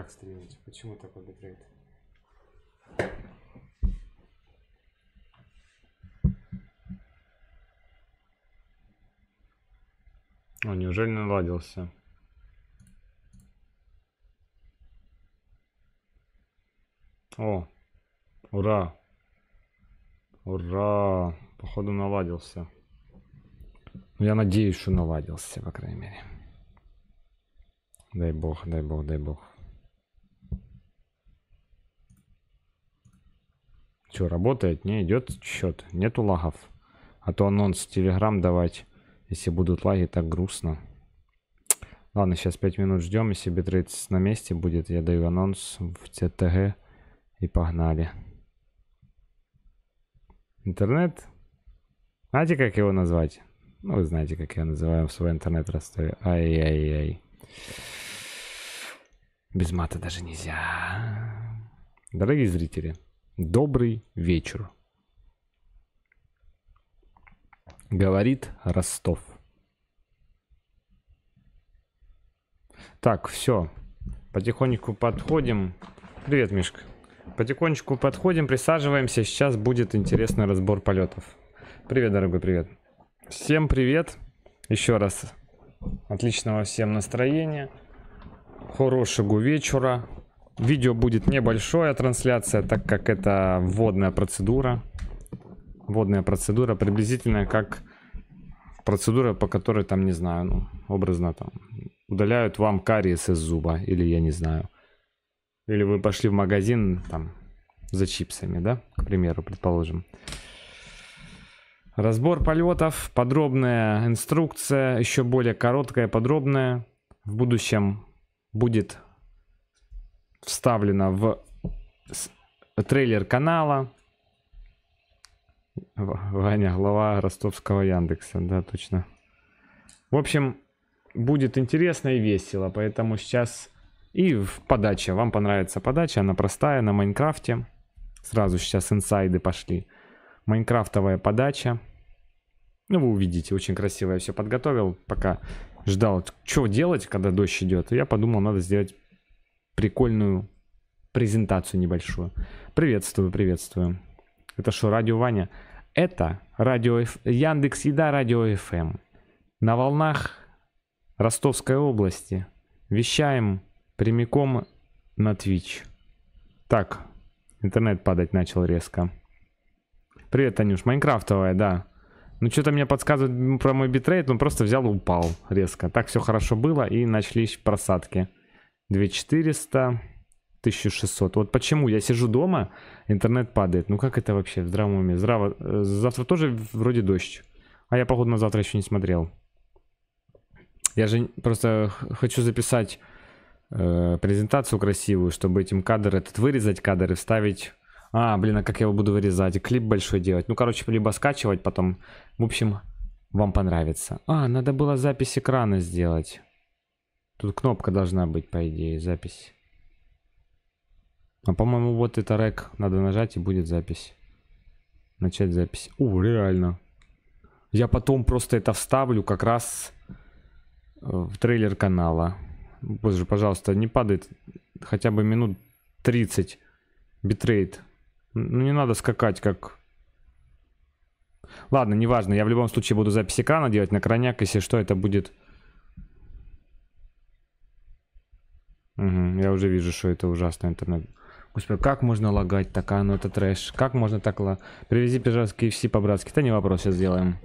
как стримить? Почему такой битрейт? О, неужели наладился? О, ура! Ура! Походу наладился. Ну, я надеюсь, что наладился, по крайней мере. Дай бог, дай бог, дай бог. Что, работает? Не, идет счет. Нету лагов. А то анонс в Telegram давать. Если будут лаги, так грустно. Ладно, сейчас 5 минут ждем. Если битрейт на месте будет, я даю анонс в CTG. И погнали. Интернет? Знаете, как его назвать? Ну, вы знаете, как я называю в свой интернет-ростове. Ай-яй-яй. Без мата даже нельзя. Дорогие зрители, добрый вечер. Говорит Ростов. Так, все. Потихоньку подходим. Привет, Мишка. Потихонечку подходим, присаживаемся. Сейчас будет интересный разбор полетов. Привет, дорогой, привет. Всем привет. Еще раз. Отличного всем настроения. Хорошего вечера. Видео будет небольшое, трансляция, так как это вводная процедура. Вводная процедура приблизительно как процедура, по которой там, не знаю, ну, образно там удаляют вам кариес из зуба. Или я не знаю. Или вы пошли в магазин там за чипсами, да, к примеру, предположим. Разбор полетов, подробная инструкция, еще более короткая, подробная. В будущем будет вставлена в трейлер канала. Ваня, глава ростовского Яндекса, да, точно. В общем, будет интересно и весело, поэтому сейчас... И в подаче. Вам понравится подача. Она простая, на Майнкрафте. Сразу сейчас инсайды пошли. Майнкрафтовая подача. Ну, вы увидите. Очень красиво я все подготовил. Пока ждал, что делать, когда дождь идет. Я подумал, надо сделать прикольную презентацию небольшую. Приветствую, приветствую. Это что, радио Ваня? Это радио Яндекс.Еда, радио FM. На волнах Ростовской области. Вещаем прямиком на Twitch. Так, интернет падать начал резко. Привет, Танюш. Майнкрафтовая, да. Ну, что-то мне подсказывает про мой битрейт. Он просто взял и упал резко. Так все хорошо было. И начались просадки. 2400, 1600. Вот почему я сижу дома, интернет падает. Ну, как это вообще в здравом уме? Здраво... Завтра тоже вроде дождь. А я погоду на завтра еще не смотрел. Я же просто хочу записать презентацию красивую, чтобы этим кадр этот вырезать, кадр и вставить. А, блин, а как я его буду вырезать? И клип большой делать. Ну, короче, либо скачивать потом. В общем, вам понравится. А, надо было запись экрана сделать. Тут кнопка должна быть, по идее, запись. А, по-моему, вот это рек. Надо нажать, и будет запись. Начать запись. О, реально. Я потом просто это вставлю как раз в трейлер канала. Боже, пожалуйста, не падает хотя бы минут 30 битрейт. Ну, не надо скакать как... Ладно, неважно. Я в любом случае буду запись экрана делать на крайняк. Если что, это будет... Угу, я уже вижу, что это ужасный интернет. Господи, как можно лагать так? А, ну это трэш. Как можно так лагать? Привези, пожалуйста, KFC по-братски. Да не вопрос, сейчас сделаем.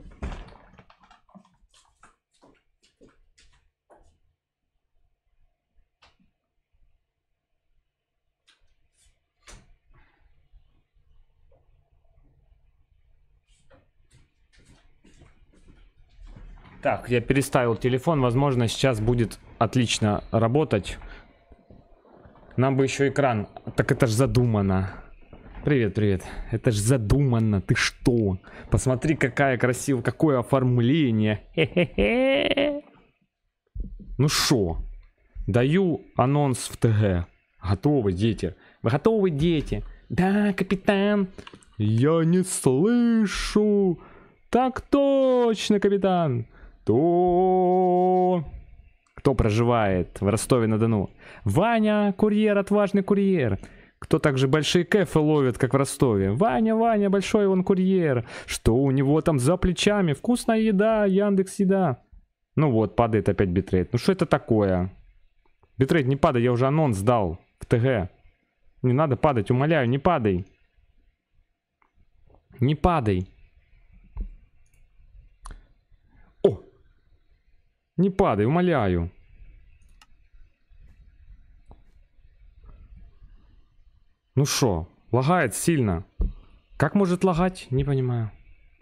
Так, я переставил телефон. Возможно, сейчас будет отлично работать. Нам бы еще экран. Так это ж задумано. Привет, привет. Это ж задумано. Ты что? Посмотри, какая красивая, какое оформление. Хе-хе-хе. Ну шо? Даю анонс в ТГ. Готовы, дети? Вы готовы, дети? Да, капитан. Я не слышу. Так точно, капитан. То... Кто проживает в Ростове-на-Дону? Ваня, курьер, отважный курьер. Кто также большие кэфы ловит, как в Ростове? Ваня, Ваня, большой он курьер. Что у него там за плечами? Вкусная еда, Яндекс.Еда. Ну вот, падает опять битрейт. Ну что это такое? Битрейт, не падай, я уже анонс дал в ТГ. Не надо падать, умоляю, не падай. Не падай. О! Не падай, умоляю. Ну шо, лагает сильно. Как может лагать? Не понимаю.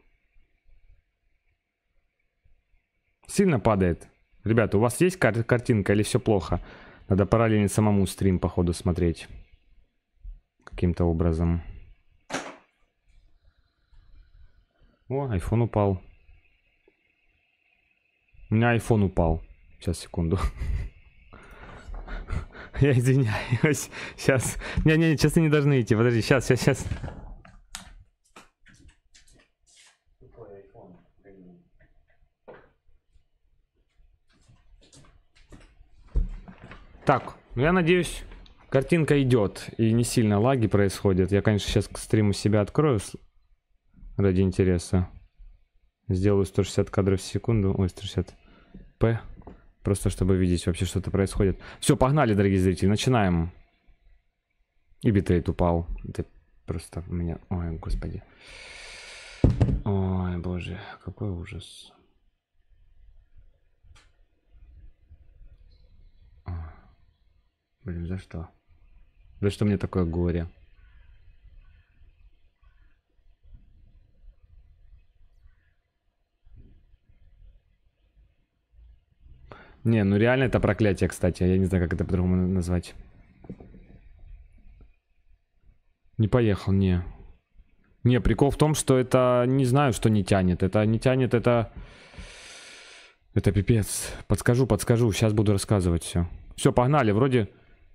Сильно падает. Ребята, у вас есть картинка или все плохо? Надо параллельно самому стрим, походу, смотреть. Каким-то образом. О, айфон упал. У меня айфон упал. Сейчас, секунду. Я извиняюсь. Сейчас. Не-не, сейчас не должны идти. Подожди, сейчас. Так, ну я надеюсь, картинка идет и не сильно лаги происходят. Я, конечно, сейчас к стриму себя открою ради интереса. Сделаю 160 кадров в секунду. Ой, 160p. Просто чтобы видеть вообще, что-то происходит. Все, погнали, дорогие зрители, начинаем. И битрейт упал. Это просто у меня... Ой, господи. Ой, боже, какой ужас. Блин, за что? За что мне такое горе? Не, ну реально это проклятие, кстати. Я не знаю, как это по-другому назвать. Не поехал, не. Не, прикол в том, что это... Не знаю, что не тянет. Это не тянет, это... Это пипец. Подскажу. Сейчас буду рассказывать все. Все, погнали. Вроде...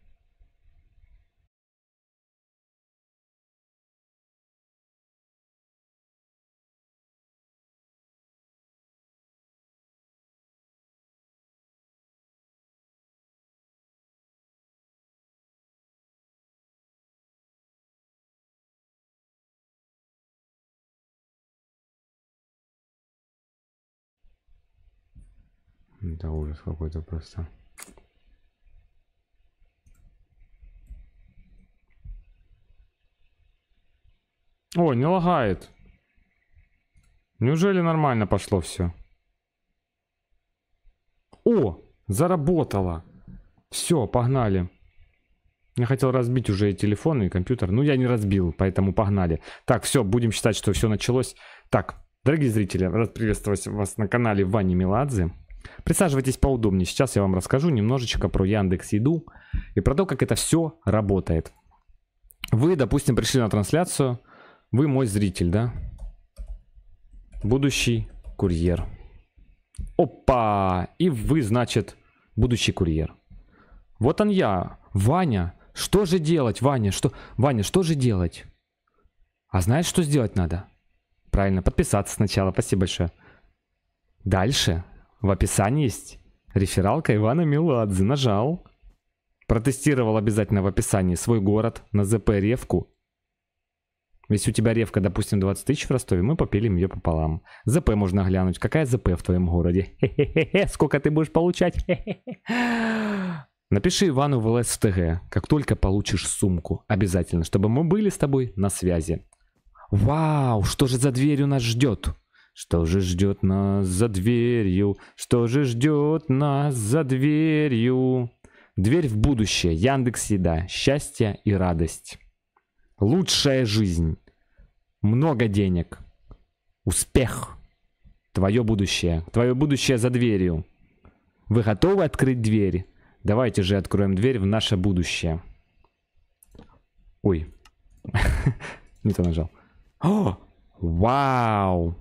Это ужас какой-то просто. О, не лагает. Неужели нормально пошло все? О, заработало. Все, погнали. Я хотел разбить уже и телефон, и компьютер. Ну, я не разбил, поэтому погнали. Так, все, будем считать, что все началось. Так, дорогие зрители, рад приветствовать вас на канале Вани Меладзе. Присаживайтесь поудобнее. Сейчас я вам расскажу немножечко про Яндекс.Еду и про то, как это все работает. Вы, допустим, пришли на трансляцию. Вы мой зритель, да? Будущий курьер. Опа! И вы, значит, будущий курьер. Вот он я. Ваня, что же делать, Ваня? Ваня, что же делать? А знаешь, что сделать надо? Правильно, подписаться сначала. Спасибо большое. Дальше в описании есть рефералка Ивана Меладзе. Нажал. Протестировал обязательно в описании свой город на ЗП Ревку. Если у тебя Ревка, допустим, 20 тысяч в Ростове, мы попилим ее пополам. ЗП можно глянуть. Какая ЗП в твоем городе? Хе-хе-хе. Сколько ты будешь получать? Хе-хе-хе. Напиши Ивану в ЛС в ТГ, как только получишь сумку. Обязательно, чтобы мы были с тобой на связи. Вау, что же за дверью нас ждет? Что же ждет нас за дверью? Что же ждет нас за дверью? Дверь в будущее. Яндекс.Еда. Счастье и радость. Лучшая жизнь. Много денег. Успех. Твое будущее. Твое будущее за дверью. Вы готовы открыть дверь? Давайте же откроем дверь в наше будущее. Ой. Не то нажал. О! Вау!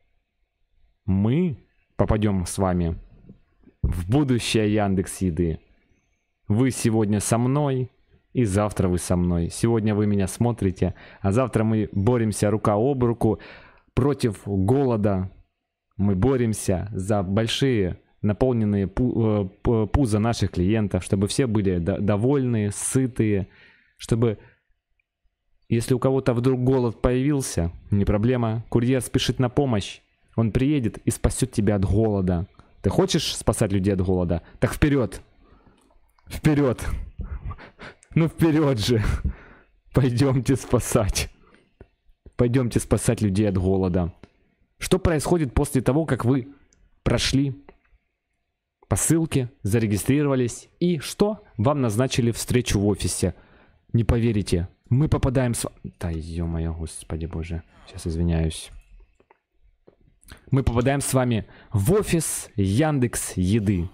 Мы попадем с вами в будущее Яндекс.Еды. Вы сегодня со мной, и завтра вы со мной. Сегодня вы меня смотрите, а завтра мы боремся рука об руку против голода. Мы боремся за большие наполненные пузо наших клиентов, чтобы все были довольные, сытые, чтобы, если у кого-то вдруг голод появился, не проблема, курьер спешит на помощь, он приедет и спасет тебя от голода. Ты хочешь спасать людей от голода? Так вперед! Вперед! Ну вперед же! Пойдемте спасать. Пойдемте спасать людей от голода. Что происходит после того, как вы прошли по ссылке, зарегистрировались и что? Вам назначили встречу в офисе. Не поверите, мы попадаем с... Да ё-моё, господи боже. Сейчас извиняюсь. Мы попадаем с вами в офис Яндекс.Еды.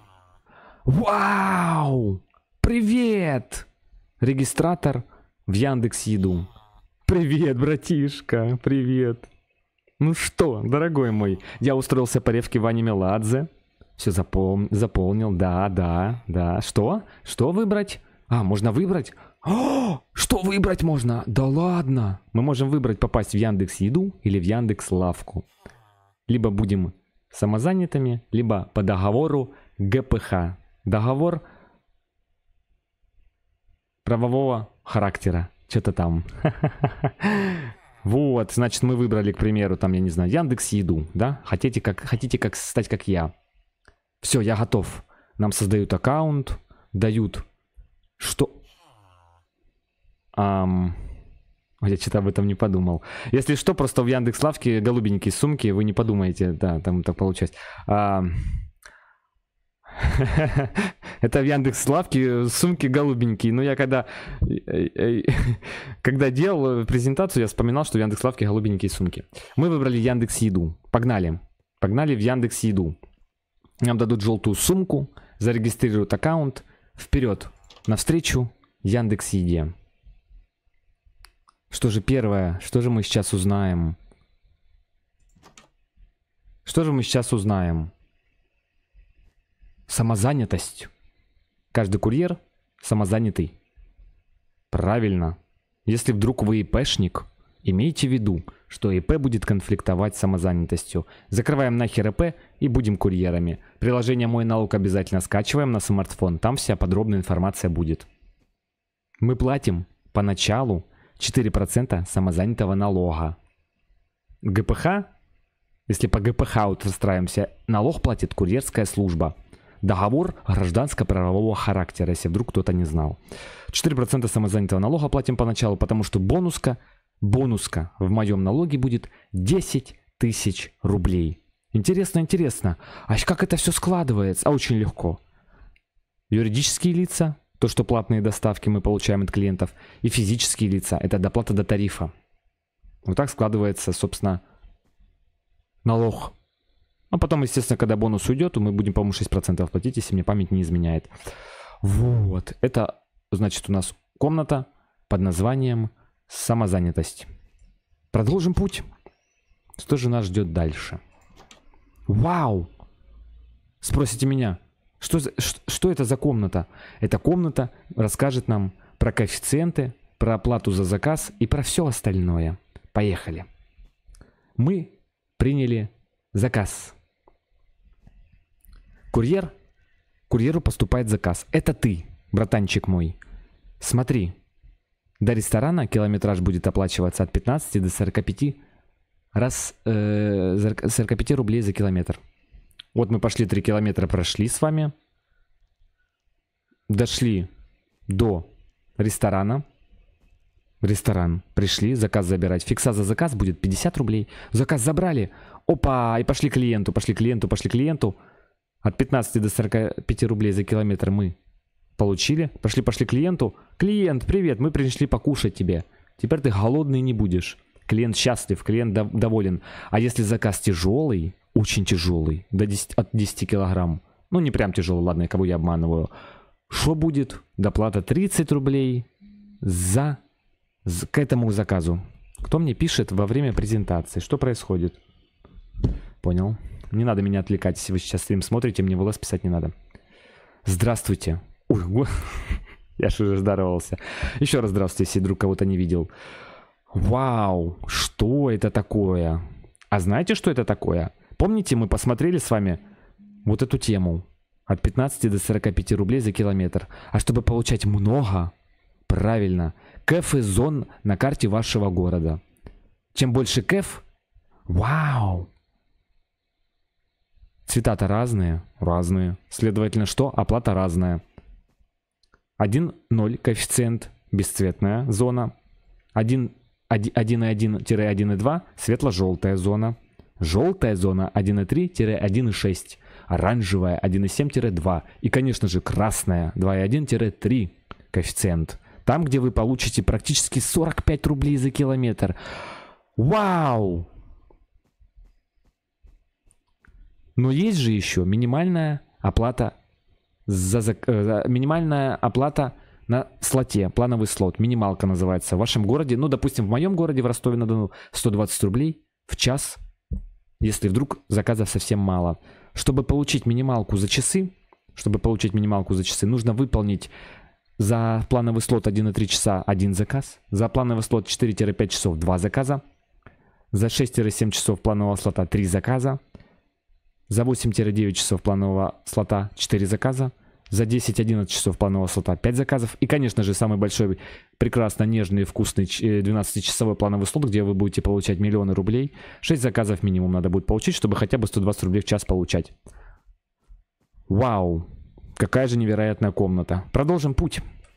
Вау! Привет! Регистратор в Яндекс.Еду. Привет, братишка, привет. Ну что, дорогой мой, я устроился по ревке Вани Меладзе. Все заполнил, да. Что? Что выбрать? А, можно выбрать? О, что выбрать можно? Да ладно. Мы можем выбрать попасть в Яндекс.Еду или в Яндекс.Лавку. Либо будем самозанятыми, либо по договору ГПХ. Договор правового характера. Что-то там. Вот, значит, мы выбрали, к примеру, там, я не знаю, Яндекс.Еду, да? Хотите как стать как я. Все, я готов. Нам создают аккаунт, дают... Что? Я что-то об этом не подумал. Если что, просто в Яндекс.Лавке голубенькие сумки, вы не подумаете, да, там так получается. Это в Яндекс.Лавке сумки голубенькие. Но я когда делал презентацию, я вспоминал, что в Яндекс.Лавке голубенькие сумки. Мы выбрали Яндекс.Еду. Погнали. Погнали в Яндекс.Еду. Нам дадут желтую сумку, зарегистрируют аккаунт. Вперед, навстречу Яндекс.Еде. Что же первое? Что же мы сейчас узнаем? Что же мы сейчас узнаем? Самозанятость. Каждый курьер самозанятый. Правильно. Если вдруг вы ИПшник, имейте в виду, что ИП будет конфликтовать с самозанятостью. Закрываем нахер ИП и будем курьерами. Приложение «Мой налог» обязательно скачиваем на смартфон. Там вся подробная информация будет. Мы платим поначалу 4% самозанятого налога. ГПХ, если по ГПХ устраиваемся, налог платит курьерская служба. Договор гражданско-правового характера, если вдруг кто-то не знал. 4% самозанятого налога платим поначалу, потому что бонуска в моем налоге будет 10 тысяч рублей. Интересно. А как это все складывается? А очень легко. Юридические лица, то, что платные доставки мы получаем от клиентов, и физические лица, это доплата до тарифа. Вот так складывается, собственно, налог. А потом, естественно, когда бонус уйдет, мы будем, по-моему, 6% платить, если мне память не изменяет. Вот. Это, значит, у нас комната под названием «Самозанятость». Продолжим путь. Что же нас ждет дальше? Вау! Спросите меня, что это за комната? Эта комната расскажет нам про коэффициенты, про оплату за заказ и про все остальное. Поехали. Мы приняли заказ. Курьеру поступает заказ. Это ты, братанчик мой. Смотри, до ресторана километраж будет оплачиваться от 15 до 45, 45 рублей за километр. Вот мы пошли 3 километра, прошли с вами. Дошли до ресторана. В ресторан пришли, заказ забирать. Фикса за заказ будет 50 рублей. Заказ забрали. Опа, и пошли клиенту. От 15 до 45 рублей за километр мы получили. Пошли клиенту. Клиент, привет, мы пришли покушать тебе. Теперь ты голодный не будешь. Клиент счастлив, клиент доволен. А если заказ тяжелый, очень тяжелый, от 10 килограмм, ну не прям тяжелый, ладно, кого я обманываю, что будет? Доплата 30 рублей к этому заказу. Кто мне пишет во время презентации? Что происходит? Понял. Не надо меня отвлекать, если вы сейчас стрим смотрите, мне в лс писать не надо. Здравствуйте. Ой, я же уже здоровался. Еще раз здравствуйте, если вдруг кого-то не видел. Вау, что это такое? А знаете, что это такое? Помните, мы посмотрели с вами вот эту тему. От 15 до 45 рублей за километр. А чтобы получать много, правильно, кэф и зон на карте вашего города. Чем больше кэф, вау! Цвета-то разные. Разные. Следовательно, что? Оплата разная. 1,0 коэффициент, бесцветная зона. 1,1-1,2 светло-желтая зона. Желтая зона 1,3-1,6. Оранжевая 1,7-2. И, конечно же, красная 2,1-3 коэффициент. Там, где вы получите практически 45 рублей за километр. Вау! Но есть же еще минимальная оплата минимальная оплата на слоте, плановый слот, минималка называется. В вашем городе, ну, допустим, в моем городе, в Ростове-на-Дону, 120 рублей в час, если вдруг заказов совсем мало. Чтобы получить минималку за часы, нужно выполнить за плановый слот 1,3 часа 1 заказ, за плановый слот 4-5 часов 2 заказа, за 6-7 часов планового слота 3 заказа, за 8-9 часов планового слота 4 заказа, за 10-11 часов планового слота 5 заказов. И, конечно же, самый большой, прекрасно нежный и вкусный 12-часовой плановый слот, где вы будете получать миллионы рублей. 6 заказов минимум надо будет получить, чтобы хотя бы 120 рублей в час получать. Вау! Какая же невероятная комната. Продолжим путь.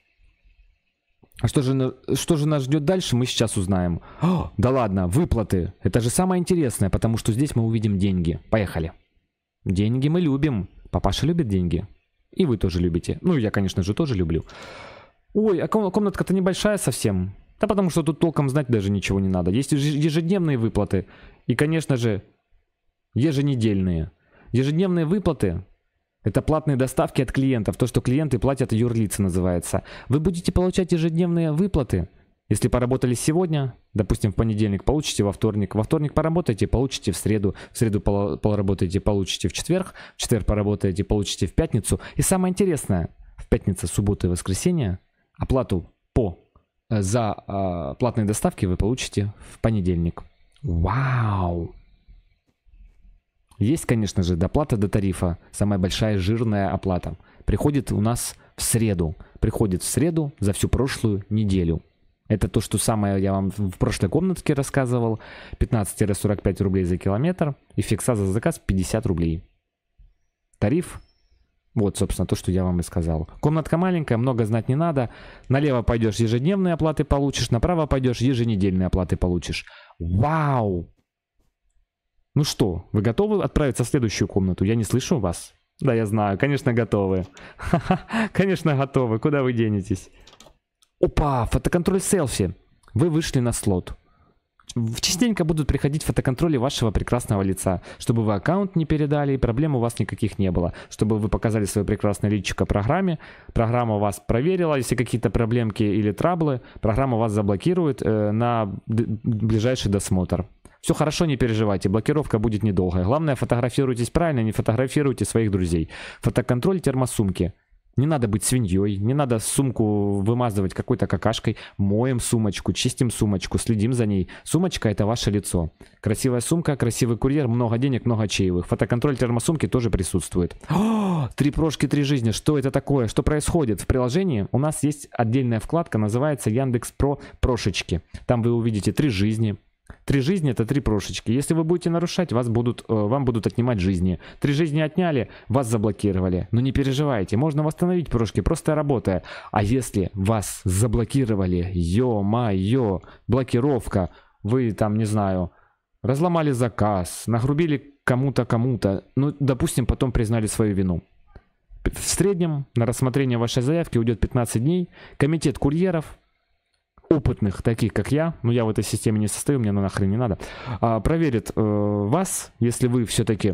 А что же нас ждет дальше, мы сейчас узнаем. О, да ладно, выплаты. Это же самое интересное, потому что здесь мы увидим деньги. Поехали. Деньги мы любим. Папаша любит деньги. И вы тоже любите. Ну, я, конечно же, тоже люблю. Ой, а комнатка-то небольшая совсем. Да потому что тут толком знать даже ничего не надо. Есть ежедневные выплаты. И, конечно же, еженедельные. Ежедневные выплаты — это платные доставки от клиентов. То, что клиенты платят, юрлицы называется. Вы будете получать ежедневные выплаты. Если поработали сегодня, допустим, в понедельник, получите во вторник. Во вторник поработаете, получите в среду. В среду поработаете, получите в четверг. В четверг поработаете, получите в пятницу. И самое интересное, в пятницу, субботу и воскресенье оплату за платные доставки вы получите в понедельник. Вау! Есть, конечно же, доплата до тарифа. Самая большая жирная оплата. Приходит у нас в среду. Приходит в среду за всю прошлую неделю. Это то, что самое я вам в прошлой комнатке рассказывал. 15-45 рублей за километр. И фикса за заказ 50 рублей. Тариф. Вот, собственно, то, что я вам и сказал. Комнатка маленькая, много знать не надо. Налево пойдешь, ежедневные оплаты получишь. Направо пойдешь, еженедельные оплаты получишь. Вау! Ну что, вы готовы отправиться в следующую комнату? Я не слышу вас. Да, я знаю, конечно, готовы. Конечно, готовы. Куда вы денетесь? Опа, фотоконтроль селфи. Вы вышли на слот. Частенько будут приходить фотоконтроли вашего прекрасного лица, чтобы вы аккаунт не передали и проблем у вас никаких не было. Чтобы вы показали свое прекрасное личико программе. Программа вас проверила. Если какие-то проблемки или траблы, программа вас заблокирует на ближайший досмотр. Все хорошо, не переживайте, блокировка будет недолгая. Главное, фотографируйтесь правильно, не фотографируйте своих друзей. Фотоконтроль термосумки. Не надо быть свиньей, не надо сумку вымазывать какой-то какашкой. Моем сумочку, чистим сумочку, следим за ней. Сумочка — это ваше лицо. Красивая сумка, красивый курьер, много денег, много чаевых. Фотоконтроль термосумки тоже присутствует. О, 3 прошки, 3 жизни. Что это такое? Что происходит? В приложении у нас есть отдельная вкладка, называется Яндекс.Про прошечки. Там вы увидите 3 жизни. 3 жизни — это 3 прошечки. Если вы будете нарушать, вам будут отнимать жизни. 3 жизни отняли, вас заблокировали. Но не переживайте, можно восстановить прошки, просто работая. А если вас заблокировали, ё-моё, блокировка, вы там, не знаю, разломали заказ, нагрубили кому-то, ну, допустим, потом признали свою вину. В среднем на рассмотрение вашей заявки уйдет 15 дней. Комитет курьеров, опытных, таких как я, но я в этой системе не состою, мне нахрен не надо, проверит вас, если вы все-таки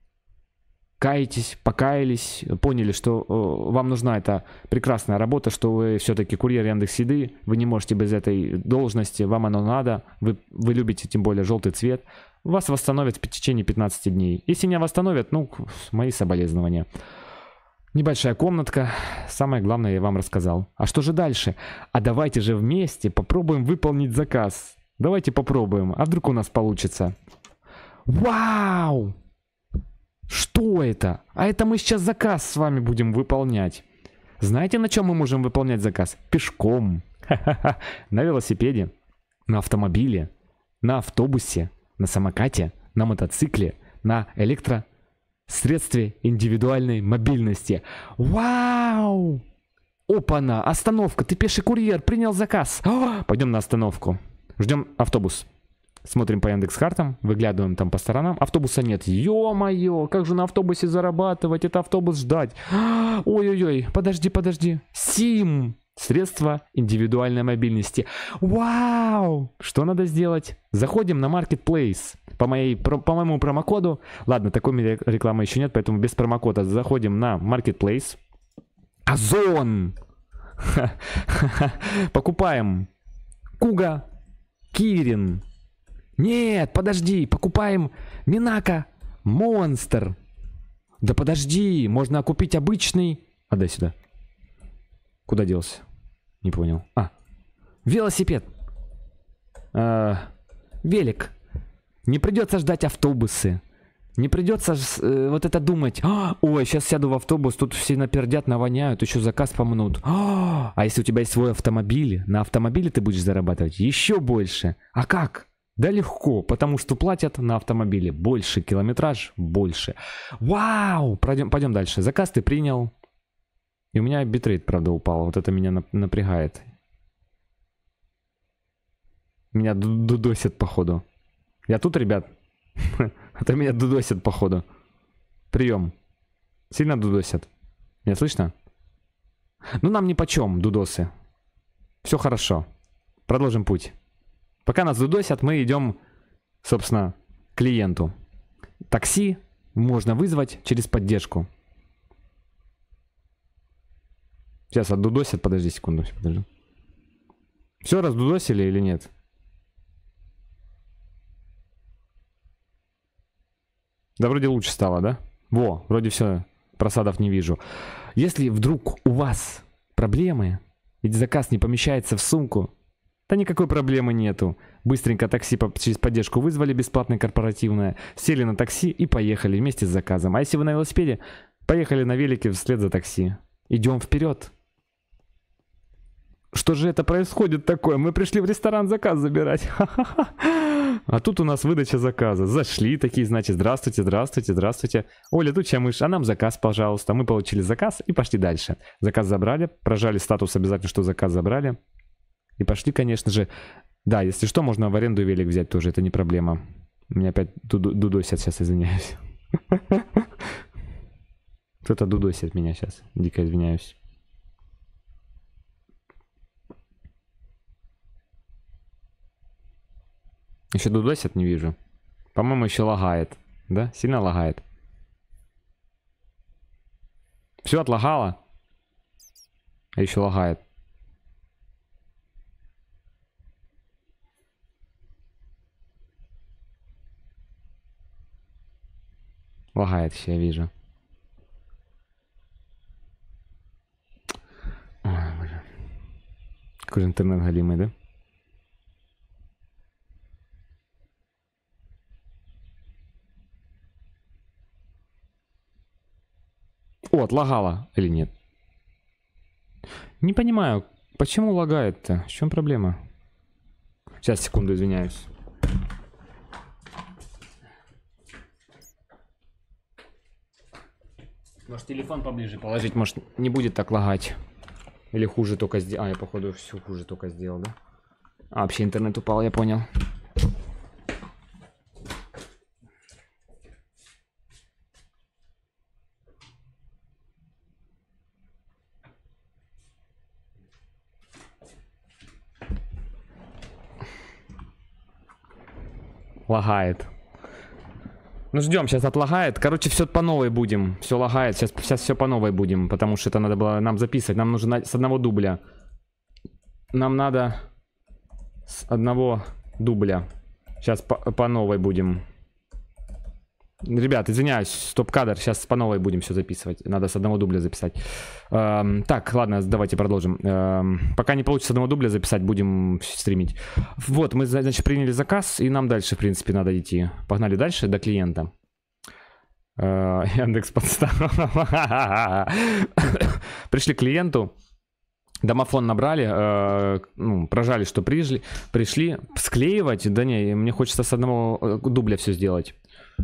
каетесь, покаялись, поняли, что вам нужна эта прекрасная работа, что вы все-таки курьер Яндекс.Еды, вы не можете без этой должности, вам оно надо, вы любите тем более желтый цвет, вас восстановят в течение 15 дней. Если не восстановят, ну, мои соболезнования. Небольшая комнатка. Самое главное я вам рассказал. А что же дальше? А давайте же вместе попробуем выполнить заказ. Давайте попробуем. А вдруг у нас получится? Вау! Что это? А это мы сейчас заказ с вами будем выполнять. Знаете, на чем мы можем выполнять заказ? Пешком. На велосипеде, на автомобиле, на автобусе, на самокате, на мотоцикле, на электросредстве индивидуальной мобильности. Вау! Опа-на, остановка, ты пеший курьер, принял заказ. Пойдем на остановку. Ждем автобус. Смотрим по Яндекс.Картам, выглядываем там по сторонам. Автобуса нет. Ё-моё, как же на автобусе зарабатывать, это автобус ждать. Ой-ой-ой, подожди. Сим. Средства индивидуальной мобильности. Вау! Что надо сделать? Заходим на Marketplace. По моему промокоду. Ладно, такой рекламы еще нет, поэтому без промокода. Заходим на Marketplace. Озон! Покупаем Куга, Кирин. Нет, подожди, покупаем Минака, Монстр. Да подожди, можно купить обычный... Отдай сюда. Куда делся? Не понял. Велосипед. Велик. Не придется ждать автобусы. Не придется вот это думать. Ой, сейчас сяду в автобус, тут все напердят, навоняют, еще заказ помнут. А если у тебя есть свой автомобиль, на автомобиле ты будешь зарабатывать еще больше. А как? Да легко, потому что платят на автомобиле больше, километраж больше. Вау! Пойдем дальше. Заказ ты принял. И у меня битрейт, правда, упал. Вот это меня напрягает. Меня дудосит, походу. Я тут, ребят? Это меня дудосит, походу. Прием. Сильно дудосят. Меня слышно? Ну, нам нипочем, дудосы. Все хорошо. Продолжим путь. Пока нас дудосят, мы идем, собственно, к клиенту. Такси можно вызвать через поддержку. Сейчас отдудосят, подожди секунду. Подожди. Все раздудосили или нет? Да вроде лучше стало, да? Во, вроде все, просадов не вижу. Если вдруг у вас проблемы, ведь заказ не помещается в сумку, да никакой проблемы нету. Быстренько такси через поддержку вызвали бесплатное корпоративное, сели на такси и поехали вместе с заказом. А если вы на велосипеде, поехали на велике вслед за такси. Идем вперед. Что же это происходит такое? Мы пришли в ресторан заказ забирать. А тут у нас выдача заказа. Зашли такие, значит, здравствуйте, здравствуйте, здравствуйте. О, летучая мышь, а нам заказ, пожалуйста. Мы получили заказ и пошли дальше. Заказ забрали, прожали статус обязательно, что заказ забрали. И пошли, конечно же. Да, если что, можно в аренду велик взять тоже, это не проблема. Меня опять дудосят, сейчас извиняюсь. Кто-то дудосит меня сейчас, дико извиняюсь. Еще дудосят, не вижу. По-моему, еще лагает. Да? Сильно лагает. Все отлагало. А еще лагает. Лагает все, я вижу. Ой, боже. Какой же интернет галимый, да? О, отлагало или нет? Не понимаю, почему лагает-то? В чем проблема? Сейчас, секунду, извиняюсь. Может, телефон поближе положить, может, не будет так лагать. Или хуже только сделал. А, я, походу, все хуже только сделал, да? А, вообще интернет упал, я понял. Лагает. Ну ждем, сейчас отлагает. Короче, все по новой будем. Все лагает. Сейчас все по новой будем. Потому что это надо было нам записывать. Нам нужно с одного дубля. Нам надо с одного дубля. Сейчас по новой будем. Ребят, извиняюсь, стоп-кадр. Сейчас по новой будем все записывать. Надо с одного дубля записать. Так, ладно, давайте продолжим. Пока не получится с одного дубля записать, будем стримить. Вот, мы, значит, приняли заказ, и нам дальше, в принципе, надо идти. Погнали дальше до клиента. Яндекс подставил. Пришли к клиенту. Домофон набрали, ну, прожали, что пришли. Склеивать? Да не, мне хочется с одного дубля все сделать.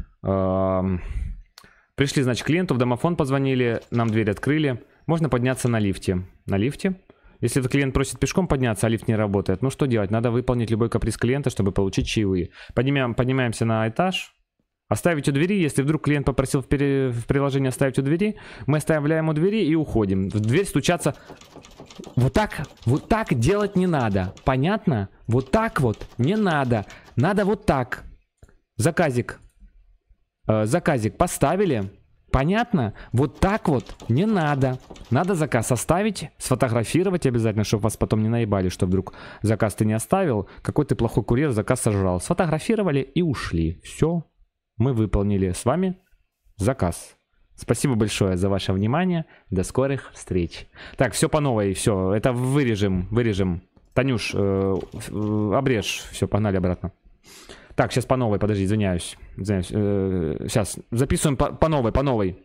Пришли, значит, клиенту в домофон позвонили, нам дверь открыли. Можно подняться на лифте. На лифте? Если этот клиент просит пешком подняться, а лифт не работает, ну что делать? Надо выполнить любой каприз клиента, чтобы получить чаевые. Поднимаемся на этаж. Оставить у двери, если вдруг клиент попросил в приложении оставить у двери, мы оставляем у двери и уходим. В дверь стучаться... Вот так делать не надо. Понятно? Вот так вот не надо. Надо вот так. Заказик поставили. Понятно? Вот так вот не надо. Надо заказ оставить, сфотографировать обязательно, чтобы вас потом не наебали, что вдруг заказ ты не оставил. Какой ты плохой курьер, заказ сожрал. Сфотографировали и ушли. Все. Мы выполнили с вами заказ. Спасибо большое за ваше внимание. До скорых встреч. Так, все по новой, все. Это вырежем. Танюш, обрежь. Все, погнали обратно. Так, сейчас по новой, подожди, извиняюсь. Сейчас, записываем по новой.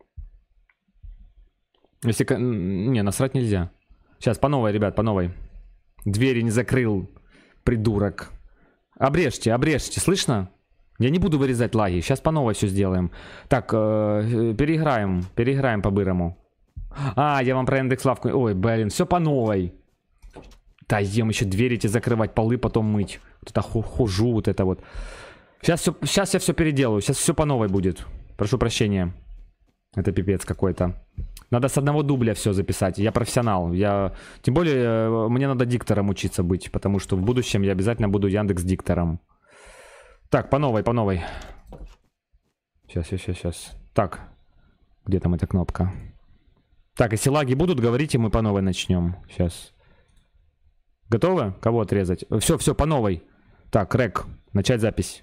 Если... Не, насрать нельзя. Сейчас, по новой, ребят, по новой. Двери не закрыл, придурок. Обрежьте, слышно? Я не буду вырезать лаги. Сейчас по новой все сделаем. Так, переиграем по-бырому. Я вам про индекс-лавку... Ой, блин, все по новой. Да, еще двери эти закрывать, полы потом мыть. Вот это хожу, вот это вот. Сейчас я все переделаю. Сейчас все по новой будет. Прошу прощения. Это пипец какой-то. Надо с одного дубля все записать. Я профессионал. Тем более, мне надо диктором учиться быть. Потому что в будущем я обязательно буду Яндекс-диктором. Так, по новой. Сейчас. Так, где там эта кнопка? Так, если лаги будут, говорите, мы по новой начнем. Сейчас. Готовы? Кого отрезать? Все, по новой. Так, рек, начать запись.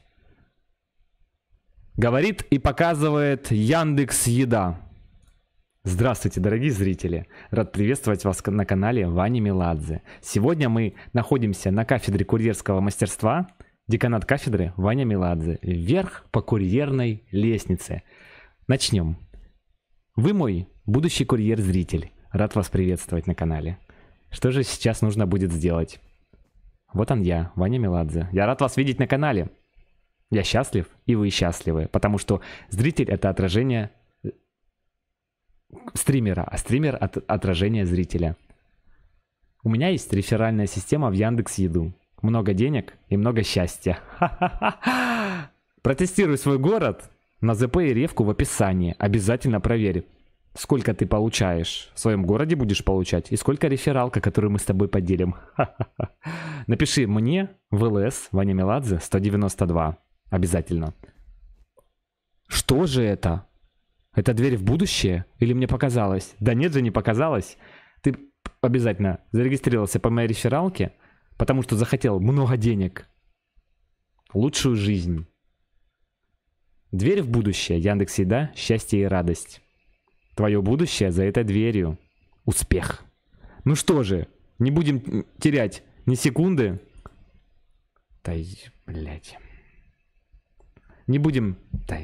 Говорит и показывает Яндекс.Еда. Здравствуйте, дорогие зрители. Рад приветствовать вас на канале Вани Меладзе. Сегодня мы находимся на кафедре курьерского мастерства. Деканат кафедры Ваня Меладзе. Вверх по курьерной лестнице. Начнем. Вы мой будущий курьер-зритель. Рад вас приветствовать на канале. Что же сейчас нужно будет сделать? Вот он я, Ваня Меладзе. Я рад вас видеть на канале. Я счастлив, и вы счастливы. Потому что зритель — это отражение стримера, а стример — это отражение зрителя. У меня есть реферальная система в Яндекс.Еду. Много денег и много счастья. Протестируй свой город на ЗП и ревку в описании. Обязательно проверь, сколько ты получаешь. В своем городе будешь получать. И сколько рефералка, которую мы с тобой поделим. Напиши мне в ЛС Ваня Меладзе 192. Обязательно. Что же это? Это дверь в будущее? Или мне показалось? Да нет же, не показалось. Ты обязательно зарегистрировался по моей рефералке, потому что захотел много денег. Лучшую жизнь. Дверь в будущее. Яндекс.Еда. Счастье и радость. Твое будущее за этой дверью. Успех. Ну что же, не будем терять ни секунды. Да, блядь. Не будем... Да,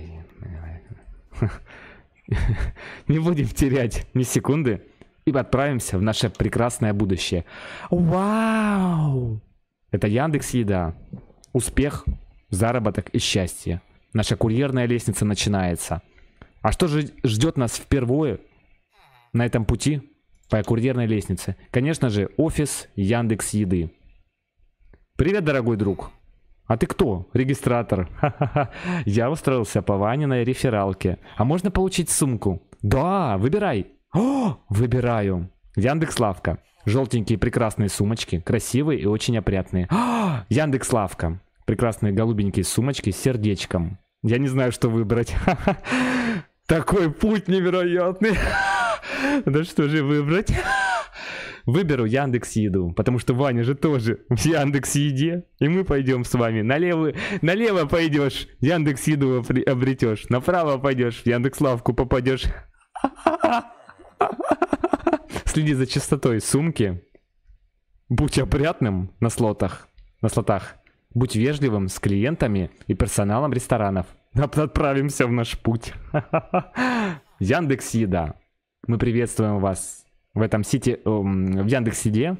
не будем терять ни секунды. И отправимся в наше прекрасное будущее. Вау! Это Яндекс.Еда. Успех, заработок и счастье. Наша курьерная лестница начинается. А что же ждет нас впервые на этом пути по курьерной лестнице? Конечно же, офис Яндекс.Еды. Привет, дорогой друг. А ты кто? Регистратор. Я устроился по Ваниной рефералке. А можно получить сумку? Да, выбирай. О, выбираю. Яндекс.Лавка. Желтенькие прекрасные сумочки. Красивые и очень опрятные. Яндекс.Лавка. Прекрасные голубенькие сумочки с сердечком. Я не знаю, что выбрать. Такой путь невероятный. Да что же выбрать? Выберу Яндекс.Еду, потому что Ваня же тоже в Яндекс.Еде. И мы пойдем с вами. Налево пойдешь, Яндекс.Еду обретешь. Направо пойдешь, в Яндекс.Лавку попадешь. Следи за чистотой сумки. Будь опрятным на слотах. Будь вежливым с клиентами и персоналом ресторанов. Отправимся в наш путь. Яндекс.Еда. Мы приветствуем вас в этом в Яндекс.Еде.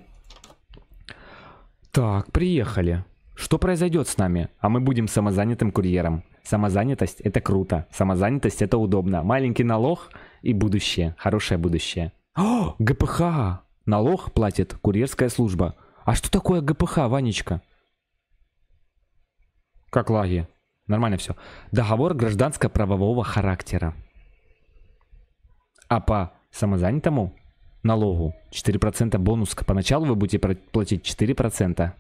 Так, приехали. Что произойдет с нами? А мы будем самозанятым курьером. Самозанятость — это круто. Самозанятость — это удобно. Маленький налог и будущее. Хорошее будущее. О, ГПХ! Налог платит курьерская служба. А что такое ГПХ, Ванечка? Как лаги? Нормально все. Договор гражданско-правового характера. А по самозанятому налогу 4% бонус. Поначалу вы будете платить 4%.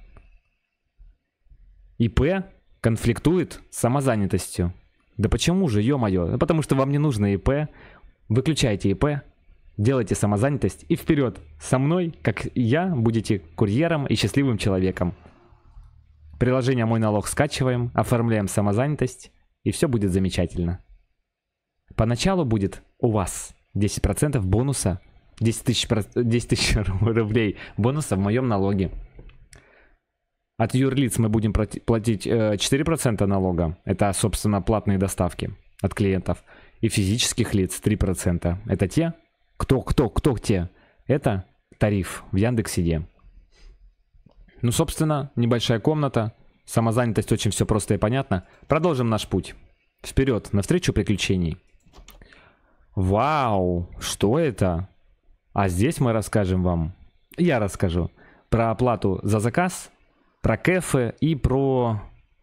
ИП конфликтует с самозанятостью. Да почему же, ё-моё? Потому что вам не нужно ИП. Выключайте ИП, делайте самозанятость и вперед. Со мной, как и я, будете курьером и счастливым человеком. Приложение «Мой налог» скачиваем, оформляем самозанятость, и все будет замечательно. Поначалу будет у вас 10% бонуса, 10 тысяч рублей бонуса в моем налоге. От юрлиц мы будем платить 4% налога. Это, собственно, платные доставки от клиентов. И физических лиц 3%. Это те? Кто те? Это тариф в Яндекс.Еде. Ну, собственно, небольшая комната. Самозанятость, очень все просто и понятно. Продолжим наш путь. Вперед, навстречу приключений. Вау, что это? А здесь мы расскажем вам, я расскажу, про оплату за заказ, про кэфе и про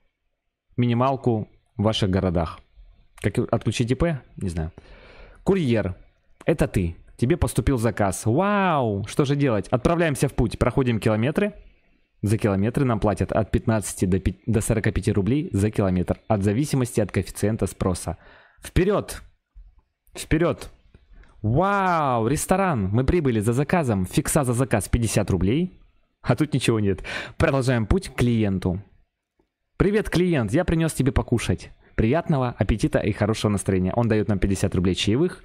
минималку в ваших городах. Как отключить ИП? Не знаю. Курьер, это ты. Тебе поступил заказ. Вау, что же делать? Отправляемся в путь, проходим километры. За километры нам платят от 15 до 45 рублей за километр. От зависимости от коэффициента спроса. Вперед! Вперед! Вау, ресторан. Мы прибыли за заказом. Фикса за заказ 50 рублей. А тут ничего нет. Продолжаем путь к клиенту. Привет, клиент. Я принес тебе покушать. Приятного аппетита и хорошего настроения. Он дает нам 50 рублей чаевых.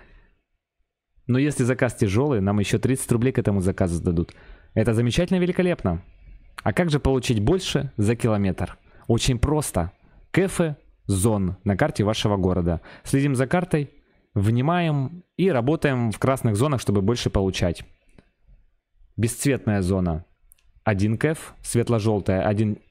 Но если заказ тяжелый, нам еще 30 рублей к этому заказу сдадут. Это замечательно, великолепно. А как же получить больше за километр? Очень просто. Кэфе зон на карте вашего города. Следим за картой, внимаем и работаем в красных зонах, чтобы больше получать. Бесцветная зона 1 кэф, светло-желтая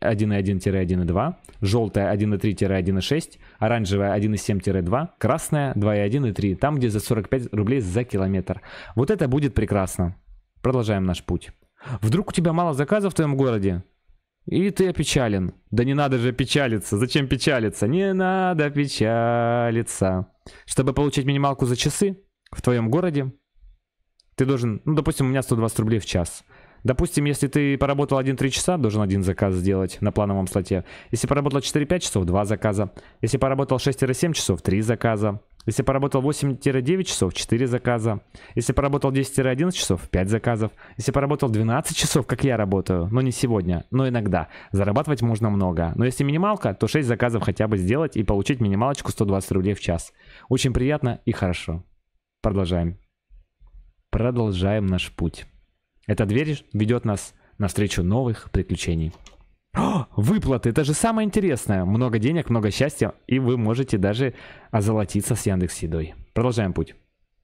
1,1-1,2, желтая 1,3-1,6, оранжевая 1,7-2, красная 2,1-3, там где за 45 рублей за километр. Вот это будет прекрасно. Продолжаем наш путь. Вдруг у тебя мало заказов в твоем городе? И ты опечален. Да не надо же печалиться. Зачем печалиться? Не надо печалиться. Чтобы получить минималку за часы в твоем городе, ты должен, ну, допустим, у меня 120 рублей в час. Допустим, если ты поработал 1-3 часа, должен один заказ сделать на плановом слоте. Если поработал 4-5 часов, 2 заказа. Если поработал 6-7 часов, 3 заказа. Если поработал 8-9 часов, 4 заказа. Если поработал 10-11 часов, 5 заказов. Если поработал 12 часов, как я работаю, но не сегодня, но иногда, зарабатывать можно много. Но если минималка, то 6 заказов хотя бы сделать и получить минималочку 120 рублей в час. Очень приятно и хорошо. Продолжаем. Продолжаем наш путь. Эта дверь ведет нас навстречу новых приключений. О, выплаты, это же самое интересное. Много денег, много счастья, и вы можете даже озолотиться с Яндекс.Едой. Продолжаем путь.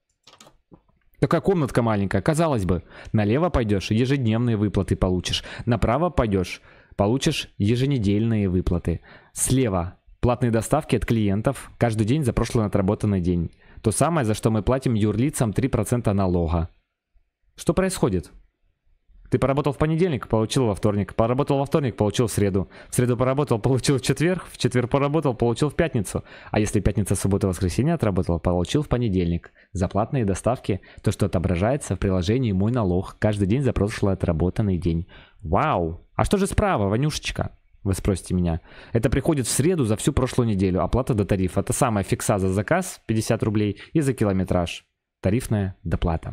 Такая комнатка маленькая, казалось бы. Налево пойдешь, ежедневные выплаты получишь. Направо пойдешь, получишь еженедельные выплаты. Слева платные доставки от клиентов каждый день за прошлый отработанный день. То самое, за что мы платим юрлицам 3% налога. Что происходит? Ты поработал в понедельник, получил во вторник. Поработал во вторник, получил в среду. В среду поработал, получил в четверг. В четверг поработал, получил в пятницу. А если пятница, суббота, воскресенье отработал, получил в понедельник. За платные доставки, то, что отображается в приложении «Мой налог». Каждый день за прошлый отработанный день. Вау! А что же справа, Ванюшечка? Вы спросите меня. Это приходит в среду за всю прошлую неделю. Оплата до тарифа. Это самая фикса за заказ 50 рублей и за километраж. Тарифная доплата.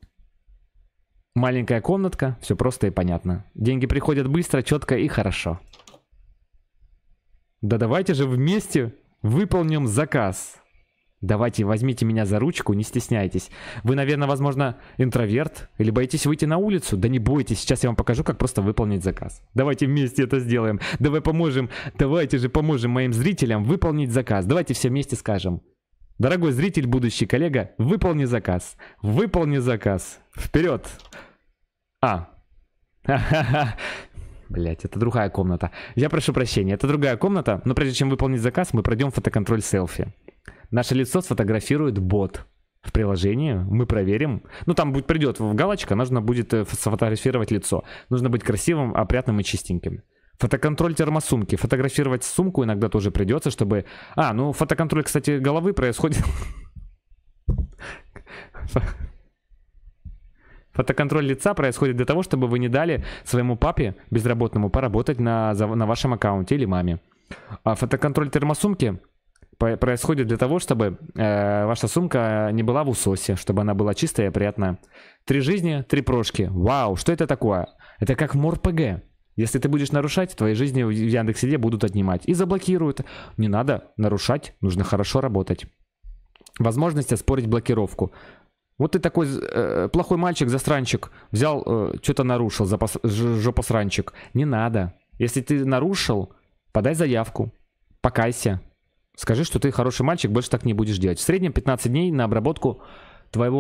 Маленькая комнатка, все просто и понятно. Деньги приходят быстро, четко и хорошо. Да давайте же вместе выполним заказ. Давайте, возьмите меня за ручку, не стесняйтесь. Вы, наверное, возможно, интроверт или боитесь выйти на улицу? Да не бойтесь, сейчас я вам покажу, как просто выполнить заказ. Давайте вместе это сделаем. Давайте же поможем моим зрителям выполнить заказ. Давайте все вместе скажем. Дорогой зритель, будущий коллега, выполни заказ. Выполни заказ. Вперед. Блять, это другая комната. Я прошу прощения, это другая комната, но прежде чем выполнить заказ, мы пройдем фотоконтроль селфи. Наше лицо сфотографирует бот в приложении, мы проверим. Ну, там придет галочка, нужно будет сфотографировать лицо. Нужно быть красивым, опрятным и чистеньким. Фотоконтроль термосумки. Фотографировать сумку иногда тоже придется, чтобы... ну, фотоконтроль, кстати, головы происходит... Фотоконтроль лица происходит для того, чтобы вы не дали своему папе безработному поработать на вашем аккаунте или маме. А фотоконтроль термосумки происходит для того, чтобы ваша сумка не была в усосе, чтобы она была чистая и опрятная. 3 жизни, 3 прошки. Вау, что это такое? Это как в МорПГ. Если ты будешь нарушать, твои жизни в Яндекс.Еде будут отнимать и заблокируют. Не надо нарушать, нужно хорошо работать. Возможность оспорить блокировку. Вот ты такой плохой мальчик, засранчик, взял, что-то нарушил, жопосранчик. Не надо. Если ты нарушил, подай заявку, покайся. Скажи, что ты хороший мальчик, больше так не будешь делать. В среднем 15 дней на обработку твоей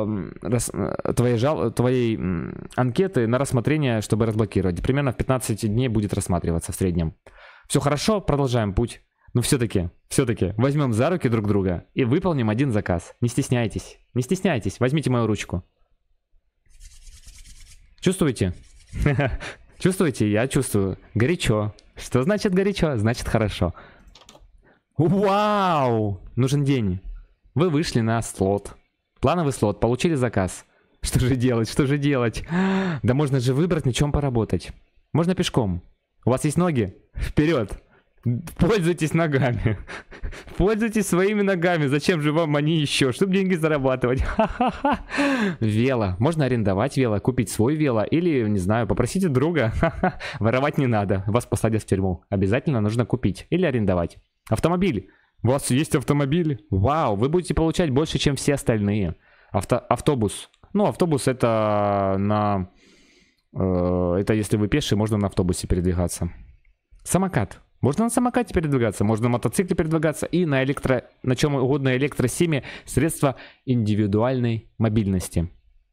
анкеты на рассмотрение, чтобы разблокировать. Примерно в 15 дней будет рассматриваться в среднем. Все хорошо, продолжаем путь. Но все-таки, возьмем за руки друг друга и выполним один заказ. Не стесняйтесь, возьмите мою ручку. Чувствуете? Чувствуете? Я чувствую. Горячо. Что значит горячо? Значит хорошо. Вау! Нужен день. Вы вышли на слот. Плановый слот, получили заказ. Что же делать? Да можно же выбрать, на чем поработать. Можно пешком. У вас есть ноги? Вперед! Пользуйтесь ногами. Пользуйтесь своими ногами. Зачем же вам они еще? Чтобы деньги зарабатывать. Ха-ха-ха. Вело. Можно арендовать вело, купить свой вело. Или, не знаю, попросите друга. Ха-ха. Воровать не надо. Вас посадят в тюрьму. Обязательно нужно купить. Или арендовать. Автомобиль. У вас есть автомобиль? Вау. Вы будете получать больше, чем все остальные. Автобус. Ну, автобус это на... это если вы пеший, можно на автобусе передвигаться. Самокат. Можно на самокате передвигаться, можно на мотоцикле передвигаться и на чем угодно электросеме, средства индивидуальной мобильности.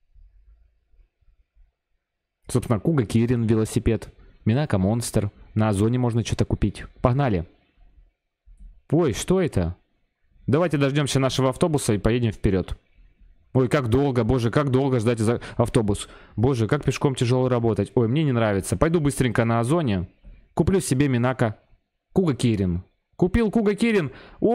Собственно, Куга Кирин велосипед, Минака Монстр, на Озоне можно что-то купить. Погнали. Ой, что это? Давайте дождемся нашего автобуса и поедем вперед. Ой, как долго, боже, как долго ждать автобус. Боже, как пешком тяжело работать. Ой, мне не нравится. Пойду быстренько на Озоне. Куплю себе Минака. Куга Кирин. Купил Куга Кирин.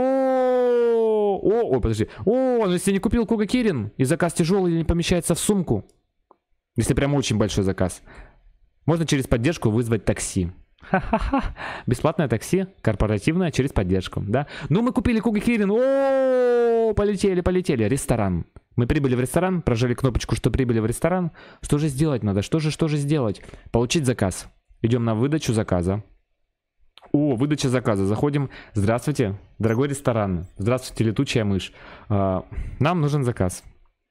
О, подожди. Но если не купил Куга Кирин, и заказ тяжелый не помещается в сумку, если прям очень большой заказ, можно через поддержку вызвать такси. Ха-ха-ха. Бесплатное такси, корпоративное, через поддержку, да? Ну, мы купили Куга Кирин. Полетели. Ресторан. Мы прибыли в ресторан, прожали кнопочку, что прибыли в ресторан. Что же сделать надо? Что же сделать? Получить заказ. Идем на выдачу заказа. Выдача заказа. Заходим. Здравствуйте, дорогой ресторан. Здравствуйте, летучая мышь. Нам нужен заказ.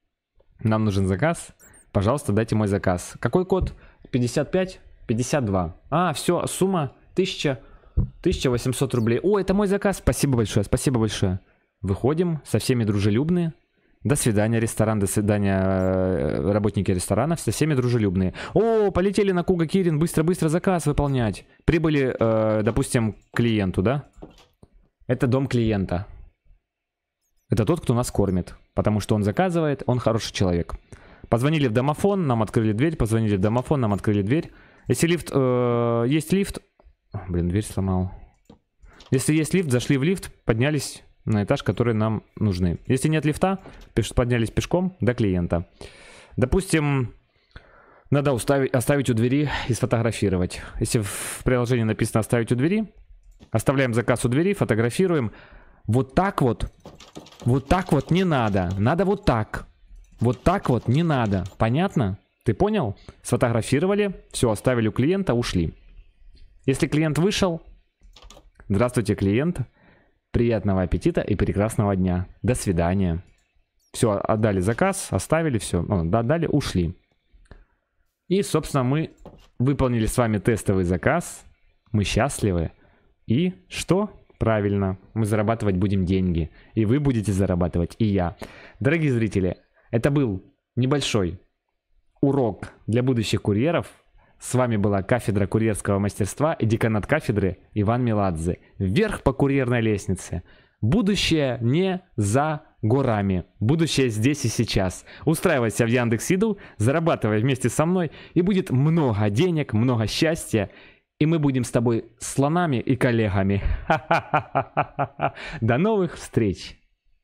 Пожалуйста, дайте мой заказ. Какой код? 55? 52. Все, сумма 1800 рублей. Это мой заказ. Спасибо большое. Выходим, со всеми дружелюбные. До свидания, ресторан, до свидания, работники ресторанов, со всеми дружелюбные. Полетели на Куга Кирин, быстро заказ выполнять. Прибыли, допустим, к клиенту, да? Это дом клиента. Это тот, кто нас кормит, потому что он заказывает, он хороший человек. Позвонили в домофон, нам открыли дверь, позвонили в домофон, нам открыли дверь. Если лифт, есть лифт... Дверь сломал. Если есть лифт, зашли в лифт, поднялись на этаж, который нам нужны. Если нет лифта, поднялись пешком до клиента. Допустим, надо оставить у двери и сфотографировать. Если в приложении написано «оставить у двери», оставляем заказ у двери, фотографируем. Вот так вот не надо. Надо вот так. Вот так вот не надо. Понятно? Ты понял? Сфотографировали, все, оставили у клиента, ушли. Если клиент вышел, здравствуйте, клиент. Приятного аппетита и прекрасного дня. До свидания. Все, отдали заказ, оставили все. Отдали, ушли. И, собственно, мы выполнили с вами тестовый заказ. Мы счастливы. И что? Правильно, мы зарабатывать будем деньги. И вы будете зарабатывать, и я. Дорогие зрители, это был небольшой урок для будущих курьеров. С вами была кафедра курьерского мастерства и деканат кафедры Иван Меладзе. Вверх по курьерной лестнице. Будущее не за горами. Будущее здесь и сейчас. Устраивайся в Яндекс.Еду, зарабатывай вместе со мной, и будет много денег, много счастья. И мы будем с тобой слонами и коллегами. До новых встреч.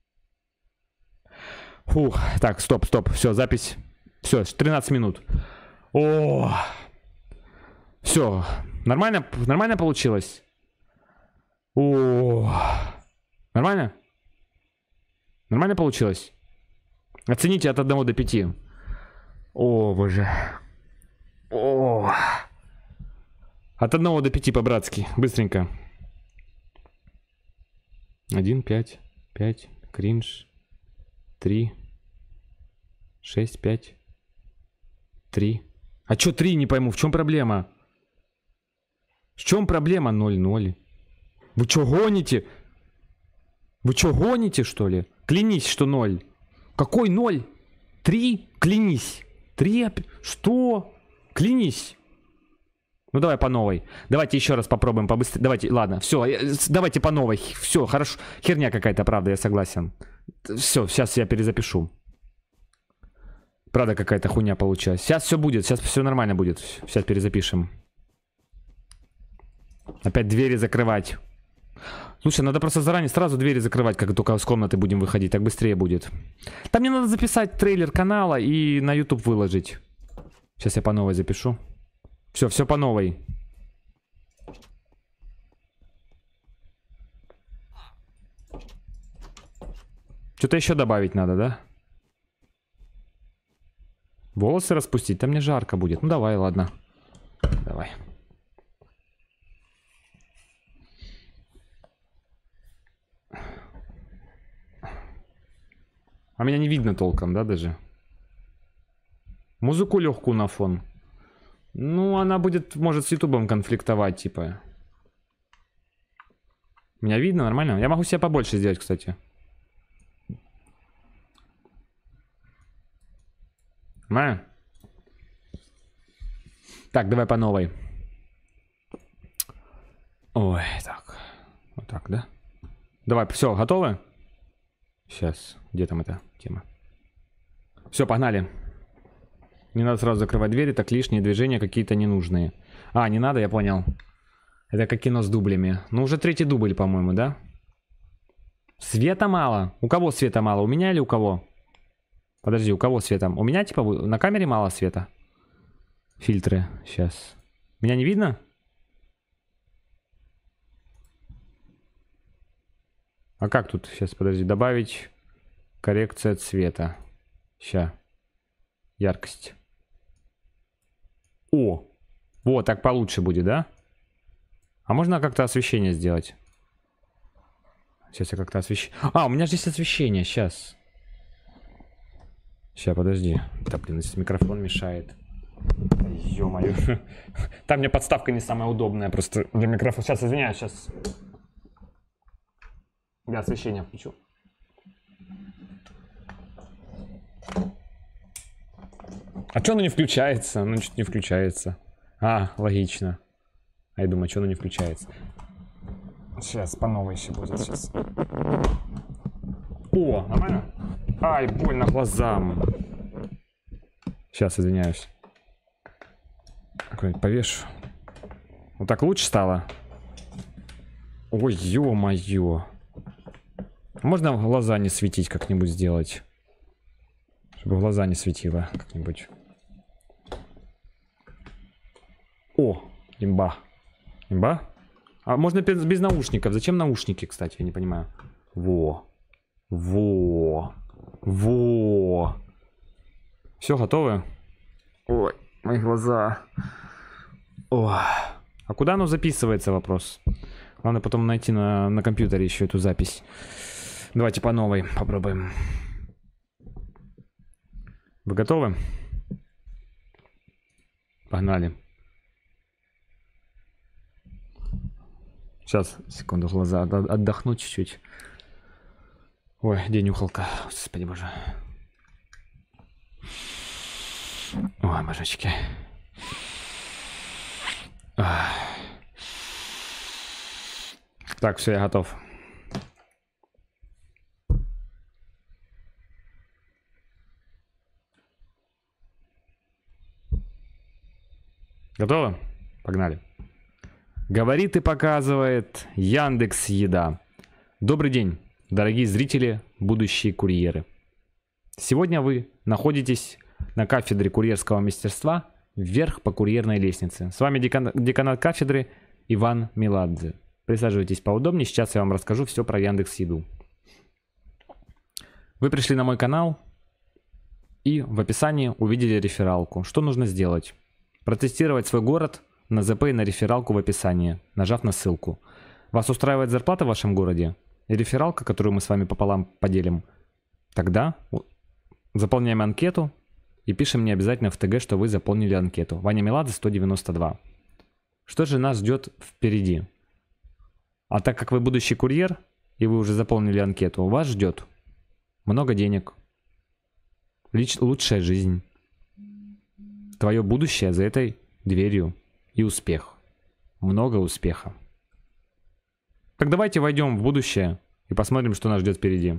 Фух, так, стоп, все, запись. Все, 13 минут. О, все, нормально получилось? О, нормально? Нормально получилось? Оцените от 1 до 5. О, боже. О. От 1 до 5 по-братски. Быстренько. 1, 5, 5, кринж. 3, 6, 5, 3. А чё 3, не пойму, в чем проблема? В чем проблема? 0, 0. Вы чё гоните? Вы чё гоните, что ли? Клянись, что 0. Какой 0? 3? Клянись. 3? Что? Клянись. Ну давай по новой. Давайте еще раз попробуем побыстрее. Давайте, ладно, все, давайте по новой. Все, хорошо. Херня какая-то, правда, я согласен. Все, сейчас я перезапишу. Правда, какая-то хуйня получилась. Сейчас все будет, сейчас все нормально будет. Сейчас перезапишем. Опять двери закрывать. Слушай, надо просто заранее сразу двери закрывать, как только с комнаты будем выходить. Так быстрее будет. Там мне надо записать трейлер канала и на YouTube выложить. Сейчас я по новой запишу. Все по новой. Что-то еще добавить надо, да? Волосы распустить? Там мне жарко будет. Ну давай, ладно. Давай. А меня не видно толком, да, даже? Музыку легкую на фон. Ну, она будет, может, с ютубом конфликтовать, типа. Меня видно нормально? Я могу себе побольше сделать, кстати. Нормально? Так, давай по новой. Ой, так. Вот так, да? Давай, все, готовы? Сейчас, где там эта тема? Все, погнали. Не надо сразу закрывать двери, так лишние движения какие-то ненужные. А, не надо, я понял. Это как кино с дублями. Ну, уже 3-й дубль, по-моему, да? Света мало? У кого света мало? У меня или у кого? Подожди, у кого света? У меня, типа, на камере мало света. Фильтры, сейчас. Меня не видно? А как тут? Сейчас, подожди, добавить коррекция цвета. Ща. Яркость. О! Вот, так получше будет, да? А можно как-то освещение сделать? Сейчас я как-то освещение... А, у меня же есть освещение, сейчас. Сейчас, подожди. Да, блин, здесь микрофон мешает. Ё-моё. Там мне подставка не самая удобная просто для микрофона. Сейчас, извиняюсь, сейчас. Я освещение включу. А чё оно не включается? Оно чуть не включается. А, логично. А я думаю, что оно не включается. Сейчас, по новой еще будет. Сейчас. О, нормально? Ай, больно глазам. Сейчас, извиняюсь. Какой-нибудь повешу. Вот так лучше стало? Ой, ё-моё. Можно глаза не светить как-нибудь сделать? Чтобы глаза не светило как-нибудь. О, имба. Имба? А можно без наушников. Зачем наушники, кстати, я не понимаю. Во. Во. Во. Все, готовы? Ой, мои глаза. О. А куда оно записывается, вопрос? Главное потом найти на компьютере еще эту запись. Давайте по новой попробуем. Вы готовы? Погнали. Сейчас, секунду, глаза отдохну чуть-чуть. Ой, где нюхалка? Господи боже. Ой, божечки. Так, все, я готов. Готово? Погнали. Говорит и показывает Яндекс.Еда. Добрый день, дорогие зрители, будущие курьеры. Сегодня вы находитесь на кафедре курьерского мастерства вверх по курьерной лестнице. С вами деканат кафедры Иван Меладзе. Присаживайтесь поудобнее, сейчас я вам расскажу все про Яндекс.Еду. Вы пришли на мой канал и в описании увидели рефералку. Что нужно сделать? Протестировать свой город на ЗП и на рефералку в описании, нажав на ссылку. Вас устраивает зарплата в вашем городе и рефералка, которую мы с вами пополам поделим? Тогда заполняем анкету и пишем мне обязательно в ТГ, что вы заполнили анкету. Ваня Меладзе 192. Что же нас ждет впереди? А так как вы будущий курьер и вы уже заполнили анкету, вас ждет много денег, лучшая жизнь, твое будущее за этой дверью и успех. Много успеха. Так давайте войдем в будущее и посмотрим, что нас ждет впереди.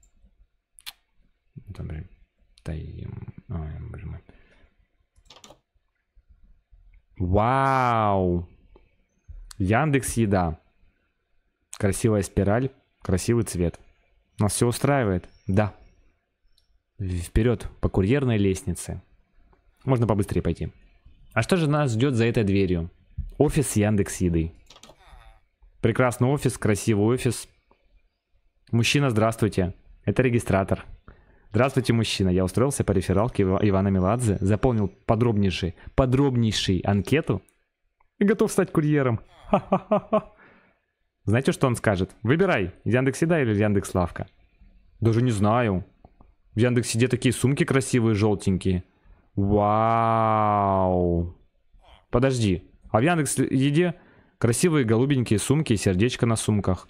Вау! Яндекс.Еда. Красивая спираль, красивый цвет. Нас все устраивает? Да. Вперед по курьерной лестнице. Можно побыстрее пойти. А что же нас ждет за этой дверью? Офис Яндекс.Еды. Прекрасный офис, красивый офис. Мужчина, здравствуйте. Это регистратор. Здравствуйте, мужчина. Я устроился по рефералке Ивана Меладзе, заполнил подробнейший анкету и готов стать курьером. Ха-ха-ха. Знаете, что он скажет? Выбирай, Яндекс.Еда или Яндекс.Лавка. Даже не знаю. В Яндекс.Еде такие сумки красивые, желтенькие. Вау. Подожди. А в Яндекс.Еде красивые голубенькие сумки и сердечко на сумках.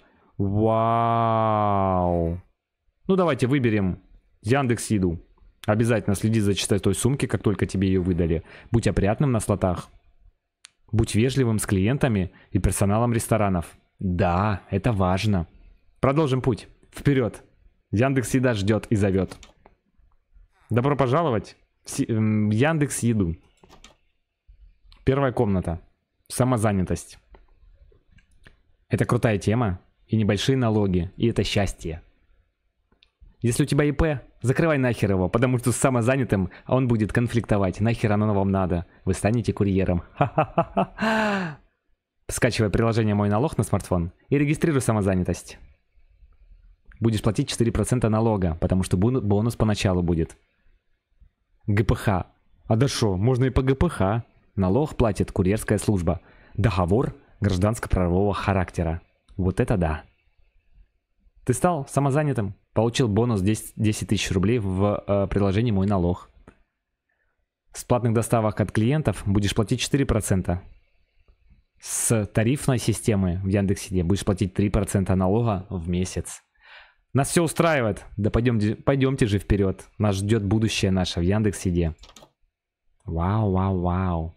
Вау. Ну давайте выберем Яндекс.Еду. Обязательно следи за чистотой сумки, как только тебе ее выдали. Будь опрятным на слотах. Будь вежливым с клиентами и персоналом ресторанов. Да, это важно. Продолжим путь. Вперед. Яндекс.Еда ждет и зовет. Добро пожаловать в Яндекс.Еду. Первая комната. Самозанятость. Это крутая тема и небольшие налоги, и это счастье. Если у тебя ИП, закрывай нахер его, потому что с самозанятым он будет конфликтовать. Нахер оно вам надо. Вы станете курьером. Ха-ха-ха-ха. Скачивай приложение «Мой налог» на смартфон и регистрируй самозанятость. Будешь платить 4% налога, потому что бонус поначалу будет. ГПХ. А да шо, можно и по ГПХ. Налог платит курьерская служба. Договор гражданско-правового характера. Вот это да. Ты стал самозанятым, получил бонус 10 тысяч рублей в приложении «Мой налог». С платных доставок от клиентов будешь платить 4%. С тарифной системы в Яндекс.Еде будешь платить 3% налога в месяц. Нас все устраивает. Да пойдемте же вперед. Нас ждет будущее наше в Яндекс.Еде. Вау, вау, вау.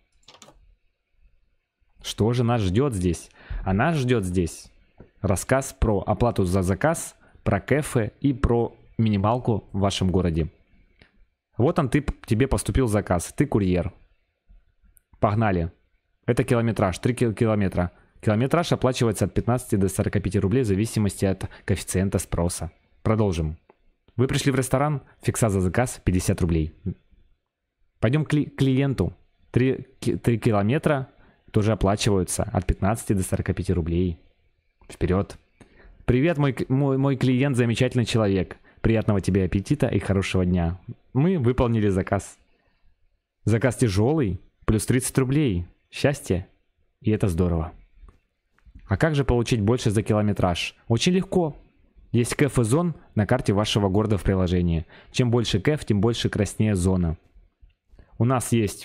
Что же нас ждет здесь? А нас ждет здесь рассказ про оплату за заказ, про кафе и про минималку в вашем городе. Вот он, тебе поступил заказ. Ты курьер. Погнали. Это километраж, 3 километра. Километраж оплачивается от 15 до 45 рублей в зависимости от коэффициента спроса. Продолжим. Вы пришли в ресторан, фикса за заказ 50 рублей. Пойдем к клиенту. 3 километра тоже оплачиваются от 15 до 45 рублей. Вперед. Привет, мой клиент, замечательный человек. Приятного тебе аппетита и хорошего дня. Мы выполнили заказ. Заказ тяжелый, плюс 30 рублей. Счастье. И это здорово. А как же получить больше за километраж? Очень легко. Есть кэф и зон на карте вашего города в приложении. Чем больше кэф, тем больше краснее зона. У нас есть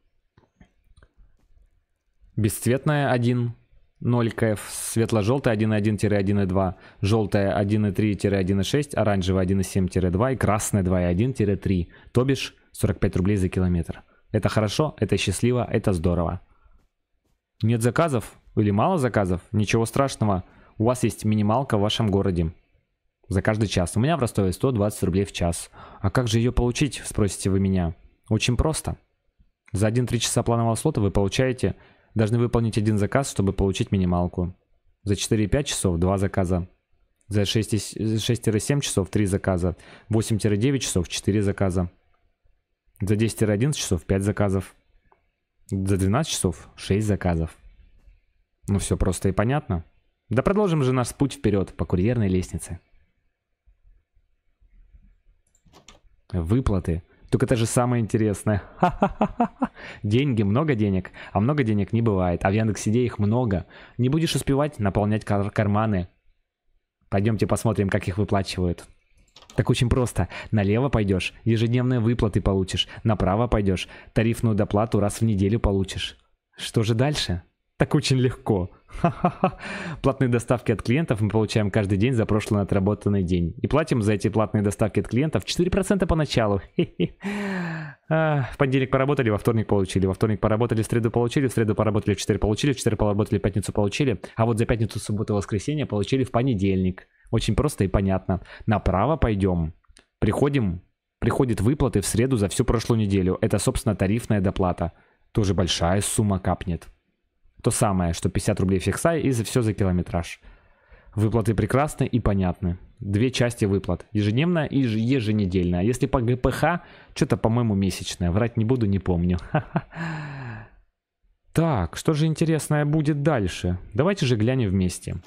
бесцветная 1, 0 кэф, светло-желтая 1.1-1.2, желтая 1.3-1.6, оранжевая 1.7-2 и красная 2.1-3, то бишь 45 рублей за километр. Это хорошо, это счастливо, это здорово. Нет заказов или мало заказов? Ничего страшного. У вас есть минималка в вашем городе. За каждый час. У меня в Ростове 120 рублей в час. А как же ее получить, спросите вы меня? Очень просто. За 1-3 часа планового слота вы должны выполнить один заказ, чтобы получить минималку. За 4-5 часов 2 заказа. За 6-7 часов 3 заказа. 8-9 часов 4 заказа. За 10-11 часов 5 заказов. За 12 часов 6 заказов. Ну все просто и понятно. Да продолжим же наш путь вперед по курьерной лестнице. Выплаты. Только это же самое интересное. Деньги, много денег. А много денег не бывает. А в Яндекс.Еде их много. Не будешь успевать наполнять карманы. Пойдемте посмотрим, как их выплачивают. Так очень просто. Налево пойдешь, ежедневные выплаты получишь. Направо пойдешь, тарифную доплату раз в неделю получишь. Что же дальше? Так очень легко. Платные доставки от клиентов мы получаем каждый день за прошлый отработанный день. И платим за эти платные доставки от клиентов 4% поначалу. В понедельник поработали, во вторник получили. Во вторник поработали, в среду получили. В среду поработали, в 4 получили. В 4 поработали, в пятницу получили. А вот за пятницу, субботу, воскресенье получили в понедельник. Очень просто и понятно. Направо пойдем. Приходят выплаты в среду за всю прошлую неделю. Это, собственно, тарифная доплата. Тоже большая сумма капнет. То самое, что 50 рублей фикса и все за километраж. Выплаты прекрасны и понятны. Две части выплат. Ежедневная и еженедельная. Если по ГПХ, что-то, по-моему, месячное. Врать не буду, не помню. Так, что же интересное будет дальше? Давайте же глянем вместе.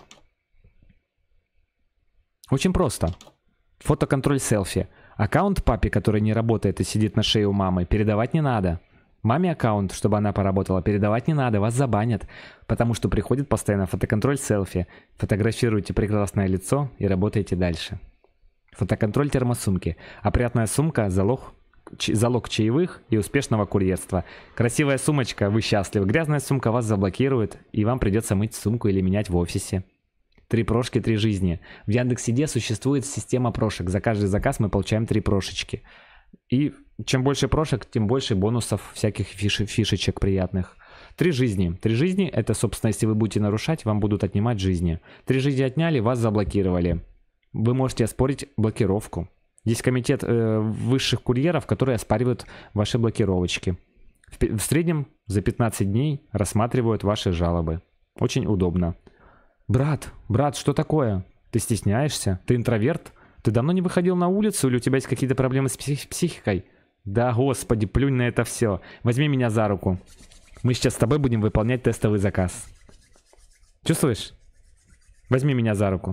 Очень просто. Фотоконтроль селфи. Аккаунт папе, который не работает и сидит на шее у мамы, передавать не надо. Маме аккаунт, чтобы она поработала, передавать не надо, вас забанят. Потому что приходит постоянно фотоконтроль селфи. Фотографируйте прекрасное лицо и работайте дальше. Фотоконтроль термосумки. Опрятная сумка – залог чаевых и успешного курьерства. Красивая сумочка – вы счастливы. Грязная сумка вас заблокирует, и вам придется мыть сумку или менять в офисе. 3 прошки, 3 жизни. В Яндекс.Еде существует система прошек. За каждый заказ мы получаем 3 прошечки. И чем больше прошек, тем больше бонусов, всяких фишечек приятных. 3 жизни. 3 жизни – это, собственно, если вы будете нарушать, вам будут отнимать жизни. 3 жизни отняли, вас заблокировали. Вы можете оспорить блокировку. Есть комитет высших курьеров, которые оспаривают ваши блокировочки. В среднем за 15 дней рассматривают ваши жалобы. Очень удобно. Брат, что такое? Ты стесняешься? Ты интроверт? Ты давно не выходил на улицу или у тебя есть какие-то проблемы с психикой? Да, господи, плюнь на это все. Возьми меня за руку. Мы сейчас с тобой будем выполнять тестовый заказ. Чувствуешь? Возьми меня за руку.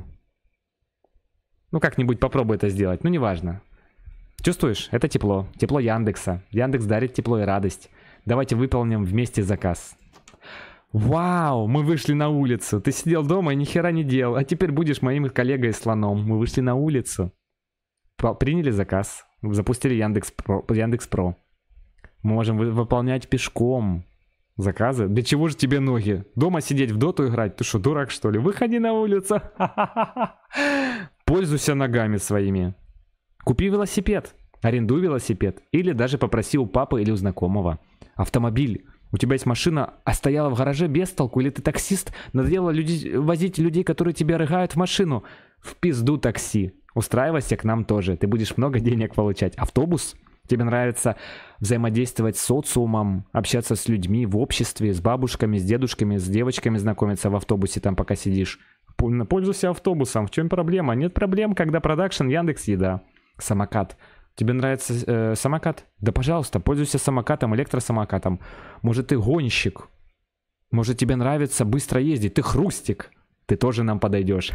Ну, как-нибудь попробуй это сделать. Ну, неважно. Чувствуешь? Это тепло. Тепло Яндекса. Яндекс дарит тепло и радость. Давайте выполним вместе заказ. Вау, мы вышли на улицу. Ты сидел дома и ни хера не делал. А теперь будешь моим коллегой-слоном. Мы вышли на улицу. Приняли заказ. Запустили Яндекс.Про. Мы можем выполнять пешком заказы. Для чего же тебе ноги? Дома сидеть в доту играть? Ты что, дурак что ли? Выходи на улицу. Пользуйся ногами своими. Купи велосипед. Арендуй велосипед. Или даже попроси у папы или у знакомого. Автомобиль. У тебя есть машина, а стояла в гараже без толку, или ты таксист, надоело возить людей, которые тебя рыгают в машину. В пизду такси. Устраивайся к нам тоже, ты будешь много денег получать. Автобус? Тебе нравится взаимодействовать с социумом, общаться с людьми в обществе, с бабушками, с дедушками, с девочками знакомиться в автобусе там пока сидишь. Пользуйся автобусом, в чем проблема? Нет проблем, когда продакшн Яндекс.Еда. Самокат. Тебе нравится самокат? Да пожалуйста, пользуйся самокатом, электросамокатом. Может, ты гонщик? Может, тебе нравится быстро ездить? Ты хрустик? Ты тоже нам подойдешь.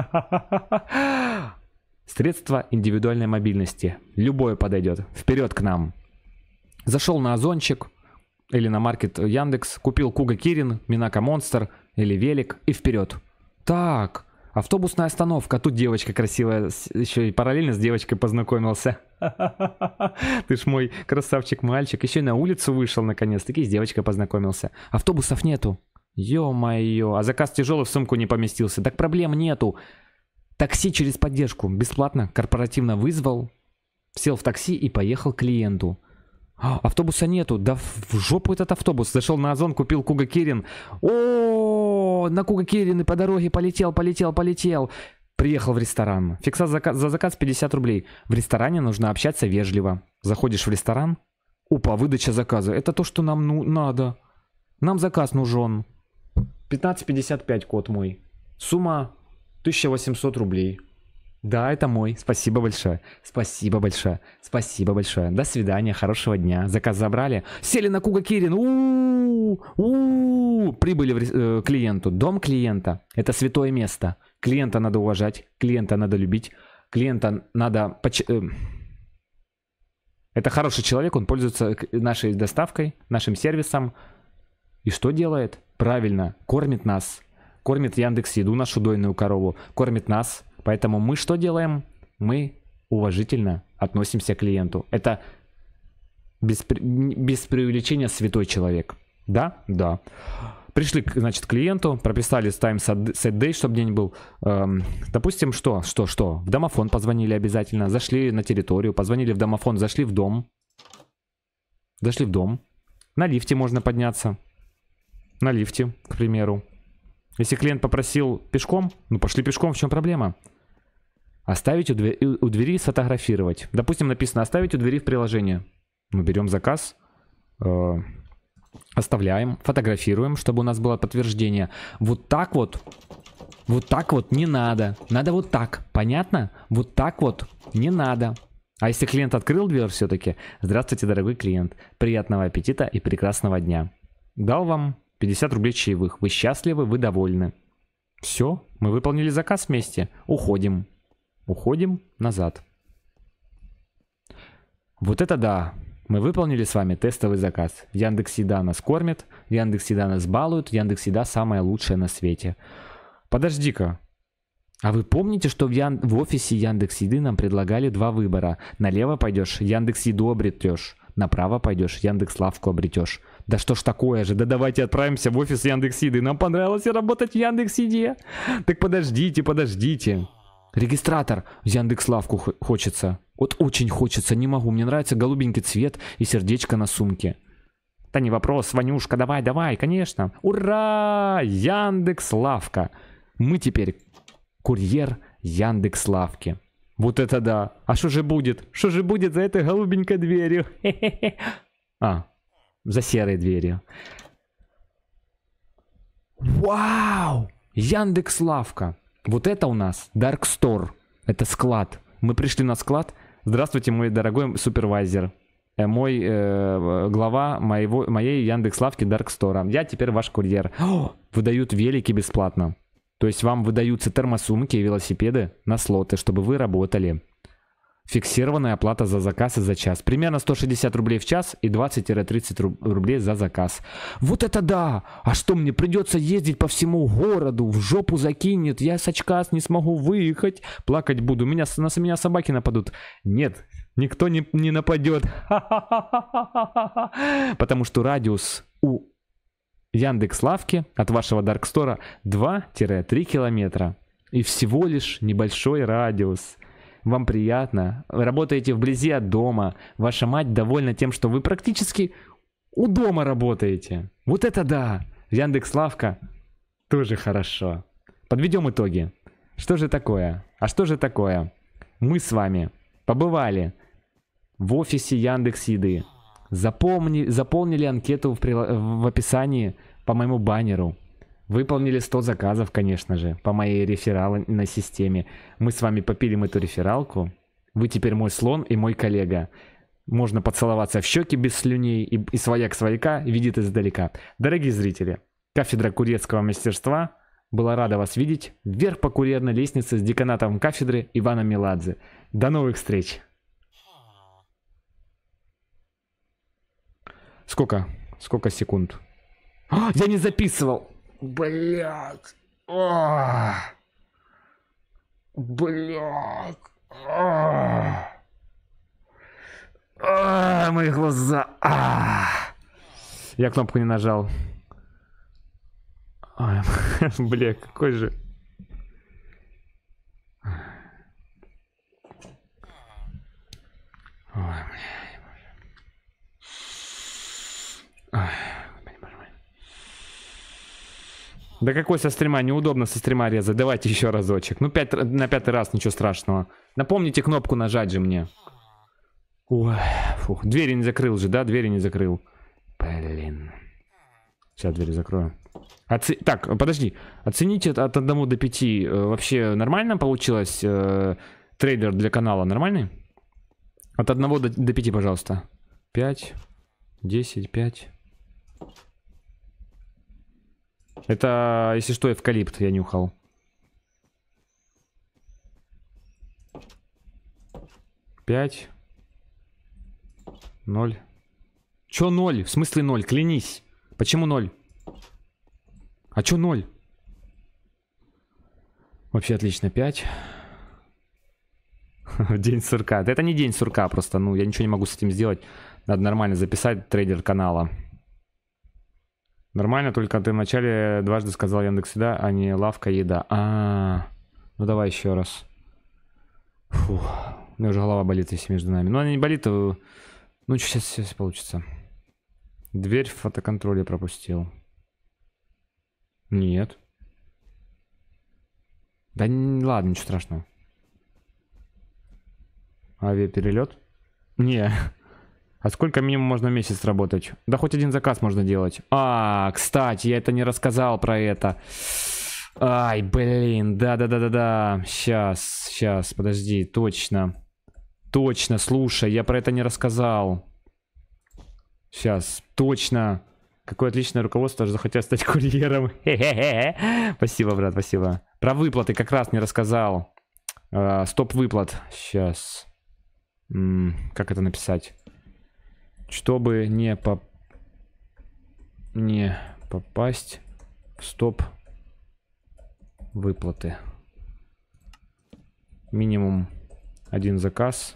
Средства индивидуальной мобильности. Любое подойдет. Вперед к нам. Зашел на Озончик или на маркет Яндекс, купил Куга Кирин, Минака Монстр, или велик и вперед. Так, автобусная остановка. Тут девочка красивая, еще и параллельно с девочкой познакомился. Ты ж мой красавчик-мальчик. Еще и на улицу вышел наконец-таки, с девочкой познакомился. Автобусов нету. Ё-моё, а заказ тяжелый в сумку не поместился. Так проблем нету. Такси через поддержку, бесплатно, корпоративно вызвал. Сел в такси и поехал к клиенту. Автобуса нету, да в жопу этот автобус. Зашел на Озон, купил Куга Кирин. О, на Куга Кирин и по дороге полетел. Приехал в ресторан. Фикса за заказ 50 рублей. В ресторане нужно общаться вежливо. Заходишь в ресторан. Опа, выдача заказа. Это то, что нам надо. Нам заказ нужен. 15,55 код мой. Сумма 1800 рублей. Да, это мой. Спасибо большое. Спасибо большое. Спасибо большое. До свидания. Хорошего дня. Заказ забрали. Сели на Куга Кирин. Прибыли к клиенту. Дом клиента. Это святое место. Клиента надо уважать. Клиента надо любить. Клиента надо... Это хороший человек. Он пользуется нашей доставкой, нашим сервисом. И что делает? Правильно. Кормит нас. Кормит Яндекс.Еду, нашу дойную корову. Кормит нас. Поэтому мы что делаем? Мы уважительно относимся к клиенту. Это без преувеличения святой человек. Да? Да. Пришли, значит, к клиенту, прописали time set day, чтобы день был. Допустим, что? В домофон позвонили обязательно. Зашли на территорию, позвонили в домофон, зашли в дом. Зашли в дом. На лифте можно подняться. На лифте, к примеру. Если клиент попросил пешком, ну пошли пешком, в чем проблема? Оставить у двери, сфотографировать. Допустим, написано оставить у двери в приложении. Мы берем заказ, оставляем, фотографируем, чтобы у нас было подтверждение. Вот так вот не надо. Надо вот так, понятно? Вот так вот не надо. А если клиент открыл дверь все-таки, здравствуйте, дорогой клиент, приятного аппетита и прекрасного дня. Дал вам 50 рублей чаевых. Вы счастливы, вы довольны. Все, мы выполнили заказ вместе. Уходим. Уходим назад. Вот это да. Мы выполнили с вами тестовый заказ. Яндекс.Еда нас кормит, Яндекс.Еда нас балует, Яндекс.Еда самая лучшая на свете. Подожди-ка. А вы помните, что в офисе Яндекс.Еды нам предлагали два выбора? Налево пойдешь, Яндекс.Еду обретешь. Направо пойдешь, Яндекс.Лавку обретешь. Да что ж такое же? Да давайте отправимся в офис Яндекс.Еды. Нам понравилось работать в Яндекс.Еде. Так подождите. Регистратор в Яндекс.Лавку хочется. Вот очень хочется, не могу. Мне нравится голубенький цвет и сердечко на сумке. Да не вопрос, Ванюшка, давай, конечно. Ура! Яндекс.Лавка. Мы теперь курьер Яндекс.Лавки. Вот это да. А что же будет? Что же будет за этой голубенькой дверью? За серой дверью. Вау! Яндекс.Лавка. Вот это у нас Dark Store. Это склад. Мы пришли на склад. Здравствуйте, мой дорогой супервайзер. Мой глава моей Яндекс.Лавки Dark Store. Я теперь ваш курьер. Выдают велики бесплатно. То есть вам выдаются термосумки и велосипеды на слоты, чтобы вы работали. Фиксированная оплата за заказ и за час. Примерно 160 рублей в час и 20-30 рублей за заказ. Вот это да! А что, мне придется ездить по всему городу? В жопу закинет, я с очка не смогу выехать. Плакать буду, на меня собаки нападут. Нет, никто не нападет. Потому что радиус у Яндекс.Лавки от вашего Даркстора 2-3 километра. И всего лишь небольшой радиус. Вам приятно, вы работаете вблизи от дома, ваша мать довольна тем, что вы практически у дома работаете. Вот это да! Яндекс.Лавка тоже хорошо. Подведем итоги. Что же такое? А что же такое? Мы с вами побывали в офисе Яндекс.Еды, заполнили анкету в описании по моему баннеру. Выполнили 100 заказов, конечно же, по моей рефералной системе. Мы с вами попилим эту рефералку. Вы теперь мой слон и мой коллега. Можно поцеловаться в щеки без слюней, и свояк свояка видит издалека. Дорогие зрители, кафедра курьерского мастерства была рада вас видеть. Вверх по курьерной лестнице с деканатом кафедры Иваном Меладзе. До новых встреч. Сколько секунд? Я не записывал. Блядь. Блядь. Мои глаза. Я кнопку не нажал. Ой, бля, какой же... Ой, бля. Да какой со стрима? Неудобно со стрима резать. Давайте еще разочек. Ну, на 5-й раз, ничего страшного. Напомните кнопку нажать же мне. Ой, фух. Двери не закрыл же, да? Двери не закрыл. Блин. Сейчас двери закрою. Так, подожди. Оцените от 1 до 5. Вообще нормально получилось трейлер для канала? Нормальный? От 1 до 5, пожалуйста. 5, 10, 5. Это, если что, эвкалипт я нюхал. Пять. 0. Чё 0? В смысле 0? Клянись. Почему 0? А чё 0? Вообще отлично. 5. День сурка. Это не день сурка просто. Ну, я ничего не могу с этим сделать. Надо нормально записать трейлер канала. Нормально, только ты вначале дважды сказал Яндекс.Еда, а не лавка еда. Ну давай еще раз. Фух. У меня уже голова болит, если между нами. Ну она не болит, ну сейчас получится. Дверь в фотоконтроле пропустил. Нет. Да ладно, ничего страшного. Авиаперелет? Не. А сколько минимум можно в месяц работать? Да хоть один заказ можно делать. Кстати, я это не рассказал про это. Ай, блин, да. Сейчас, подожди, точно. Точно, слушай, я про это не рассказал. Сейчас, точно. Какое отличное руководство, даже захотел стать курьером. Спасибо, брат, спасибо. Про выплаты как раз не рассказал. Стоп выплат. Сейчас. Как это написать? Чтобы не попасть в стоп выплаты. Минимум один заказ.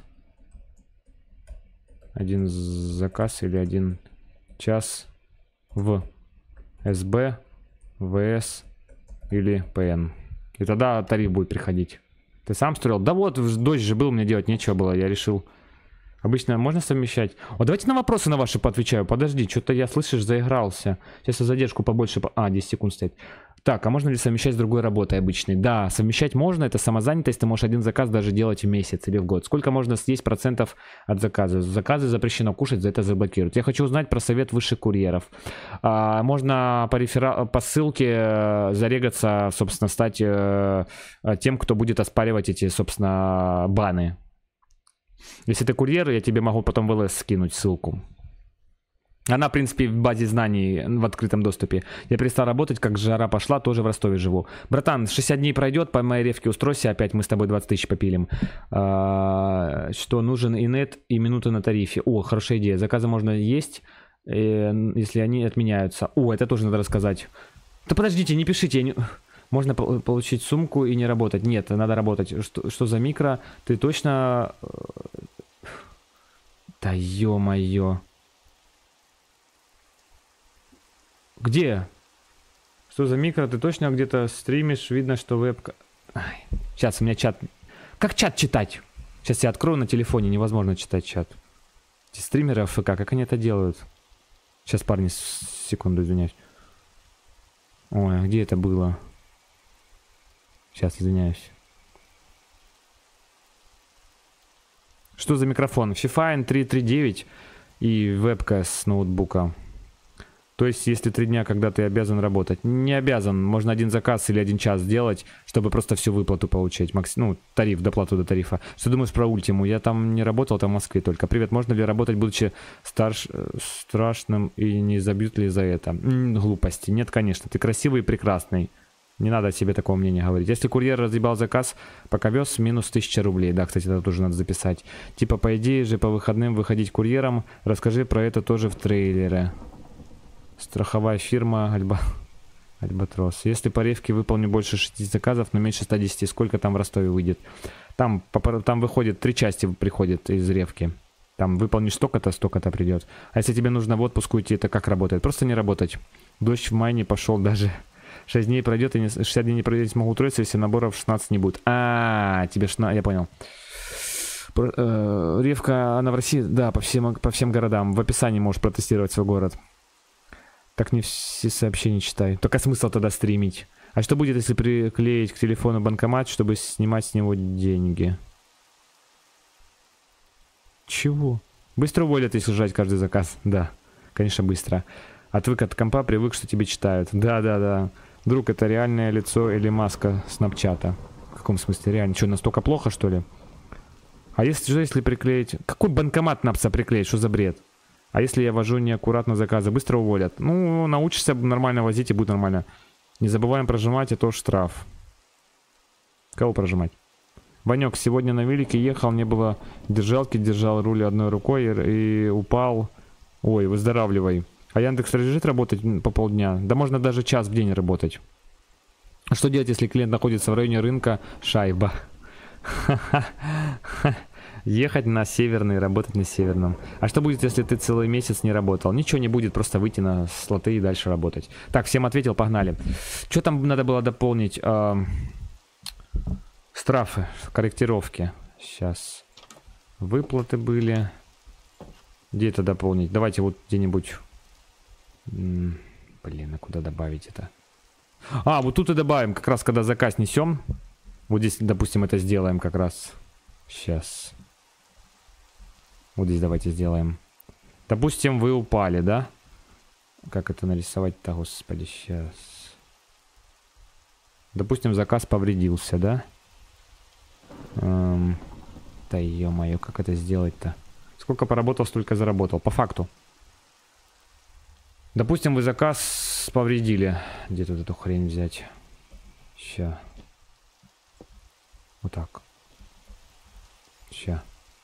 Один заказ или 1 час в СБ, ВС или ПН. И тогда тариф будет приходить. Ты сам строил? Да вот, дождь же был, мне делать нечего было, я решил. Обычно можно совмещать? Давайте на вопросы на ваши поотвечаю. Подожди, что-то я, слышишь, заигрался. Сейчас я задержку побольше... 10 секунд стоит. Так, а можно ли совмещать с другой работой обычной? Да, совмещать можно, это самозанятость. Ты можешь один заказ даже делать в месяц или в год. Сколько можно съесть процентов от заказа? Заказы запрещено кушать, за это заблокируют. Я хочу узнать про совет высших курьеров. Можно по ссылке зарегаться, собственно, стать тем, кто будет оспаривать эти, собственно, баны. Если ты курьер, я тебе могу потом в ЛС скинуть ссылку. Она, в принципе, в базе знаний в открытом доступе. Я перестал работать, как жара пошла, тоже в Ростове живу. Братан, 60 дней пройдет, по моей ревке устройся, опять мы с тобой 20 тысяч попилим. Что нужен и нет, и минуты на тарифе. О, хорошая идея. Заказы можно есть, если они отменяются. О, это тоже надо рассказать. Да подождите, не пишите, Можно получить сумку и не работать. Нет, надо работать. Что за микро? Ты точно... Да ё-моё. Где? Что за микро? Ты точно где-то стримишь? Видно, что вебка... Сейчас, у меня чат... Как чат читать? Сейчас я открою на телефоне. Невозможно читать чат. Эти стримеры АФК, как они это делают? Сейчас, парни, секунду, извиняюсь. Ой, где это было? Сейчас, извиняюсь. Что за микрофон? Fifine 339 и вебка с ноутбука. То есть, если 3 дня, когда ты обязан работать. Не обязан. Можно один заказ или 1 час сделать, чтобы просто всю выплату получить. Ну, тариф, доплату до тарифа. Что думаешь про Ультиму? Я там не работал, там в Москве только. Привет, можно ли работать, будучи страшным, и не забьют ли за это? Глупости. Нет, конечно. Ты красивый и прекрасный. Не надо о себе такого мнения говорить. Если курьер разъебал заказ, пока вез, минус 1000 рублей. Да, кстати, это тоже надо записать. Типа, по идее же, по выходным выходить курьером. Расскажи про это тоже в трейлере. Страховая фирма Альба. Альбатрос. Если по ревке выполню больше 6 заказов, но меньше 110, сколько там в Ростове выйдет? Там выходит 3 части приходит из ревки. Там выполнишь столько-то придет. А если тебе нужно в отпуск уйти, это как работает? Просто не работать. Дождь в мае не пошел даже. 6 дней пройдет, и 60 дней не пройдет, смогу устроиться, если наборов 16 не будет. Тебе 16, я понял. Ревка, она в России, да, по всем городам. В описании можешь протестировать свой город. Так не все сообщения читай. Только смысл тогда стримить. А что будет, если приклеить к телефону банкомат, чтобы снимать с него деньги? Чего? Быстро уволят, если жать каждый заказ. Да, конечно, быстро. Отвык от компа, привык, что тебе читают. Да. Друг, это реальное лицо или маска снапчата? В каком смысле реально? Что, настолько плохо, что ли? А если приклеить... Какой банкомат напса приклеить? Что за бред? А если я вожу неаккуратно заказы, быстро уволят? Ну, научишься нормально возить и будет нормально. Не забываем прожимать, это штраф. Кого прожимать? Ванек, сегодня на велике ехал, не было держалки, держал руль одной рукой и упал. Ой, выздоравливай. А Яндекс разрешит работать по полдня? Да можно даже час в день работать. Что делать, если клиент находится в районе рынка? Шайба. Ехать на северный, работать на северном. А что будет, если ты целый месяц не работал? Ничего не будет, просто выйти на слоты и дальше работать. Так, всем ответил, погнали. Что там надо было дополнить? Штрафы, корректировки. Сейчас. Выплаты были. Где это дополнить? Давайте вот где-нибудь... Блин, а куда добавить это? Вот тут и добавим, как раз когда заказ несем. Вот здесь, допустим, это сделаем как раз. Сейчас. Вот здесь давайте сделаем. Допустим, вы упали, да? Как это нарисовать-то, господи, сейчас. Допустим, заказ повредился, да? Да ё-моё, как это сделать-то? Сколько поработал, столько заработал. По факту. Допустим, вы заказ повредили. Где тут эту хрень взять? Ща. Вот так. Ща.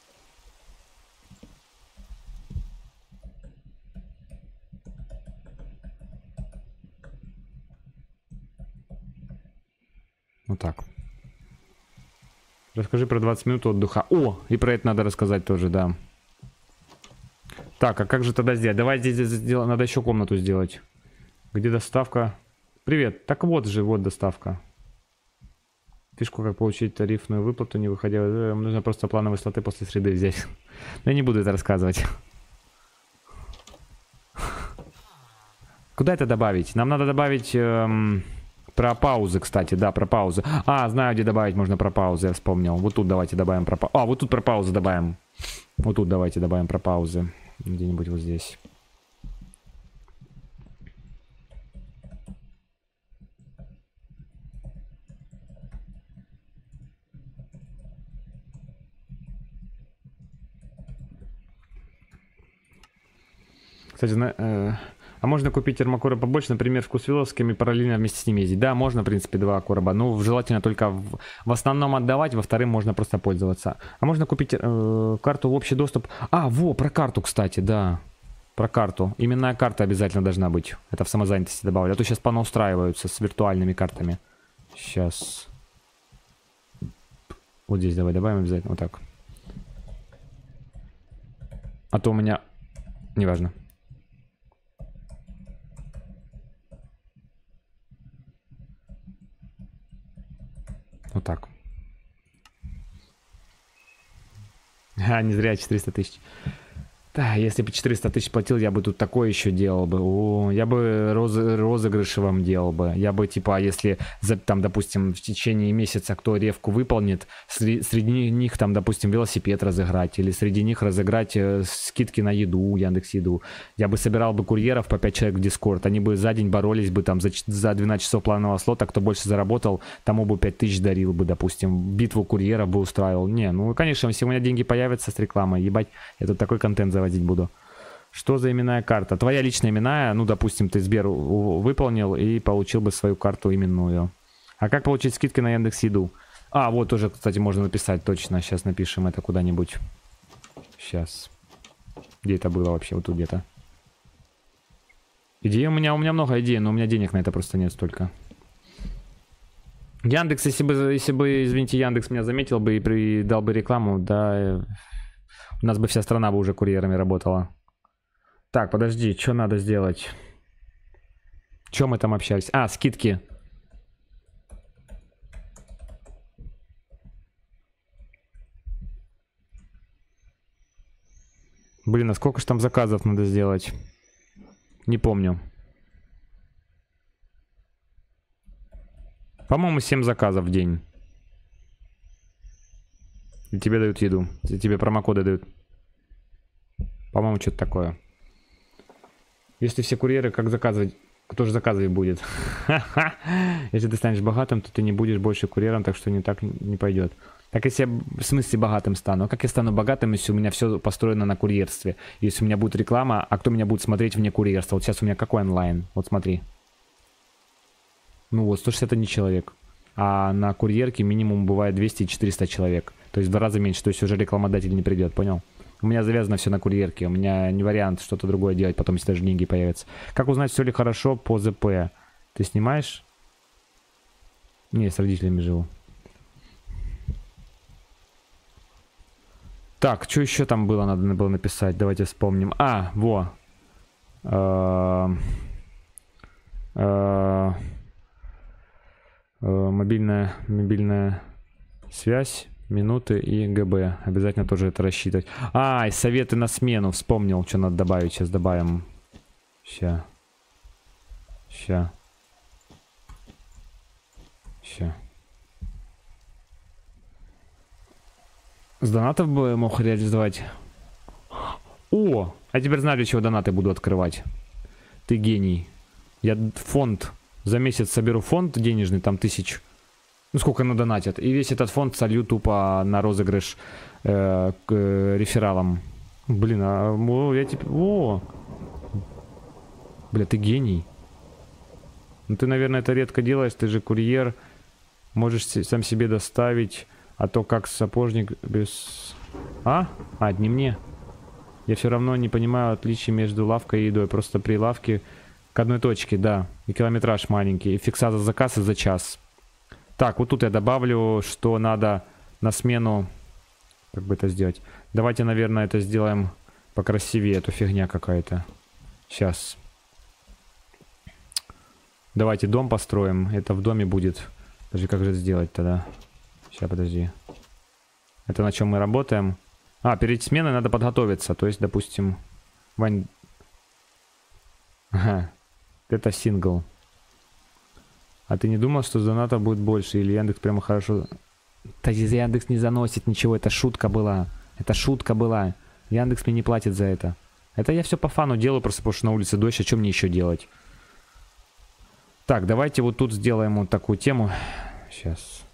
Вот так. Расскажи про 20 минут отдыха. О, и про это надо рассказать тоже, да. Так, а как же тогда сделать? Давай здесь сделать. Надо еще комнату сделать. Где доставка? Привет. Так вот же, вот доставка. Фишку, как получить тарифную выплату, не выходя. Нужно просто плановые слоты после среды взять. Но я не буду это рассказывать. Куда это добавить? Нам надо добавить про паузы, кстати. Да, про паузы. Знаю, где добавить можно про паузы, я вспомнил. Вот тут давайте добавим про паузы. Вот тут про паузы добавим. Вот тут давайте добавим про паузы. Где-нибудь вот здесь. Кстати, а можно купить термокоры побольше, например, вкусвилловскими, параллельно вместе с ними ездить? Да, можно, в принципе, 2 короба. Ну, желательно только в основном отдавать, во вторым можно просто пользоваться. А можно купить карту в общий доступ. Про карту, кстати, да. Про карту. Именная карта обязательно должна быть. Это в самозанятости добавлю. А то сейчас понаустраиваются с виртуальными картами. Сейчас. Вот здесь давай добавим обязательно. Вот так. А то у меня... Неважно. Вот так. Не зря 400 тысяч. Да, если бы 400 тысяч платил, я бы тут такое еще делал бы. Я бы розыгрыши вам делал бы. Я бы, типа, если, там, допустим, в течение месяца кто ревку выполнит, среди них, там, допустим, велосипед разыграть, или среди них разыграть скидки на еду, Яндекс.Еду. Я бы собирал бы курьеров по 5 человек в Дискорд. Они бы за день боролись бы там за 12 часов планового слота. Кто больше заработал, тому бы 5000 дарил бы, допустим. Битву курьеров бы устраивал. Конечно, если у меня деньги появятся с рекламой, ебать, я тут такой контент заводить буду. Что за именная карта? Твоя личная именная, допустим, ты Сбер выполнил и получил бы свою карту именную. А как получить скидки на Яндекс.Еду? Вот тоже, кстати, можно написать точно. Сейчас напишем это куда-нибудь. Сейчас. Где это было вообще? Вот тут где-то. Идеи у меня много идей, но у меня денег на это просто нет столько. Яндекс, если бы, извините, Яндекс меня заметил бы и дал бы рекламу, да, у нас бы вся страна бы уже курьерами работала. Так, подожди, что надо сделать? Чем мы там общались? А, скидки. Блин, а сколько же там заказов надо сделать? Не помню. По-моему, 7 заказов в день. И тебе дают еду. Тебе промокоды дают. По-моему, что-то такое. Если все курьеры, как заказывать? Кто же заказывать будет? Если ты станешь богатым, то ты не будешь больше курьером, так что не так не пойдет. Так если я в смысле богатым стану? А как я стану богатым, если у меня все построено на курьерстве? Если у меня будет реклама, а кто меня будет смотреть вне курьерства? Вот сейчас у меня какой онлайн? Вот смотри. Ну вот, 161 человек. А на курьерке минимум бывает 200-400 человек. То есть в 2 раза меньше. То есть уже рекламодатель не придет, понял? У меня завязано все на курьерке. У меня не вариант что-то другое делать, потом если даже деньги появятся. Как узнать, все ли хорошо по ЗП? Ты снимаешь? Не, с родителями живу. Так, что еще там было, надо было написать? Давайте вспомним. А, во. Мобильная связь, минуты и ГБ. Обязательно тоже это рассчитывать. А, и советы на смену. Вспомнил, что надо добавить. Сейчас добавим. Ща. С донатов бы мог реализовать. О, а теперь знаю, для чего донаты буду открывать. Ты гений. Я фонд. За месяц соберу фонд денежный, там 1000. Ну, сколько надонатят. И весь этот фонд солью тупо на розыгрыш к рефералам. Блин, я теперь... О! Бля, ты гений. Ну, ты, наверное, это редко делаешь. Ты же курьер. Можешь сам себе доставить. А то как сапожник без... А? А, не мне. Я все равно не понимаю отличий между лавкой и едой. Просто при лавке к одной точке, да. И километраж маленький. И фикса за заказ и за час. Так, вот тут я добавлю, что надо на смену... Как бы это сделать? Давайте, наверное, это сделаем покрасивее. Это фигня какая-то. Сейчас. Давайте дом построим. Это в доме будет. Подожди, как же это сделать тогда? Сейчас, подожди. Это на чем мы работаем? А, перед сменой надо подготовиться. То есть, допустим... Вань... Ага. Это сингл. А ты не думал, что с доната будет больше? Или Яндекс прямо хорошо... Да Яндекс не заносит ничего, это шутка была. Это шутка была. Яндекс мне не платит за это. Это я все по фану делаю, просто потому что на улице дождь, а что мне еще делать? Так, давайте вот тут сделаем вот такую тему. Сейчас.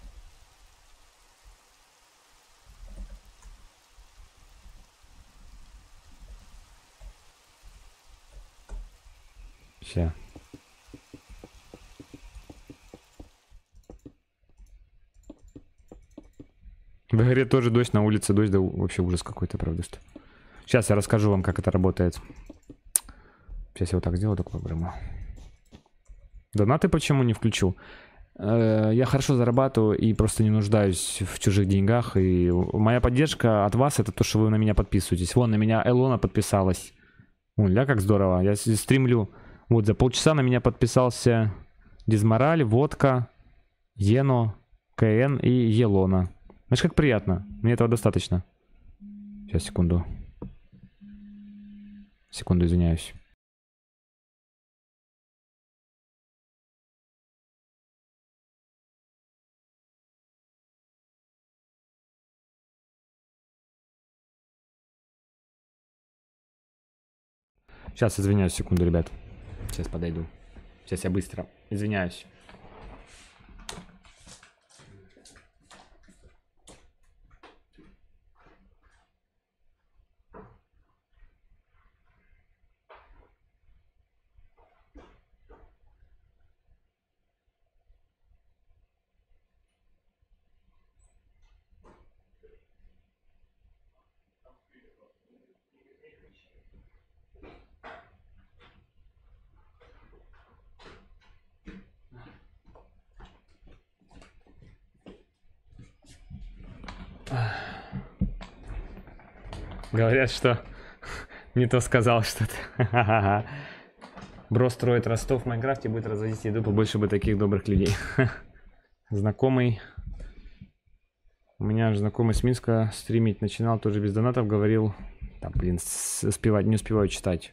Сейчас. В игре тоже дождь, на улице дождь, да вообще ужас какой-то, правда что. Сейчас я расскажу вам, как это работает. Сейчас я вот так сделаю, такую программу. Донаты почему не включу? Я хорошо зарабатываю и просто не нуждаюсь в чужих деньгах. И моя поддержка от вас — это то, что вы на меня подписываетесь. Вон, на меня Элона подписалась. Ой, ля, как здорово. Я стримлю. Вот, за полчаса на меня подписался Дизмораль, Водка, Ено, КН и Елона. Знаешь, как приятно. Мне этого достаточно. Сейчас, секунду. Секунду, извиняюсь. Сейчас, извиняюсь, секунду, ребят. Сейчас подойду. Сейчас я быстро. Извиняюсь. Говорят, что не то сказал что-то. Бро строит Ростов в Майнкрафте, будет разводить еду, побольше бы таких добрых людей. Знакомый. У меня же знакомый с Минска стримить начинал, тоже без донатов, говорил. Там, блин, не успеваю читать.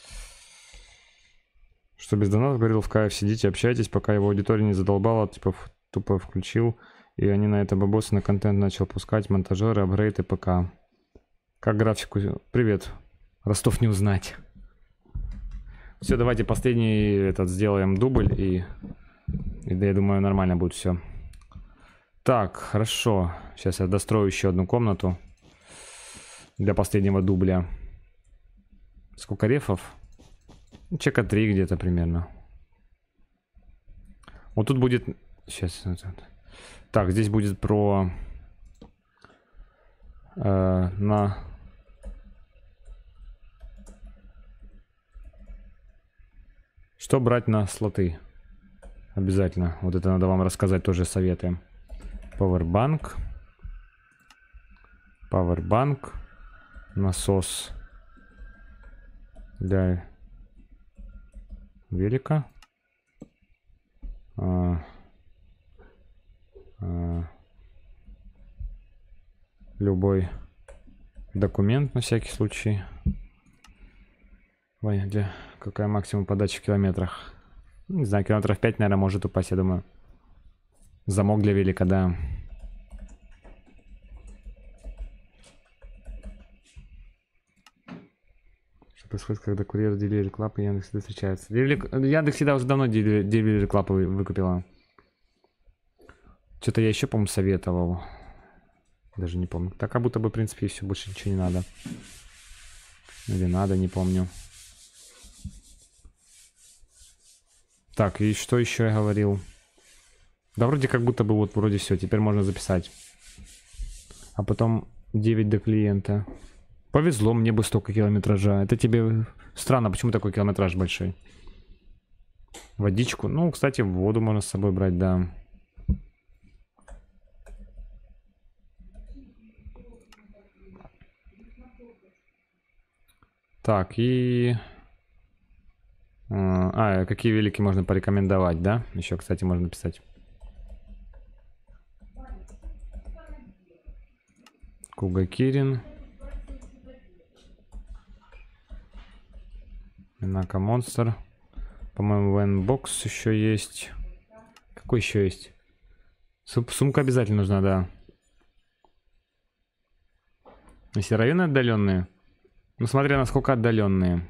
Что без донатов, говорил, в кайф сидите, общайтесь, пока его аудитория не задолбала, типа тупо включил. И они на это бабосы на контент начал пускать, монтажеры, апгрейды, ПК. Как графику? Привет. Ростов не узнать. Все, давайте последний этот сделаем дубль и да, я думаю, нормально будет все. Так, хорошо. Сейчас я дострою еще одну комнату для последнего дубля. Сколько рефов? Чека 3 где-то примерно. Вот тут будет... Сейчас. Так, здесь будет про... на... Что брать на слоты? Обязательно. Вот это надо вам рассказать, тоже советы. Powerbank. Powerbank. Насос для велика. Любой документ на всякий случай. Ой, для какая максимум подачи в километрах? Не знаю, километров 5, наверное, может упасть, я думаю. Замок для велика, да. Что происходит, когда курьер Delivery Club и Яндекс встречаются? Яндекс всегда уже давно Delivery Club выкупила. Что-то я еще, по-моему, советовал. Даже не помню. Так, как будто бы, в принципе, все, больше ничего не надо. Или надо, не помню. Так, и что еще я говорил? Да вроде как будто бы вот вроде все, теперь можно записать. А потом 9 до клиента. Повезло, мне бы столько километража. Это тебе странно, почему такой километраж большой? Водичку. Ну, кстати, воду можно с собой брать, да. Так, и... какие велики можно порекомендовать, да? Еще, кстати, можно написать. Куга Кирин. Инака Монстр. По-моему, Венбокс еще есть. Какой еще есть? Сумка обязательно нужна, да. Если районы отдаленные. Ну, смотря насколько отдаленные.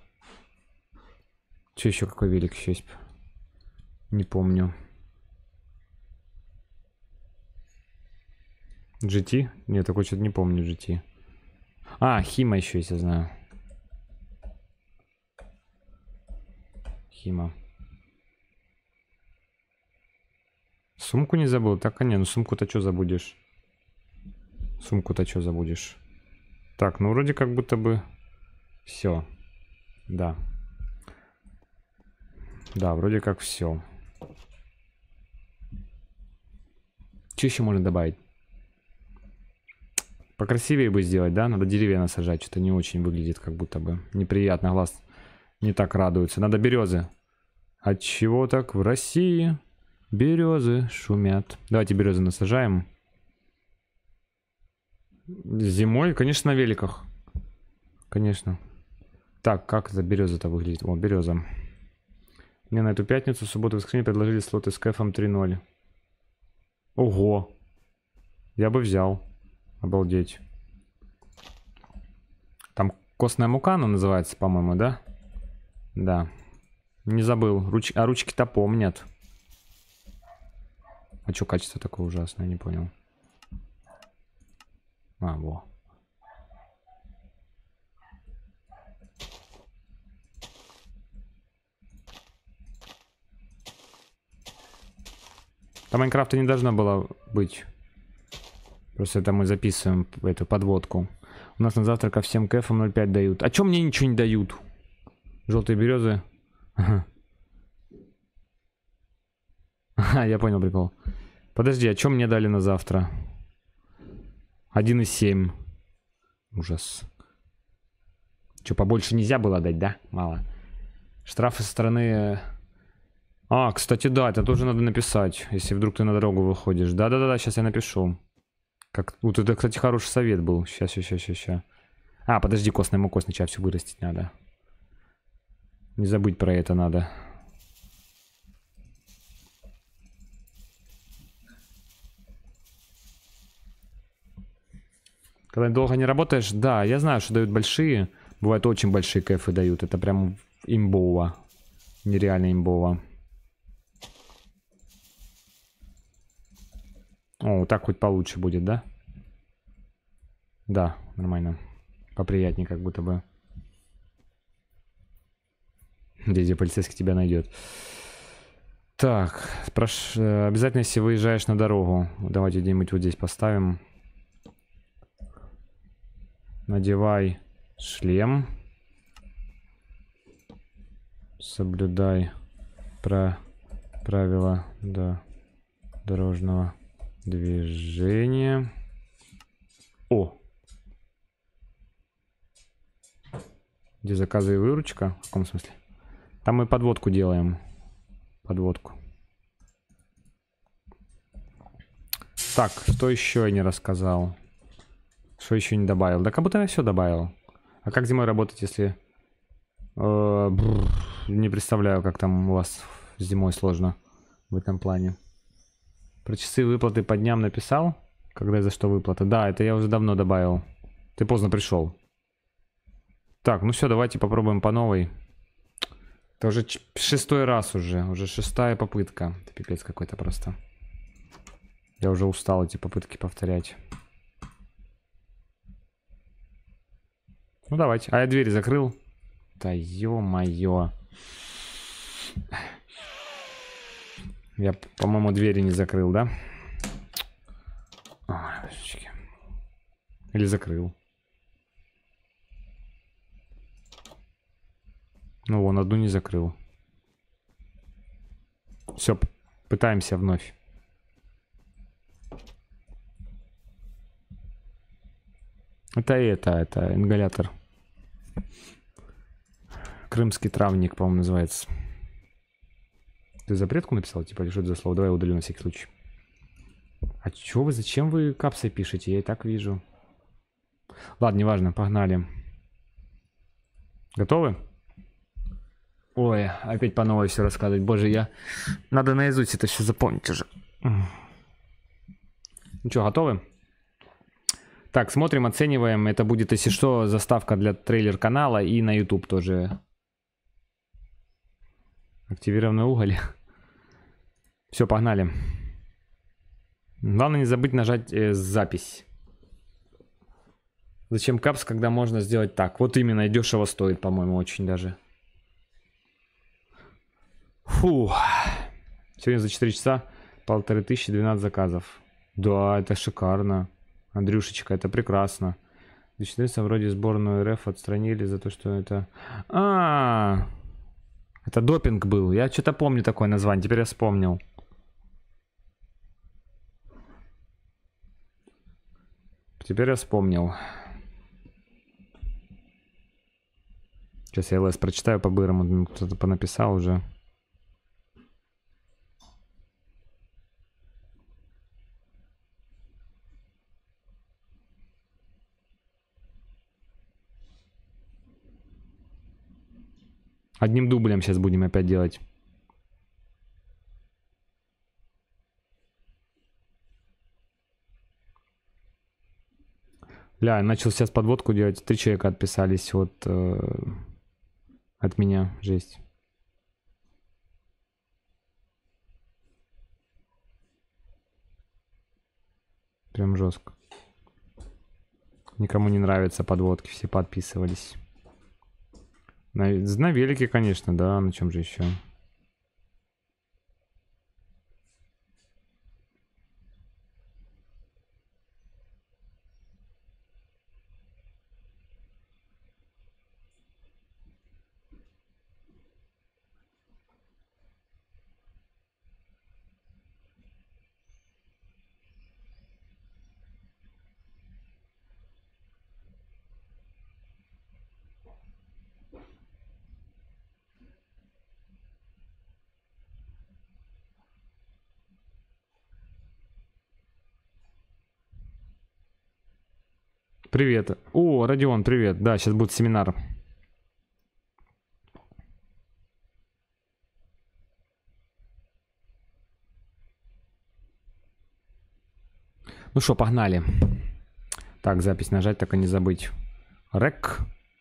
Что еще, какой велик еще есть? Не помню. GT? Нет, такой что-то не помню GT. Хима еще есть, я знаю. Хима. Сумку не забыл? Так, ну сумку-то что забудешь? Сумку-то что забудешь? Так, ну вроде как будто бы все. Да. Да, вроде как все. Что еще можно добавить? Покрасивее бы сделать, да? Надо деревья насажать. Что-то не очень выглядит, как будто бы. Неприятно, глаз не так радуется. Надо березы. От чего так в России березы шумят? Давайте березы насажаем. Зимой, конечно, на великах. Конечно. Так, как это береза-то выглядит? О, береза. Мне на эту пятницу, субботу и воскресенье предложили слоты с кэфом 3.0. Ого. Я бы взял. Обалдеть. Там костная мука она называется, по-моему, да? Да. Не забыл. Ручки-то помнят. А что качество такое ужасное, не понял. Во. Там Майнкрафта не должно было быть. Просто это мы записываем эту подводку. У нас на завтрак ко всем кэфам 0.5 дают. А чё мне ничего не дают? Желтые березы. Ага, я понял прикол. Подожди, а чё мне дали на завтра? 1.7. Ужас. Что, побольше нельзя было дать, да? Мало. Штрафы со стороны... А, кстати, да, это тоже надо написать, если вдруг ты на дорогу выходишь. Да-да-да, сейчас я напишу. Как... Вот это, кстати, хороший совет был. Сейчас. А, подожди, костный мукос, сначала все вырастить надо. Не забыть про это надо. Когда долго не работаешь, да, я знаю, что дают большие. Бывают очень большие кэфы дают. Это прям имбово. Нереально имбово. О, вот так хоть получше будет, да? Да, нормально. Поприятнее как будто бы. Дядя полицейский тебя найдет. Так, обязательно, если выезжаешь на дорогу. Давайте где-нибудь вот здесь поставим. Надевай шлем. Соблюдай правила дорожного движения. О! Где заказы и выручка? В каком смысле? Там мы подводку делаем. Подводку. Так, что еще я не рассказал? Что еще не добавил? Да как будто я все добавил. А как зимой работать, если... не представляю, как там у вас зимой сложно в этом плане. Про часы выплаты по дням написал? Когда и за что выплата? Да, это я уже давно добавил. Ты поздно пришел. Так, ну все, давайте попробуем по новой. Это уже 6-й раз уже. Уже 6-я попытка. Это пипец какой-то просто. Я уже устал эти попытки повторять. Ну давайте. А я дверь закрыл. Да ё-моё. Я, по-моему, двери не закрыл, да? Ой, божечки. Или закрыл. Ну вон, одну не закрыл. Все, пытаемся вновь. Это ингалятор. Крымский травник, по-моему, называется. Ты запретку написал, типа, или что это за слово? Давай я удалю на всякий случай. А чё вы, зачем вы капсой пишете? Я и так вижу. Ладно, неважно, погнали. Готовы? Ой, опять по новой все рассказывать. Боже, надо наизусть это все запомнить уже. Ну что, готовы? Так, смотрим, оцениваем. Это будет, если что, заставка для трейлер-канала и на YouTube тоже. Активированный уголь. Все, погнали. Главное не забыть нажать запись. Зачем капс, когда можно сделать так? Вот именно, и дешево стоит, по-моему, очень даже. Фу. Сегодня за 4 часа 1500, 12 заказов. Да, это шикарно. Андрюшечка, это прекрасно. В 2014 вроде сборную РФ отстранили за то, что это... Это допинг был. Я что-то помню такое название, теперь я вспомнил. Теперь я вспомнил. Сейчас я ЛС прочитаю по-бырому. Кто-то понаписал уже. Одним дублем сейчас будем опять делать. Ля, начал сейчас подводку делать. 3 человека отписались от меня. Жесть. Прям жестко. Никому не нравятся подводки. Все подписывались. На велике, конечно, да. На чем же еще? Привет. О, Родион, привет. Да, сейчас будет семинар. Ну что, погнали. Так, запись нажать, так и не забыть. Рек.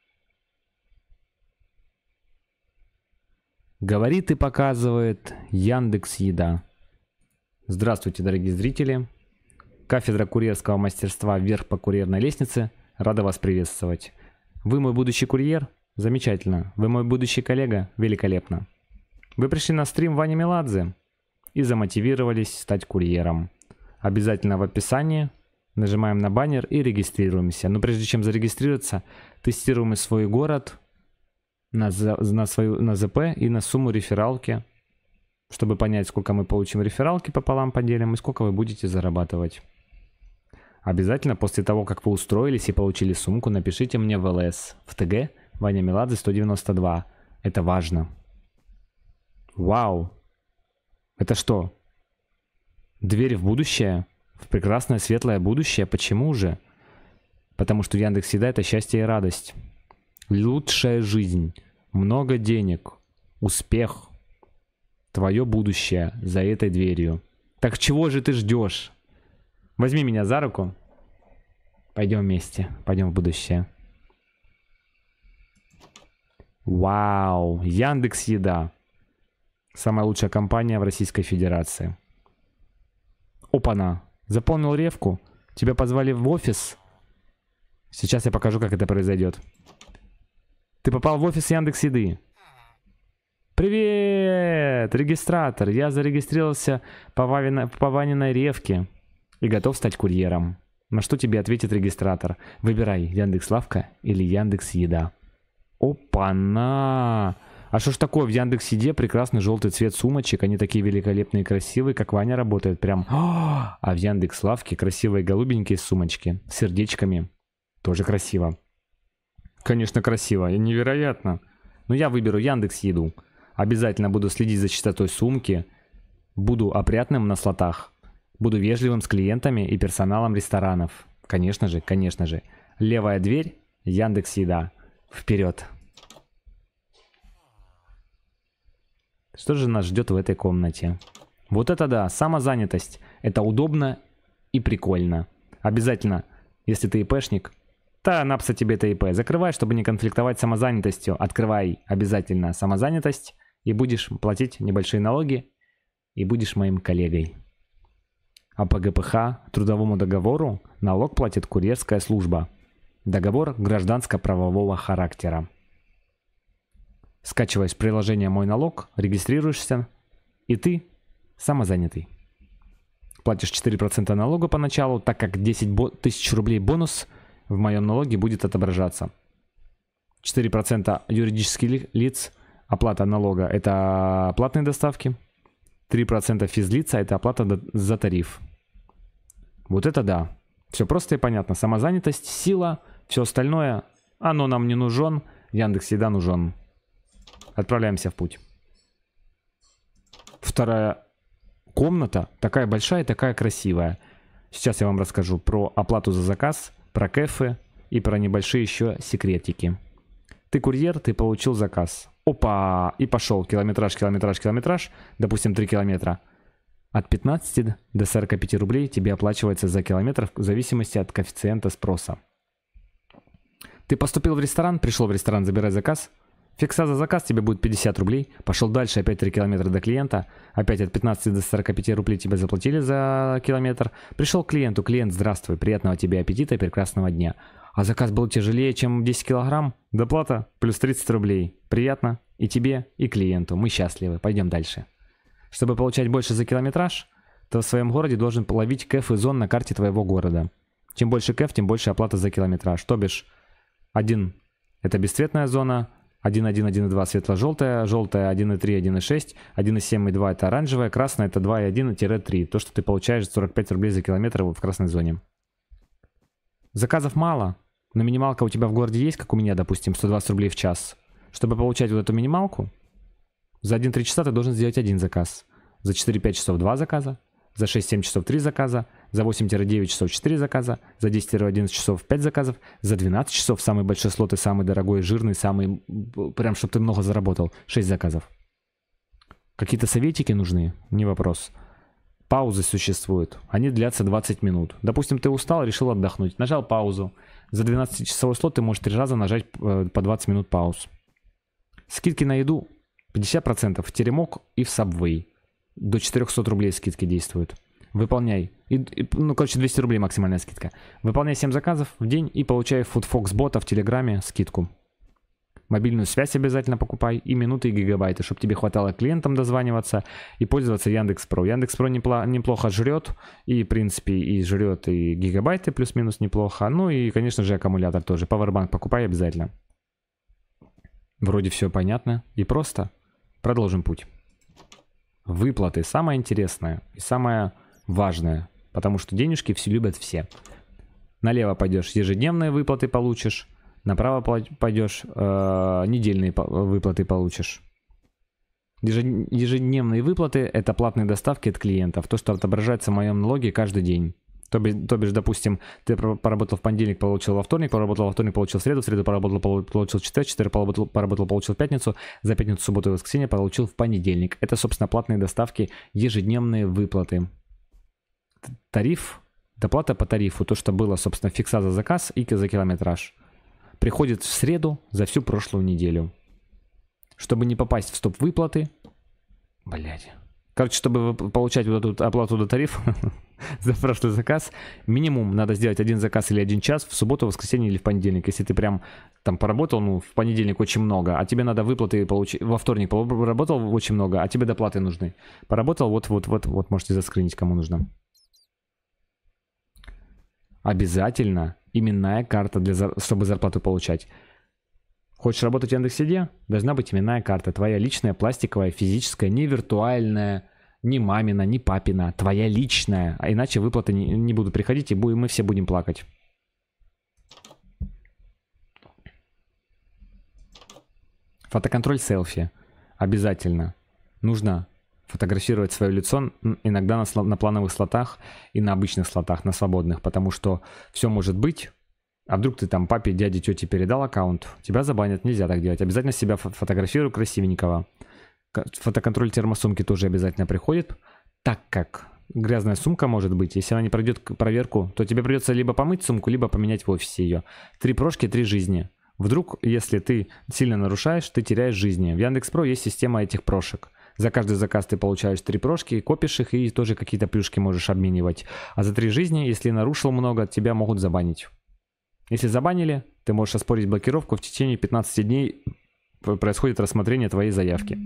Говорит и показывает Яндекс.Еда. Здравствуйте, дорогие зрители. Кафедра курьерского мастерства «Вверх по курьерной лестнице» рада вас приветствовать. Вы мой будущий курьер? Замечательно. Вы мой будущий коллега? Великолепно. Вы пришли на стрим Вани Меладзе и замотивировались стать курьером. Обязательно в описании нажимаем на баннер и регистрируемся. Но прежде чем зарегистрироваться, тестируем свой город на ЗП и на сумму рефералки, чтобы понять, сколько мы получим рефералки, пополам поделим и сколько вы будете зарабатывать. Обязательно после того, как вы устроились и получили сумку, напишите мне в ЛС, в ТГ Ваня Меладзе 192. Это важно. Вау! Это что? Дверь в будущее? В прекрасное светлое будущее? Почему же? Потому что Яндекс.Еда — это счастье и радость. Лучшая жизнь, много денег, успех. Твое будущее за этой дверью. Так чего же ты ждешь? Возьми меня за руку. Пойдем вместе. Пойдем в будущее. Вау. Яндекс.Еда. Самая лучшая компания в Российской Федерации. Опа-на. Заполнил ревку. Тебя позвали в офис. Сейчас я покажу, как это произойдет. Ты попал в офис Яндекс.Еды. Привет, регистратор. Я зарегистрировался по Ваниной ревке и готов стать курьером. На что тебе ответит регистратор? Выбирай, Яндекс.Лавка или Яндекс.Еда. Опа-на! А что ж такое, в Яндекс.Еде прекрасный желтый цвет сумочек. Они такие великолепные и красивые, как Ваня работает прям. А в Яндекс.Лавке красивые голубенькие сумочки с сердечками. Тоже красиво. Конечно, красиво. И невероятно. Но я выберу Яндекс.Еду. Обязательно буду следить за чистотой сумки. Буду опрятным на слотах. Буду вежливым с клиентами и персоналом ресторанов. Конечно же, конечно же. Левая дверь, Яндекс.Еда. Вперед. Что же нас ждет в этой комнате? Вот это да, самозанятость. Это удобно и прикольно. Обязательно, если ты ИПшник, да, напса тебе это ИП. Закрывай, чтобы не конфликтовать с самозанятостью. Открывай обязательно самозанятость и будешь платить небольшие налоги и будешь моим коллегой. А по ГПХ, трудовому договору, налог платит курьерская служба. Договор гражданско-правового характера. Скачиваешь приложение «Мой налог», регистрируешься, и ты самозанятый. Платишь 4% налога поначалу, так как 10 тысяч рублей бонус в моем налоге будет отображаться. 4% юридических лиц, оплата налога — это платные доставки. 3% физлица — это оплата за тариф. Вот это да. Все просто и понятно. Самозанятость, сила, все остальное, оно нам не нужен. Яндекс.Еда нужен. Отправляемся в путь. Вторая комната, такая большая и такая красивая. Сейчас я вам расскажу про оплату за заказ, про кэфе и про небольшие еще секретики. Ты курьер, ты получил заказ. Опа! И пошел километраж, километраж, километраж. Допустим, 3 километра. От 15 до 45 рублей тебе оплачивается за километр в зависимости от коэффициента спроса. Ты поступил в ресторан, пришел в ресторан забирать заказ. Фикса за заказ тебе будет 50 рублей. Пошел дальше, опять 3 километра до клиента. Опять от 15 до 45 рублей тебе заплатили за километр. Пришел к клиенту. Клиент, здравствуй, приятного тебе аппетита и прекрасного дня. А заказ был тяжелее, чем 10 килограмм? Доплата плюс 30 рублей. Приятно и тебе, и клиенту. Мы счастливы. Пойдем дальше. Чтобы получать больше за километраж, ты в своем городе должен ловить кэф и зон на карте твоего города. Чем больше кэф, тем больше оплата за километраж. То бишь, 1 это бесцветная зона, 1.1, 1.2 светло-желтая, желтая 1.3, 1.6, 1.7 и 2 это оранжевая, красная это 2.1-3. То, что ты получаешь 45 рублей за километр в красной зоне. Заказов мало, но минималка у тебя в городе есть, как у меня, допустим, 120 рублей в час. Чтобы получать вот эту минималку, за 1-3 часа ты должен сделать один заказ. За 4-5 часов 2 заказа. за 6-7 часов 3 заказа, за 8-9 часов 4 заказа, за 10-11 часов 5 заказов, за 12 часов самый большой слот и самый дорогой, жирный, самый, прям, чтобы ты много заработал, 6 заказов. Какие-то советики нужны? Не вопрос. Паузы существуют. Они длятся 20 минут. Допустим, ты устал, решил отдохнуть. Нажал паузу. За 12-часовой слот ты можешь 3 раза нажать по 20 минут пауз. Скидки на еду 50% в Теремок и в Subway. До 400 рублей скидки действуют. Выполняй. Ну, короче, 200 рублей максимальная скидка. Выполняй 7 заказов в день и получай в FoodFox бота в Телеграме скидку. Мобильную связь обязательно покупай и минуты, и гигабайты, чтобы тебе хватало клиентам дозваниваться и пользоваться Яндекс.Про. Яндекс.Про неплохо жрет, и, в принципе, и жрет и гигабайты плюс-минус неплохо. Ну и, конечно же, аккумулятор тоже. Powerbank покупай обязательно. Вроде все понятно и просто. Продолжим путь. Выплаты. Самое интересное и самое важное, потому что денежки все любят все. Налево пойдешь, ежедневные выплаты получишь. Направо пойдешь, недельные выплаты получишь. Ежедневные выплаты – это платные доставки от клиентов. То, что отображается в моем налоге каждый день. То бишь, допустим, ты поработал в понедельник, получил во вторник, поработал во вторник, получил в среду поработал, получил в четверг, поработал, получил в пятницу, за пятницу, субботу и воскресенье получил в понедельник. Это, собственно, платные доставки, ежедневные выплаты. Тариф, доплата по тарифу, то, что было, собственно, фикса за заказ и за километраж. Приходит в среду за всю прошлую неделю. Чтобы не попасть в стоп-выплаты. Блядь. Короче, чтобы получать вот эту оплату до тарифа за прошлый заказ, минимум надо сделать один заказ или 1 час в субботу, воскресенье или в понедельник. Если ты прям там поработал, ну, в понедельник очень много, а тебе надо выплаты получить. Во вторник поработал очень много, а тебе доплаты нужны. Поработал, вот можете заскринить, кому нужно. Обязательно именная карта, чтобы зарплату получать. Хочешь работать в Яндекс.Еде? Должна быть именная карта. Твоя личная, пластиковая, физическая, не виртуальная, не мамина, не папина. Твоя личная. А иначе выплаты не будут приходить, и мы все будем плакать. Фотоконтроль селфи. Обязательно. Нужно фотографировать свое лицо иногда на плановых слотах и на обычных слотах, на свободных, потому что все может быть. А вдруг ты там папе, дяде, тете передал аккаунт, тебя забанят, нельзя так делать. Обязательно себя фотографируй красивенького. Фотоконтроль термосумки тоже обязательно приходит, так как грязная сумка может быть. Если она не пройдет проверку, то тебе придется либо помыть сумку, либо поменять в офисе ее. 3 прошки, 3 жизни. Вдруг, если ты сильно нарушаешь, ты теряешь жизни. В Яндекс.Про есть система этих прошек. За каждый заказ ты получаешь 3 прошки, копишь их и тоже какие-то плюшки можешь обменивать. А за 3 жизни, если нарушил много, тебя могут забанить. Если забанили, ты можешь оспорить блокировку. В течение 15 дней происходит рассмотрение твоей заявки.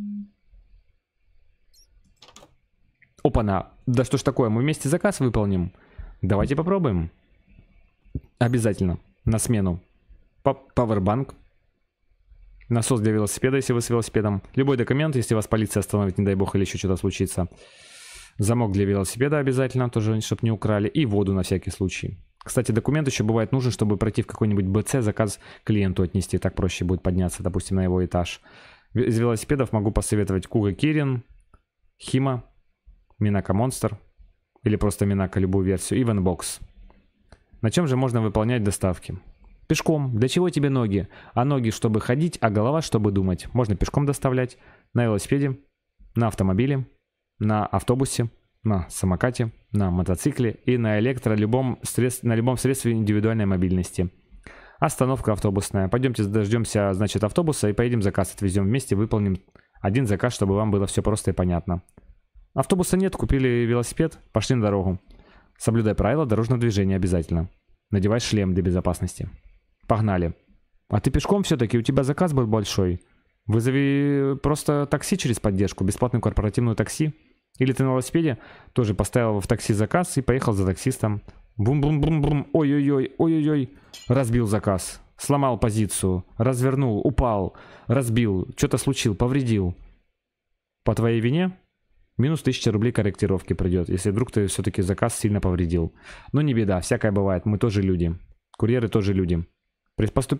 Опа-на. Да что ж такое, мы вместе заказ выполним? Давайте попробуем. Обязательно. На смену. Powerbank. Насос для велосипеда, если вы с велосипедом. Любой документ, если вас полиция остановит, не дай бог, или еще что-то случится. Замок для велосипеда обязательно, тоже, чтобы не украли. И воду на всякий случай. Кстати, документ еще бывает нужен, чтобы пройти в какой-нибудь БЦ, заказ клиенту отнести. Так проще будет подняться, допустим, на его этаж. Из велосипедов могу посоветовать Kuga Kirin, Hima, Minaca Monster или просто Minaca любую версию, и Vanbox. На чем же можно выполнять доставки? Пешком. Для чего тебе ноги? А ноги, чтобы ходить, а голова, чтобы думать. Можно пешком доставлять, на велосипеде, на автомобиле, на автобусе, на самокате, на мотоцикле и на на любом средстве индивидуальной мобильности. Остановка автобусная. Пойдемте дождемся, значит, автобуса и поедем заказ отвезем вместе, выполним один заказ, чтобы вам было все просто и понятно. Автобуса нет, купили велосипед, пошли на дорогу. Соблюдай правила дорожного движения обязательно. Надевай шлем для безопасности. Погнали. А ты пешком все-таки, у тебя заказ был большой. Вызови просто такси через поддержку, бесплатную корпоративную такси. Или ты на велосипеде тоже поставил в такси заказ и поехал за таксистом. Бум-бум-бум-бум, ой-ой-ой, ой-ой-ой. Разбил заказ, сломал позицию, развернул, упал, разбил, что-то случил, повредил. По твоей вине минус 1000 рублей корректировки придет, если вдруг ты все-таки заказ сильно повредил. Но не беда, всякое бывает, мы тоже люди. Курьеры тоже люди.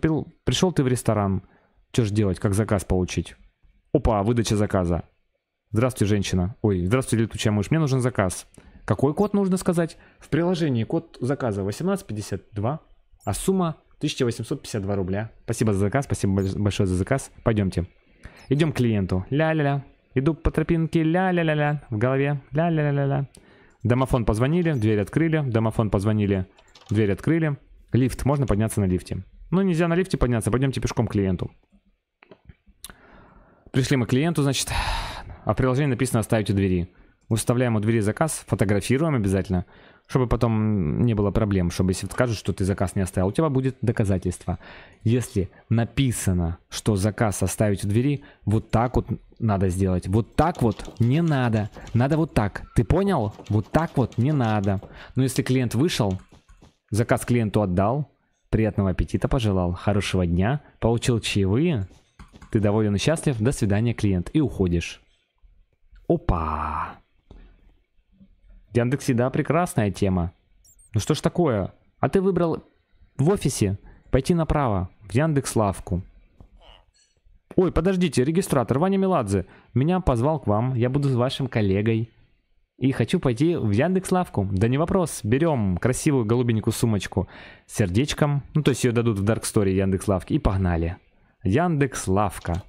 Пришел ты в ресторан, что ж делать, как заказ получить? Опа, выдача заказа. Здравствуйте, женщина. Ой, здравствуйте, летучая мышь. Мне нужен заказ. Какой код нужно сказать? В приложении код заказа 1852, а сумма 1852 рубля. Спасибо за заказ, спасибо большое за заказ. Пойдемте. Идем к клиенту. Ля-ля-ля. Иду по тропинке. Ля-ля-ля-ля. В голове. Ля-ля-ля-ля. Домофон позвонили, дверь открыли. Домофон позвонили, дверь открыли. Лифт. Можно подняться на лифте. Ну, нельзя на лифте подняться. Пойдемте пешком к клиенту. Пришли мы к клиенту, значит. А в приложении написано «Оставить у двери». Выставляем у двери заказ, фотографируем обязательно, чтобы потом не было проблем, чтобы если скажут, что ты заказ не оставил, у тебя будет доказательство. Если написано, что заказ оставить у двери, вот так вот надо сделать. Вот так вот не надо. Надо вот так. Ты понял? Вот так вот не надо. Но если клиент вышел, заказ клиенту отдал, приятного аппетита пожелал, хорошего дня, получил чаевые, ты доволен и счастлив, до свидания, клиент, и уходишь. Опа! В Яндексе, да, прекрасная тема. Ну что ж такое? А ты выбрал в офисе пойти направо, в Яндекс.Лавку. Ой, подождите, регистратор Ваня Меладзе меня позвал к вам, я буду вашим коллегой. И хочу пойти в Яндекс.Лавку. Да не вопрос, берем красивую голубенькую сумочку с сердечком. Ну, то есть ее дадут в Dark Story Яндекс.Лавки. И погнали. Яндекс.Лавка.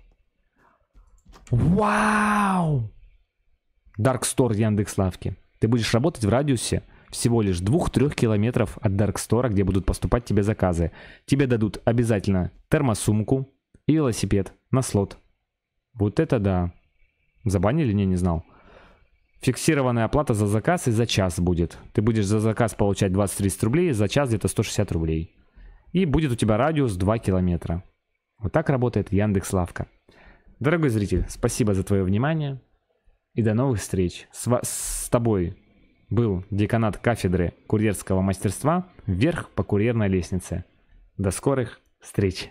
Вау! Dark Store Яндекс.Лавки. Ты будешь работать в радиусе всего лишь 2-3 километров от Dark Store, где будут поступать тебе заказы. Тебе дадут обязательно термосумку и велосипед на слот. Вот это да. Забанили? Не знал. Фиксированная оплата за заказ и за час будет. Ты будешь за заказ получать 20-30 рублей, за час где-то 160 рублей. И будет у тебя радиус 2 километра. Вот так работает Яндекс.Лавка. Дорогой зритель, спасибо за твое внимание. И до новых встреч. С тобой был деканат кафедры курьерского мастерства вверх по курьерной лестнице. До скорых встреч.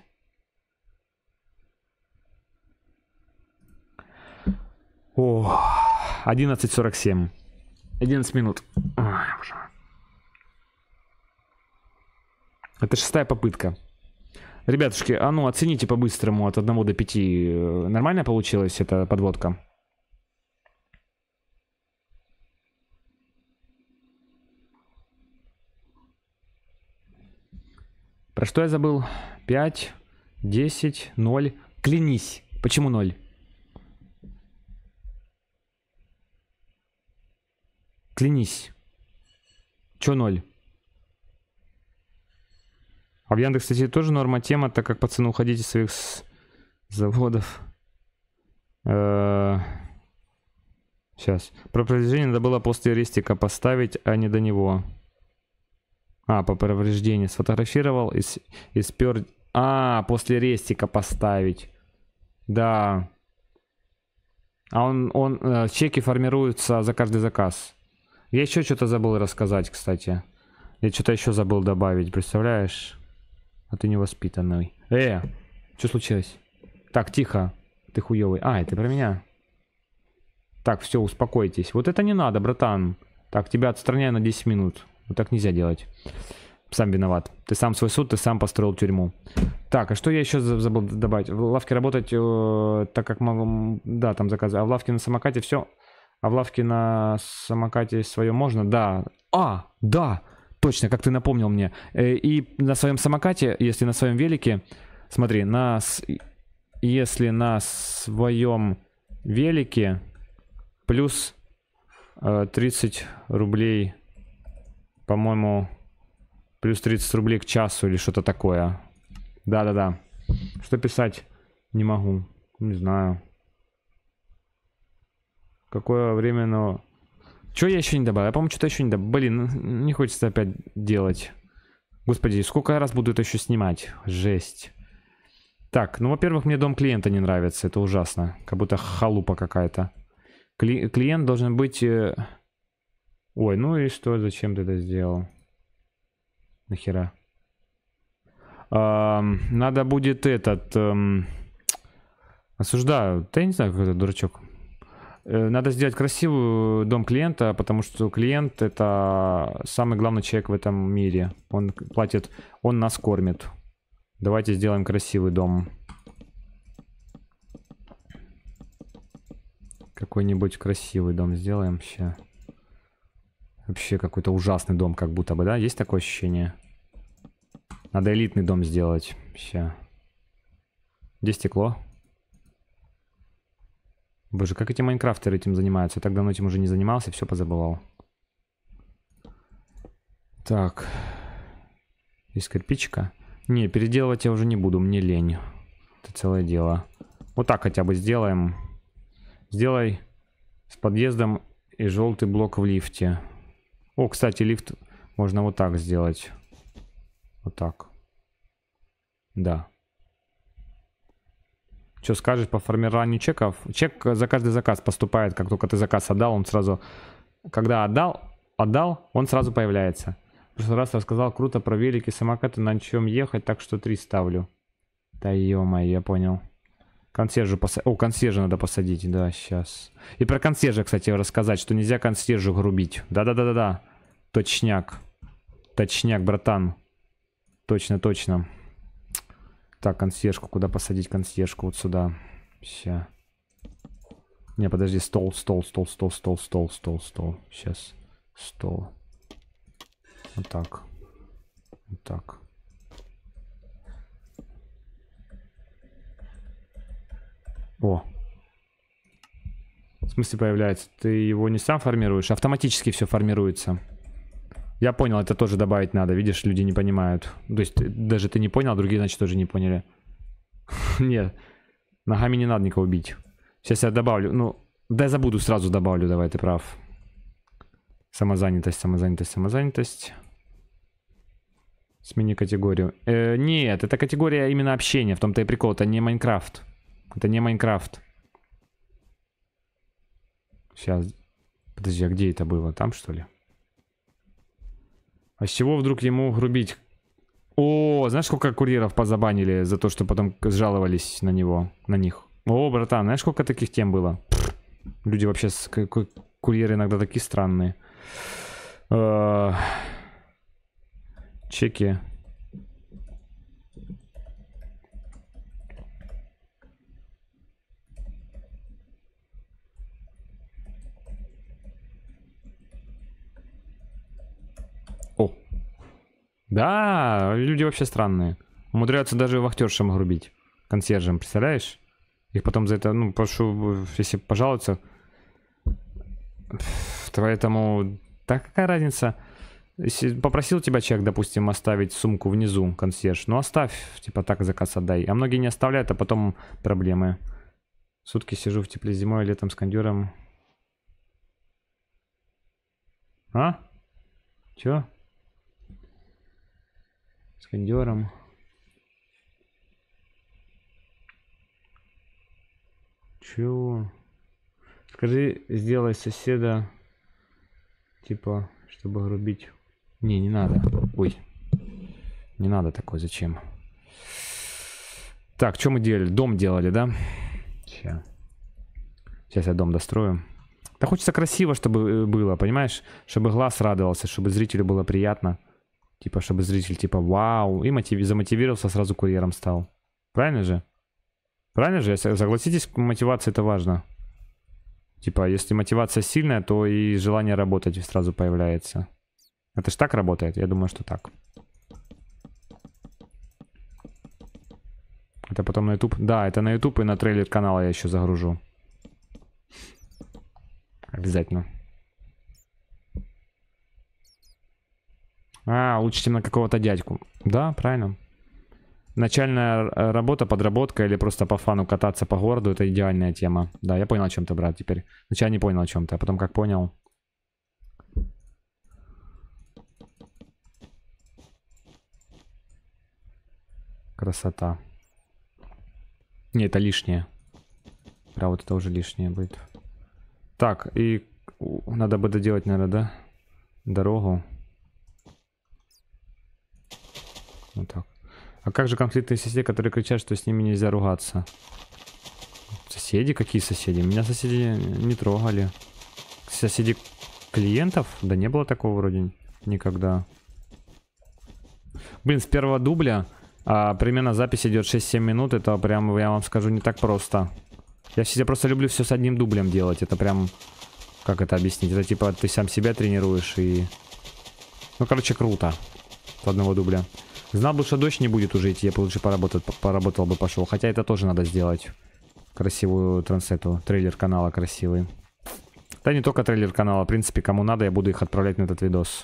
О, 11:47. 11 минут. Ой, боже. Это 6-я попытка. Ребятушки, а ну оцените по-быстрому от 1 до 5. Нормально получилась эта подводка? Про что я забыл? 5, 10, 0. Клянись. Почему 0? Клянись. Чё 0? А в Яндекс, кстати, тоже норма тема, так как пацаны уходить из своих заводов. Сейчас. Про повреждение надо было после рестика поставить, а не до него. А, по повреждению. Сфотографировал и спер... А, после рестика поставить. Да. А чеки формируются за каждый заказ. Я еще что-то забыл рассказать, кстати. Я что-то еще забыл добавить, представляешь? А ты невоспитанный. Что случилось? Так, тихо. Ты хуёвый. А, это про меня. Так, все, успокойтесь. Вот это не надо, братан. Так, тебя отстраняю на 10 минут. Вот так нельзя делать. Сам виноват. Ты сам свой суд, ты сам построил тюрьму. Так, а что я еще забыл добавить? В лавке работать, так как могу... Да, там заказы. А в лавке на самокате все... А в лавке на самокате свое можно? Да. А, да, точно, как ты напомнил мне. И на своем самокате, если на своем велике, смотри, если на своем велике плюс 30 рублей, по-моему, плюс 30 рублей к часу или что-то такое. Да-да-да. Что писать? Не могу. Не знаю. Какое время, но... Чё я еще не добавил? Я, по-моему, что-то еще не добавил. Блин, не хочется опять делать. Господи, сколько раз буду это еще снимать? Жесть. Так, ну, во-первых, мне дом клиента не нравится. Это ужасно. Как будто халупа какая-то. Клиент должен быть... Ой, ну и что? Зачем ты это сделал? Нахера? Надо будет этот... Осуждаю. Да я не знаю, какой-то дурачок. Надо сделать красивый дом клиента, потому что клиент — это самый главный человек в этом мире. Он платит, он нас кормит. Давайте сделаем красивый дом. Какой-нибудь красивый дом сделаем вообще. Вообще какой-то ужасный дом, как будто бы, да? Есть такое ощущение? Надо элитный дом сделать. Вообще. Где стекло? Боже, как эти майнкрафтеры этим занимаются? Я так давно этим уже не занимался, все позабывал. Так. Есть кирпичика. Не, переделывать я уже не буду, мне лень. Это целое дело. Вот так хотя бы сделаем. Сделай с подъездом и желтый блок в лифте. О, кстати, лифт можно вот так сделать. Вот так. Да. Что скажешь по формированию чеков? Чек за каждый заказ поступает, как только ты заказ отдал, он сразу... Когда отдал, он сразу появляется. В прошлый раз рассказал круто про велики, самокаты, на чем ехать, так что 3 ставлю. Да ё-моё, я понял. Консьержу посадить. О, консьержа надо посадить, да, сейчас. И про консьержа, кстати, рассказать, что нельзя консьержу грубить. Да-да-да-да-да. Точняк. Точняк, братан. Точно, точно. Так, консьержку. Куда посадить консьержку? Вот сюда. Ща. Не, подожди. Стол. Сейчас. Стол. Вот так. Вот так. О. В смысле появляется? Ты его не сам формируешь? Автоматически все формируется. Я понял, это тоже добавить надо. Видишь, люди не понимают. То есть, даже ты не понял, другие, значит, тоже не поняли. Нет. Ногами не надо никого бить. Сейчас я добавлю. Ну, да я забуду, сразу добавлю. Давай, ты прав. Самозанятость. Смени категорию. Нет, это категория именно общения. В том-то и прикол. Это не Майнкрафт. Это не Майнкрафт. Сейчас. Подожди, а где это было? Там, что ли? А с чего вдруг ему грубить? О, знаешь, сколько курьеров позабанили за то, что потом жаловались на него, на них? О, братан, знаешь, сколько таких тем было? Люди вообще, курьеры иногда такие странные. Чеки. О. Да, люди вообще странные. Умудряются даже вахтершам грубить. Консьержам, представляешь? Их потом за это, ну, прошу, если пожалуются. Поэтому, так какая разница? Если попросил тебя человек, допустим, оставить сумку внизу, консьерж, ну оставь, типа так заказ отдай. А многие не оставляют, а потом проблемы. Сутки сижу в тепле зимой, летом с кондёром. А? Чё? С кондёром. Чё? Скажи, сделай соседа, типа, чтобы грубить. Не надо. Ой. Не надо такое, зачем? Так, что мы делали? Дом делали, да? Сейчас я дом дострою. Да хочется красиво, чтобы было, понимаешь? Чтобы глаз радовался, чтобы зрителю было приятно. Типа, чтобы зритель, типа, вау. И замотивировался, сразу курьером стал. Правильно же? Правильно же? Согласитесь, мотивация это важно. Типа, если мотивация сильная, то и желание работать сразу появляется. Это ж так работает? Я думаю, что так. Это потом на YouTube? Да, это на YouTube и на трейлер канала я еще загружу. Обязательно. А, лучше, чем на какого-то дядьку. Да, правильно. Начальная работа, подработка или просто по фану кататься по городу — это идеальная тема. Да, я понял о чем ты, брат, теперь. Сначала не понял о чем ты, а потом как понял. Красота. Не, это лишнее. Да, вот это уже лишнее будет. Так, и надо бы доделать, наверное, да? Дорогу. Вот так. А как же конфликтные соседи, которые кричат, что с ними нельзя ругаться? Соседи? Какие соседи? Меня соседи не трогали. Соседи клиентов? Да не было такого вроде никогда. Блин, с первого дубля примерно запись идет 6-7 минут. Это прям, я вам скажу, не так просто. Я просто люблю все с одним дублем делать. Это прям... Как это объяснить? Это типа ты сам себя тренируешь и... Ну, короче, круто. С одного дубля. Знал бы, что дождь не будет уже идти, я бы лучше поработал бы, пошел. Хотя это тоже надо сделать. Красивую трансету. Трейлер канала красивый. Да не только трейлер канала. В принципе, кому надо, я буду их отправлять на этот видос.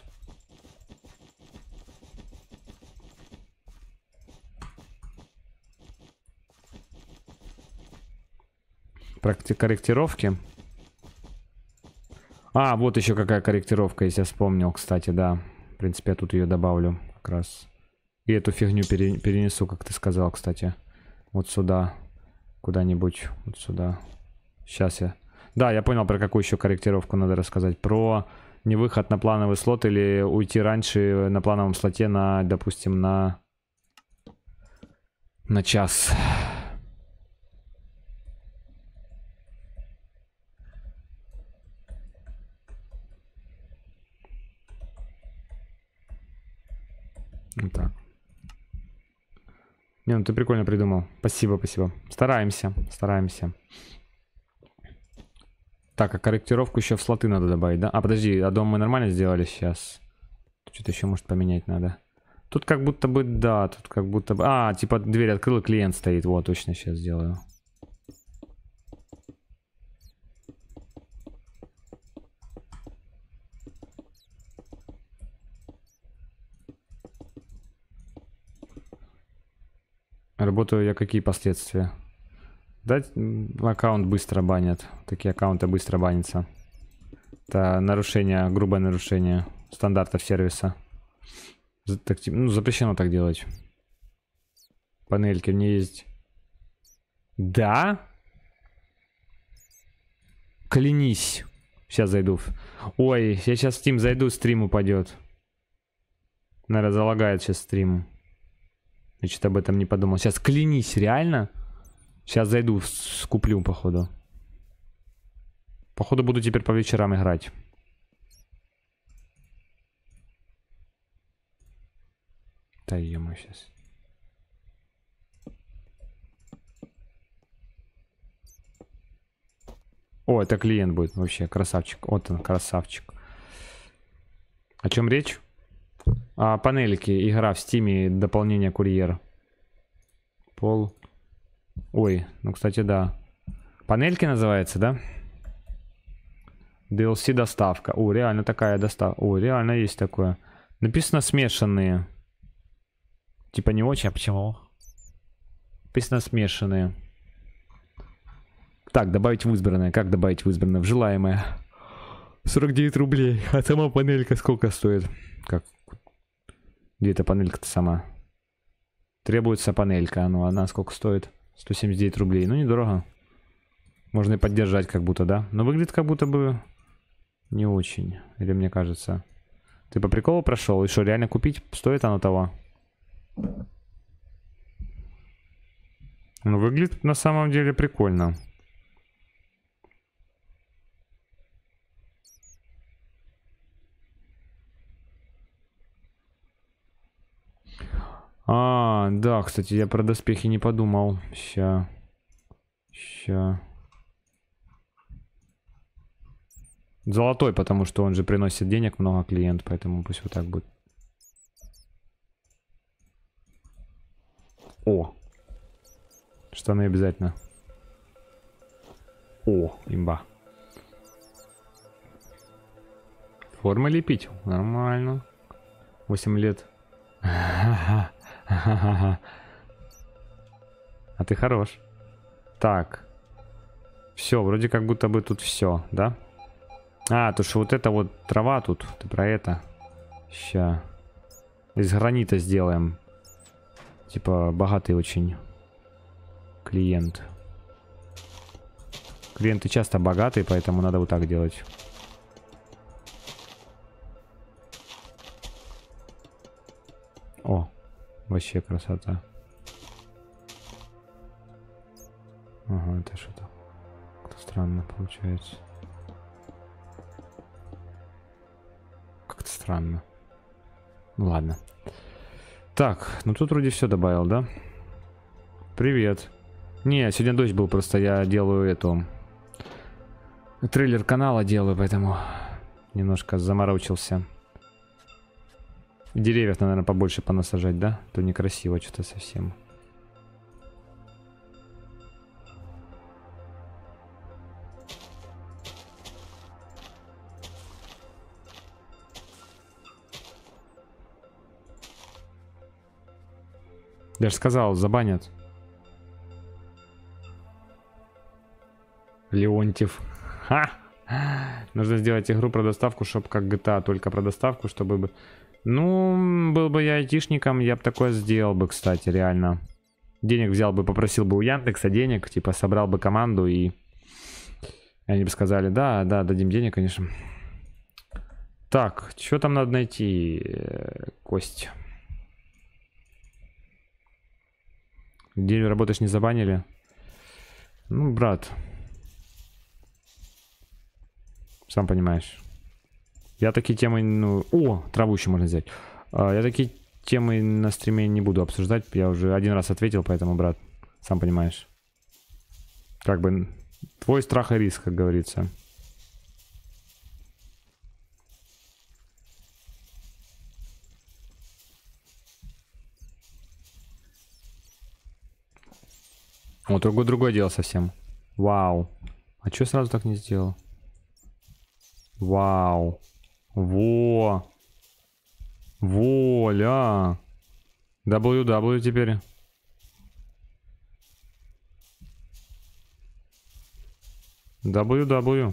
Корректировки. А, вот еще какая корректировка, если я вспомнил, кстати, да. В принципе, я тут ее добавлю как раз. И эту фигню перенесу, как ты сказал, кстати. Вот сюда. Куда-нибудь. Вот сюда. Сейчас я... Да, я понял, про какую еще корректировку надо рассказать. Про невыход на плановый слот или уйти раньше на плановом слоте на, допустим, на час. Вот так. Не, ну ты прикольно придумал. Спасибо, спасибо. Стараемся, стараемся. Так, а корректировку еще в слоты надо добавить, да? А, подожди, а дом мы нормально сделали сейчас? Что-то еще, может, поменять надо. Тут как будто бы, да, тут как будто бы... А, типа дверь открыл, и клиент стоит. Вот, точно сейчас сделаю. Работаю я, какие последствия? Да, аккаунт быстро банят. Такие аккаунты быстро банятся. Это нарушение, грубое нарушение стандартов сервиса. Ну, запрещено так делать. Панельки не есть. Да? Клянись. Сейчас зайду. Ой, я сейчас в Steam зайду, стрим упадет. Наверное, залагает сейчас стрим. Я что-то об этом не подумал. Сейчас клянись, реально? Сейчас зайду, скуплю, походу. Походу буду теперь по вечерам играть. Да ё-моё, сейчас. О, это клиент будет вообще, красавчик. Вот он, красавчик. О чем речь? А, панельки, игра в Стиме, дополнение курьера. Пол. Ой, ну кстати, да. Панельки называется, да? DLC доставка. О, реально такая доставка. О, реально есть такое. Написано смешанные. Типа не очень, а почему? Написано смешанные. Так, добавить в избранное. Как добавить в избранное? В желаемое. 49 рублей. А сама панелька сколько стоит? Как? Где эта панелька-то сама? Требуется панелька. Ну, она сколько стоит? 179 рублей. Ну, недорого. Можно и поддержать как будто, да? Но выглядит как будто бы не очень. Или мне кажется. Ты по приколу прошел? И что, реально купить? Стоит оно того? Ну, выглядит на самом деле прикольно. А, да, кстати, я про доспехи не подумал. Ща. Золотой, потому что он же приносит денег много клиент, поэтому пусть вот так будет. О! Штаны обязательно. О, имба. Формы лепить? Нормально. 8 лет. А ты хорош. Так. Все, вроде как будто бы тут все, да? А, то что вот это вот трава тут. Ты про это? Ща. Из гранита сделаем. Типа богатый очень клиент. Клиенты часто богатые, поэтому надо вот так делать. О, вообще красота. Ага, это что-то как-то странно получается. Как-то странно. Ну ладно. Так, ну тут вроде все добавил, да? Привет. Не, сегодня дождь был, просто я делаю эту... Трейлер канала делаю, поэтому немножко заморочился. Деревьев, наверное, побольше понасажать, да? То некрасиво что-то совсем. Я же сказал, забанят. Леонтьев. Ха! Нужно сделать игру про доставку, чтобы как GTA, только про доставку, чтобы... Ну, был бы я айтишником, я бы такое сделал бы, кстати, реально. Денег взял бы, попросил бы у Яндекса денег, типа собрал бы команду и... Они бы сказали, да, да, дадим денег, конечно. Так, что там надо найти, Кость? Где работаешь, не забанили? Ну, брат. Сам понимаешь. Я такие темы, ну... О, траву еще можно взять. Я такие темы на стриме не буду обсуждать. Я уже один раз ответил, поэтому, брат, сам понимаешь. Как бы твой страх и риск, как говорится. Вот другое дело совсем. Вау. А чё сразу так не сделал? Вау. Во. Воля. WW теперь. WW.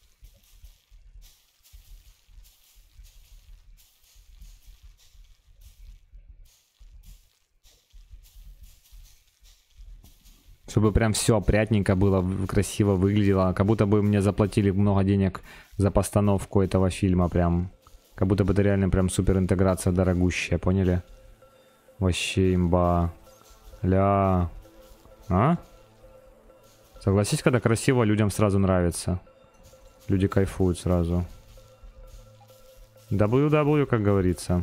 Чтобы прям все опрятненько было, красиво выглядело. Как будто бы мне заплатили много денег за постановку этого фильма. Прям. Как будто бы это реально прям супер интеграция дорогущая, поняли? Вообще имба. Ля. А? Согласись, когда красиво, людям сразу нравится. Люди кайфуют сразу. WW, как говорится.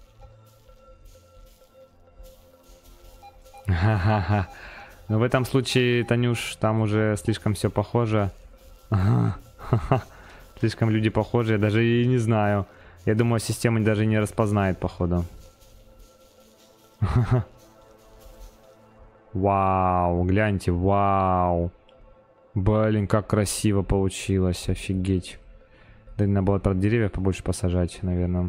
Ха-ха-ха. Но в этом случае, Танюш, там уже слишком все похоже. Ага. Слишком люди похожи, я даже и не знаю. Я думаю, система даже не распознает, походу. Вау, гляньте, вау. Блин, как красиво получилось, офигеть. Да, надо было, правда, деревьев побольше посажать, наверное.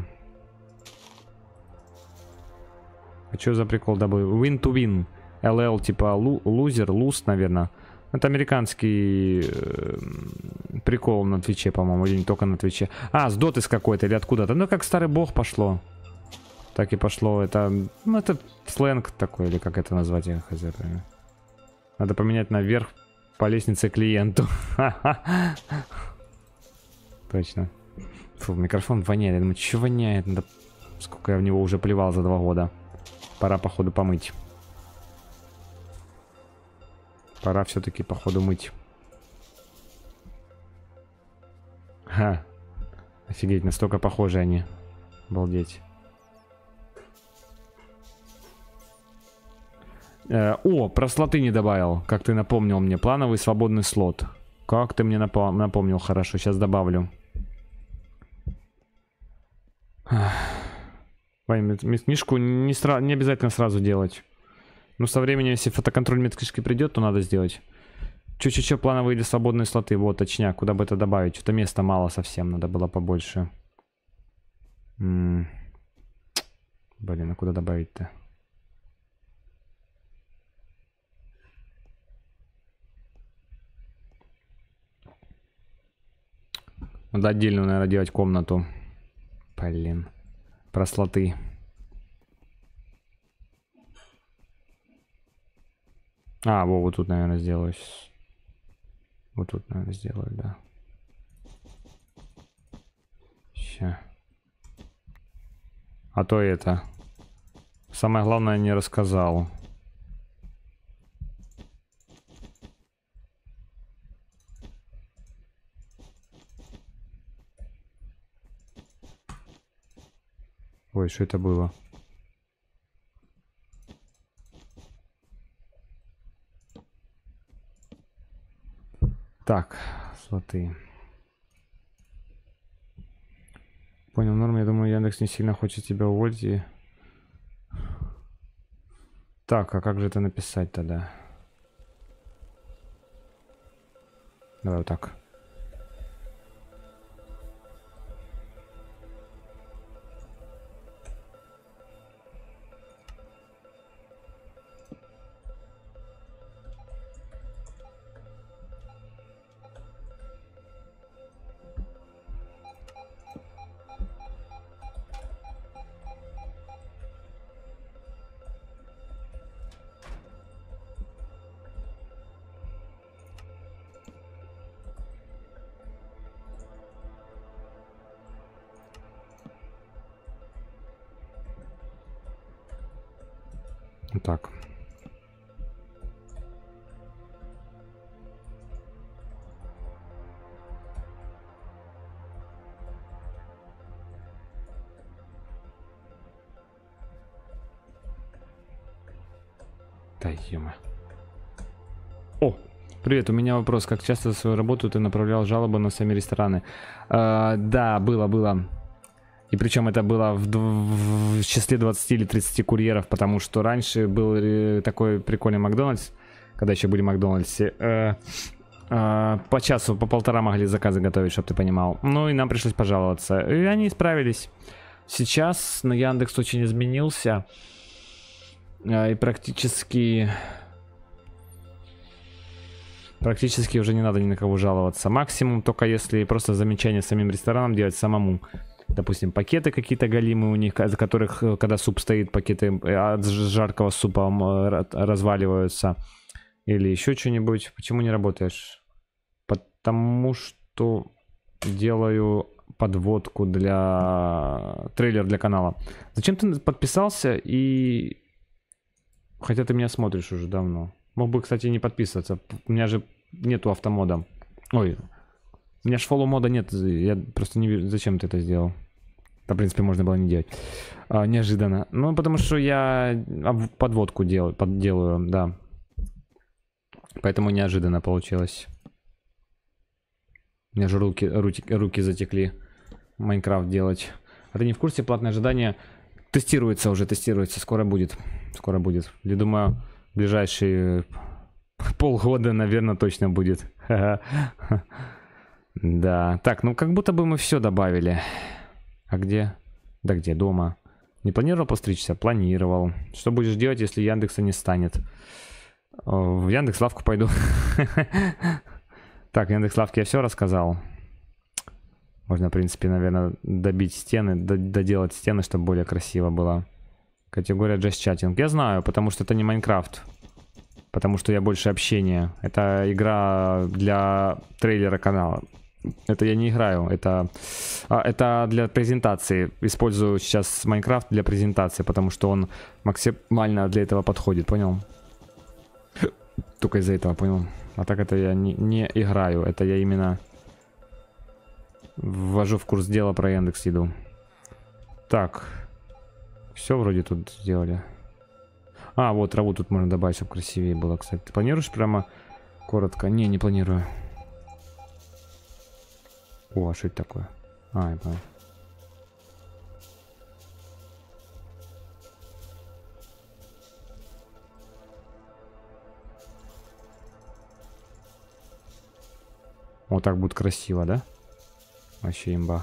А что за прикол W? Win to win. LL типа лузер, луз, наверное. Это американский прикол на Твиче, по-моему, или не только на Твиче. А, с доты с какой-то или откуда-то. Ну, как старый бог пошло. Так и пошло. Это, ну, это сленг такой, или как это назвать, я хз. Надо поменять наверх по лестнице клиенту. Точно. Фу, микрофон воняет. Я думаю, что воняет? Надо... Сколько я в него уже плевал за 2 года. Пора, походу, помыть. Пора все-таки, походу, мыть. Ха. Офигеть, настолько похожи они. Обалдеть. О, про слоты не добавил. Как ты напомнил мне. Плановый свободный слот. Как ты мне напомнил. Хорошо, сейчас добавлю. Мишку не обязательно сразу делать. Ну, со временем, если фотоконтроль медкнижки придет, то надо сделать. Че, плановые или свободные слоты. Вот, точняк, куда бы это добавить? Что-то места мало совсем, надо было побольше. Блин, а куда добавить-то? Надо отдельно, наверное, делать комнату. Блин. Про слоты. А, вот тут, наверное, сделаю. Вот тут, наверное, сделаю, да. Ща. А то это. Самое главное не рассказал. Ой, что это было? Так, слоты. Понял, норм. Я думаю, Яндекс не сильно хочет тебя уволить. И... Так, а как же это написать тогда? Давай вот так. Так. Да ё-моё. О, привет, у меня вопрос. Как часто за свою работу ты направлял жалобы на сами рестораны? Да, было. И причем это было в числе 20 или 30 курьеров, потому что раньше был такой прикольный Макдональдс, когда еще были Макдональдсы. По часу, по полтора могли заказы готовить, чтобы ты понимал. Ну и нам пришлось пожаловаться. И они справились. Сейчас на Яндекс очень изменился. И практически уже не надо ни на кого жаловаться. Максимум только если просто замечание самим ресторанам делать самому. Допустим, пакеты какие-то галимые у них, за которых, когда суп стоит, пакеты от жаркого супа разваливаются. Или еще что-нибудь. Почему не работаешь? Потому что делаю подводку для... трейлер для канала. Зачем ты подписался и... Хотя ты меня смотришь уже давно. Мог бы, кстати, не подписываться. У меня же нету автомода. Ой, у меня же фоллоу мода нет. Я просто не вижу, зачем ты это сделал. Да, в принципе, можно было не делать. Неожиданно. Ну, потому что я подводку подделаю, да. Поэтому неожиданно получилось. У меня же руки затекли Майнкрафт делать. А ты не в курсе? Платное ожидание тестируется. Скоро будет. Я думаю, в ближайшие полгода, наверное, точно будет. Да. Так, ну как будто бы мы все добавили. А где? Да где? Дома. Не планировал постричься? Планировал. Что будешь делать, если Яндекса не станет? В Яндекс.Лавку пойду. Так, в Яндекс.Лавке я все рассказал. Можно, в принципе, наверное, добить стены, доделать стены, чтобы более красиво было. Категория Just Chatting. Я знаю, потому что это не Майнкрафт. Потому что я больше общения. Это игра для трейлера канала. Это я не играю. Это для презентации. Использую сейчас Майнкрафт для презентации, потому что он максимально для этого подходит. Понял? Только из-за этого, понял? А так это я не играю. Это я именно ввожу в курс дела про Яндекс.Еду. Так. Все вроде тут сделали. А, вот траву тут можно добавить, чтобы красивее было, кстати. Ты планируешь прямо коротко? Не планирую. О, а что это такое? А, я понял. Вот так будет красиво, да? Вообще имба.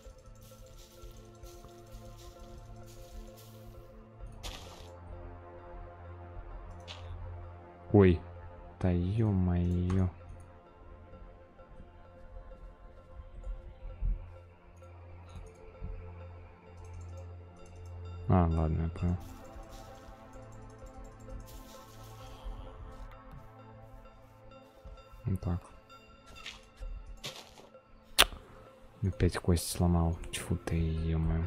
Ой. Да ё-моё. А, ладно, я понял. Вот так. Опять кость сломал. Тьфу ты, ё-моё.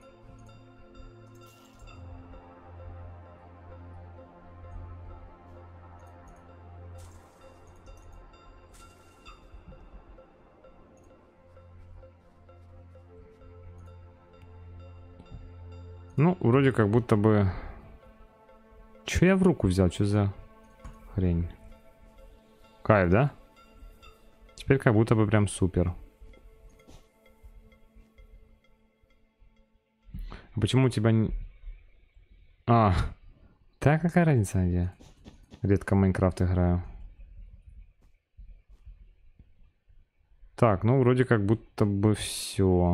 Ну, вроде как будто бы... Чё я в руку взял? Чё за хрень? Кайф, да? Теперь как будто бы прям супер. А почему у тебя не... А, так какая разница, я редко Майнкрафт играю. Так, ну вроде как будто бы все.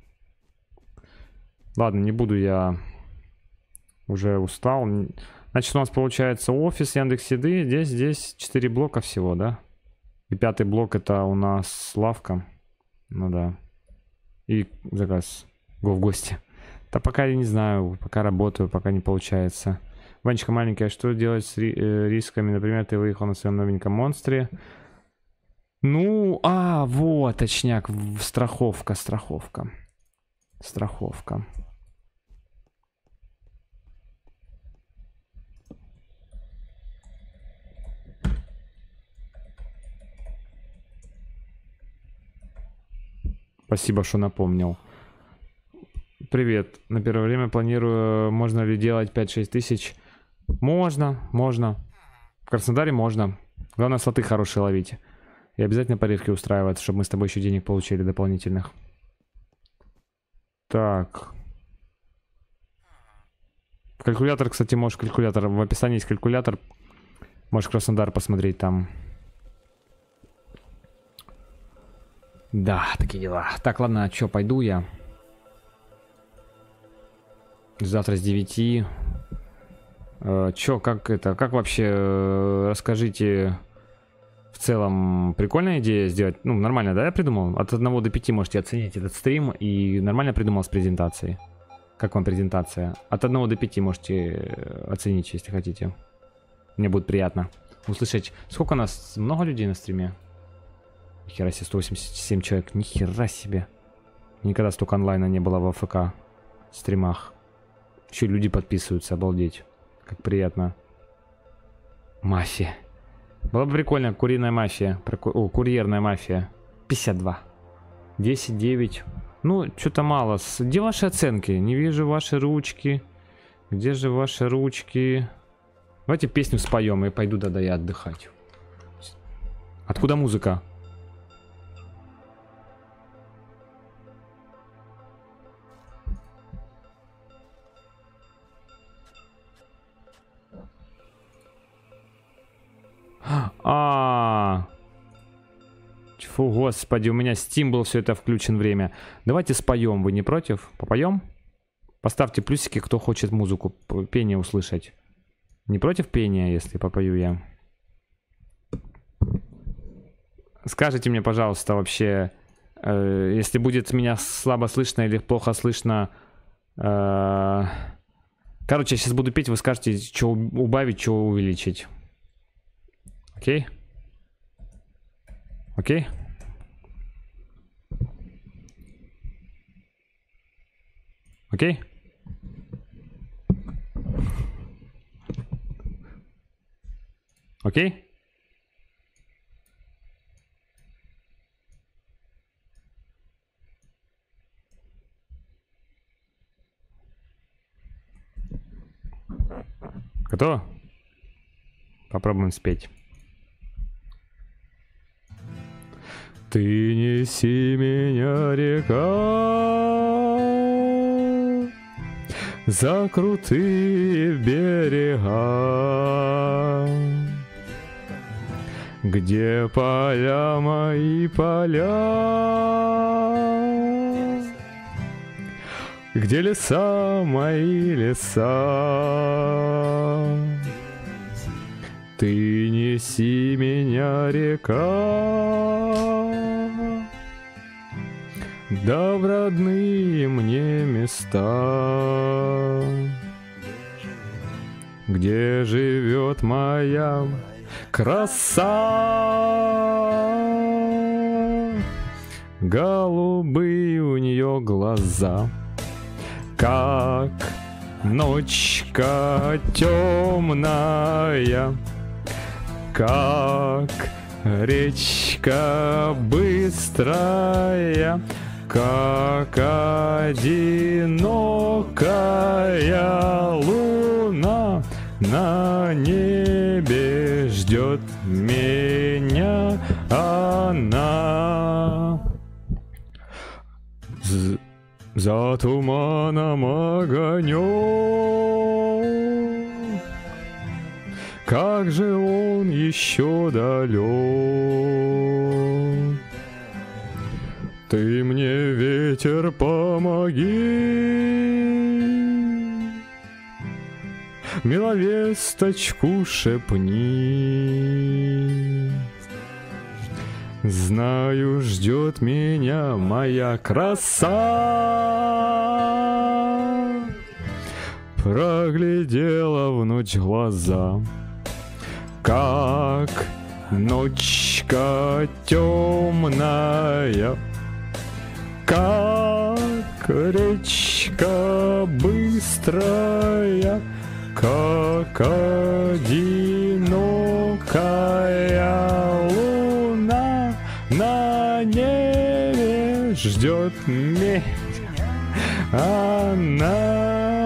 Ладно, не буду я... Уже устал. Значит, у нас получается офис, Яндекс.Еды. Здесь 4 блока всего, да? И 5-й блок это у нас лавка. Ну да. И заказ. Го в гости. Да пока я не знаю, пока работаю, пока не получается. Ванечка маленькая, что делать с рисками? Например, ты выехал на своем новеньком монстре. Ну, вот, точняк, страховка. Спасибо, что напомнил. Привет. На первое время планирую, можно ли делать 5-6 тысяч. Можно. В Краснодаре можно. Главное, слоты хорошие ловить. И обязательно порывки устраивать, чтобы мы с тобой еще денег получили дополнительных. Так. Калькулятор, кстати, можешь калькулятор. В описании есть калькулятор. Можешь Краснодар посмотреть там. Да, такие дела. Так, ладно, что, пойду я. Завтра с 9. Чё, как вообще, расскажите, в целом, прикольная идея сделать, ну, нормально, да, я придумал? От 1 до 5 можете оценить этот стрим, и нормально придумал с презентацией. Как вам презентация? От 1 до 5 можете оценить, если хотите. Мне будет приятно услышать. Сколько у нас? Много людей на стриме? Нихера себе, 187 человек. Нихера себе. Никогда столько онлайна не было в АФК стримах. Еще люди подписываются, обалдеть. Как приятно. Мафия. Было бы прикольно, куриная мафия. Курьерная мафия. 52. 10, 9. Ну, что-то мало. Где ваши оценки? Не вижу ваши ручки. Где же ваши ручки? Давайте песню споем и пойду тогда я отдыхать. Откуда музыка? Фу, господи, у меня Steam был все это включен время. Давайте споем, вы не против? Попоем? Поставьте плюсики, кто хочет музыку, пение услышать. Не против пения, если попою я? Скажите мне, пожалуйста, вообще, если будет меня слабо слышно или плохо слышно. Короче, я сейчас буду петь, вы скажете, что убавить, что увеличить. Окей? Окей? Окей? Окей? Готово? Попробуем спеть. Ты неси меня, река, за крутые берега, где поля мои поля, где леса мои леса. Ты неси меня, река, да в родные мне места, где живет моя краса. Голубые у нее глаза, как ночка темная, как речка быстрая, как одинокая луна на небе ждет меня она. за туманом огонём. Как же он еще далек. Ты мне, ветер, помоги, миловесточку шепни. Знаю, ждет меня моя краса. Проглядела в ночь глаза, как ночка темная, как речка быстрая, как одинокая луна на небе ждет меня она.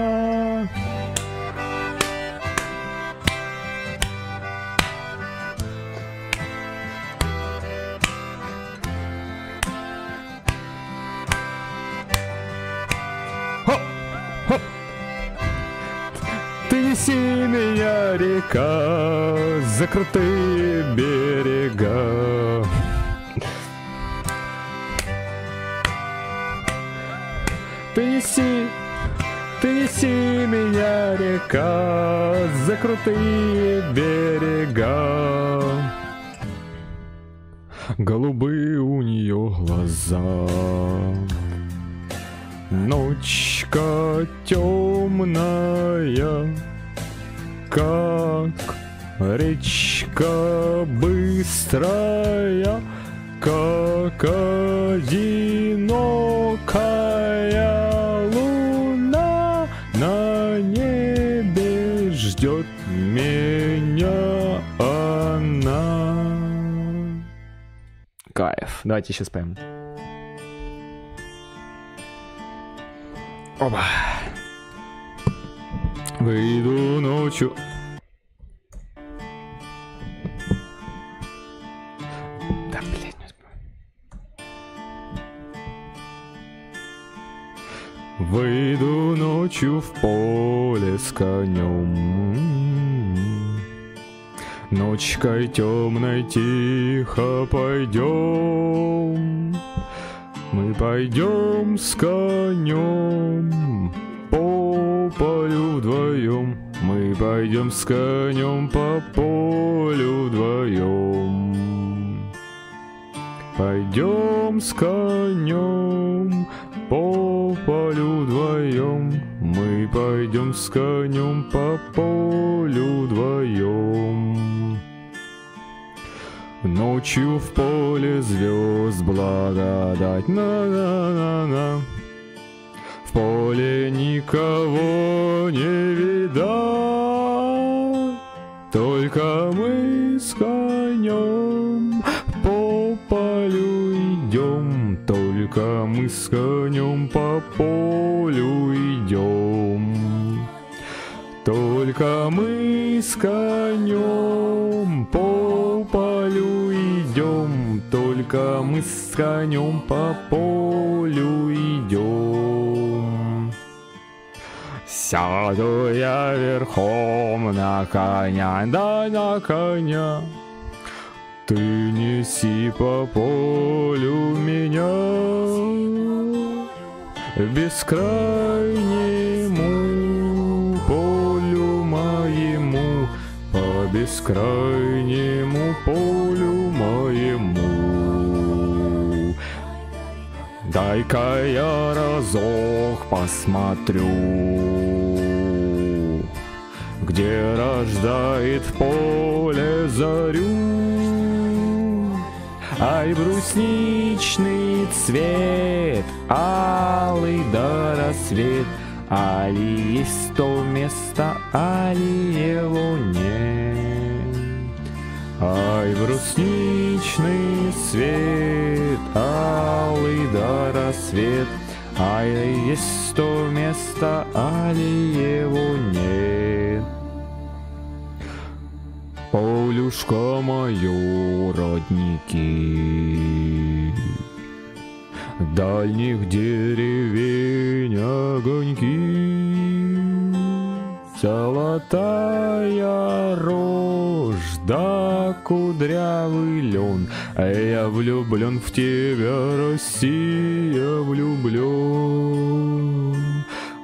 Ты неси меня, река, за крутые берега. Ты неси меня, река, за крутые берега. Голубые у нее глаза, ночка темная, как речка быстрая, как одинокая луна на небе ждет меня она. Кайф. Давайте еще споем. Оба. Выйду ночью. Да, блядь, не успел. Выйду ночью в поле с конем. Ночкой темной тихо пойдем. Мы пойдем с конем по полю вдвоем. Мы пойдем с конем по полю вдвоем. Пойдем с конем по полю вдвоем. Мы пойдем с конем по полю вдвоем. Ночью в поле звезд благодать, на-на-на-на. В поле никого не видать, только мы с конем по полю идем, только мы с конем по полю идем. Только мы с конем по полю идем, только мы с конем по полю идем. Сяду я верхом на коня, да на коня. Ты неси по полю меня бескрайнему полю моему, по бескрайнему полю моему. Дай-ка я разок посмотрю, где рождает поле зарю. Ай, брусничный цвет, алый да рассвет, али есть то место, али его нет. Ай, брусничный цвет, алый да рассвет, али есть то место, али его нет. Полюшко мое, родники, дальних деревень огоньки. Золотая рожь, да кудрявый лен, я влюблен в тебя, Россия, влюблен.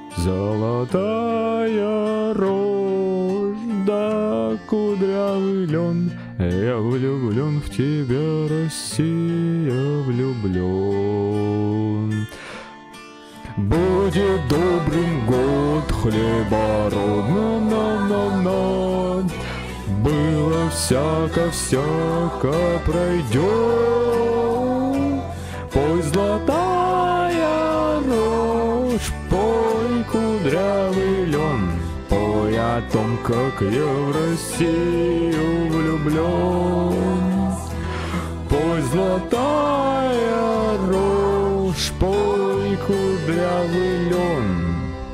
Золотая рожь, да кудрявый лен, я влюблен в тебя, Россия, влюблен. Будет добрым год хлебородно, на. Было всяко пройдет. Пой, золотая рожь, пой, кудрявый лен, пой о том, как я в Россию влюблен. Пой, золотая рожь, пой, кудрявый лен.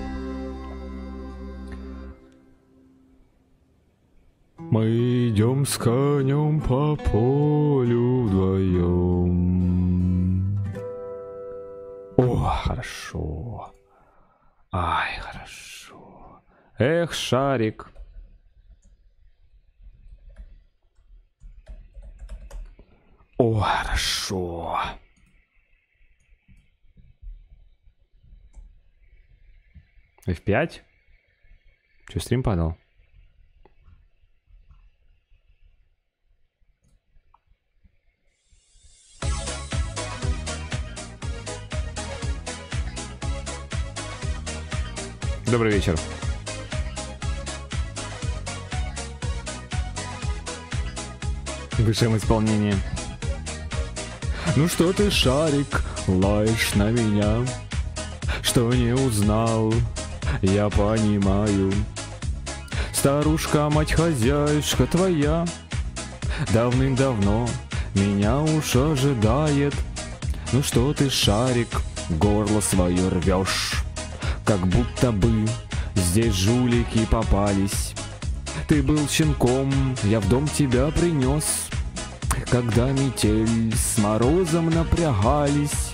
Мы идем с конем по полю вдвоем. О, хорошо. Ай, хорошо. Эх, шарик. О, хорошо. F5? Че, стрим падал? Добрый вечер. В высшем исполнении. Ну что ты, шарик, лаешь на меня? Что не узнал, я понимаю. Старушка, мать-хозяюшка твоя давным-давно меня уж ожидает. Ну что ты, шарик, горло свое рвешь, как будто бы здесь жулики попались. Ты был щенком, я в дом тебя принес, когда метель с морозом напрягались.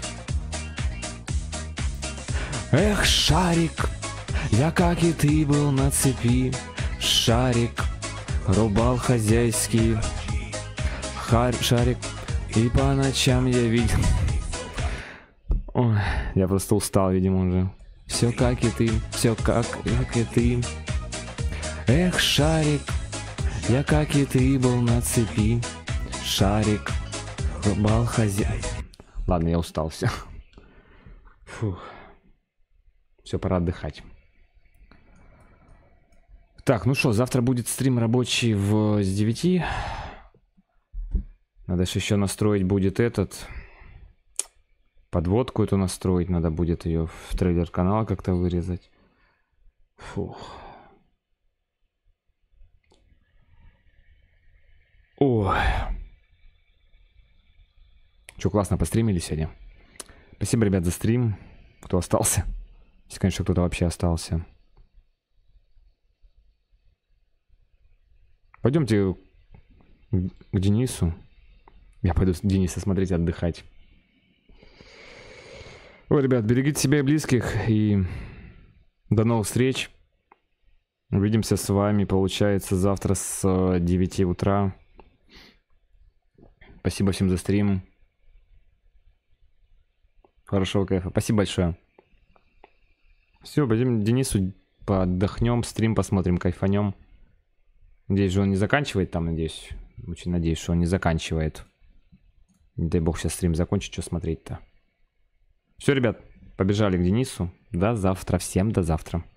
Эх, шарик, я как и ты был на цепи. Шарик, рубал хозяйский шарик, и по ночам я видел. Ой, я просто устал, видимо, уже. Все как и ты, все как и ты. Эх, шарик, я как и ты был на цепи. Шарик, рубал хозяй. Ладно, я устал, все. Фух. Все, пора отдыхать. Так, ну что, завтра будет стрим рабочий с 9. Надо же еще настроить будет этот... Подводку эту настроить, надо будет ее в трейлер канала как-то вырезать. Фух. Ой. Че, классно постримили сегодня. Спасибо, ребят, за стрим. Кто остался. Если, конечно, кто-то вообще остался. Пойдемте к Денису. Я пойду Дениса смотреть, отдыхать. Ой, ребят, берегите себя и близких. И до новых встреч. Увидимся с вами, получается, завтра с 9 утра. Спасибо всем за стрим. Хорошего кайфа. Спасибо большое. Все, пойдем к Денису, поотдохнем, стрим посмотрим, кайфанем. Надеюсь, что он не заканчивает там, надеюсь. Очень надеюсь, что он не заканчивает. Не дай бог сейчас стрим закончит, что смотреть-то. Все, ребят, побежали к Денису. До завтра. Всем до завтра.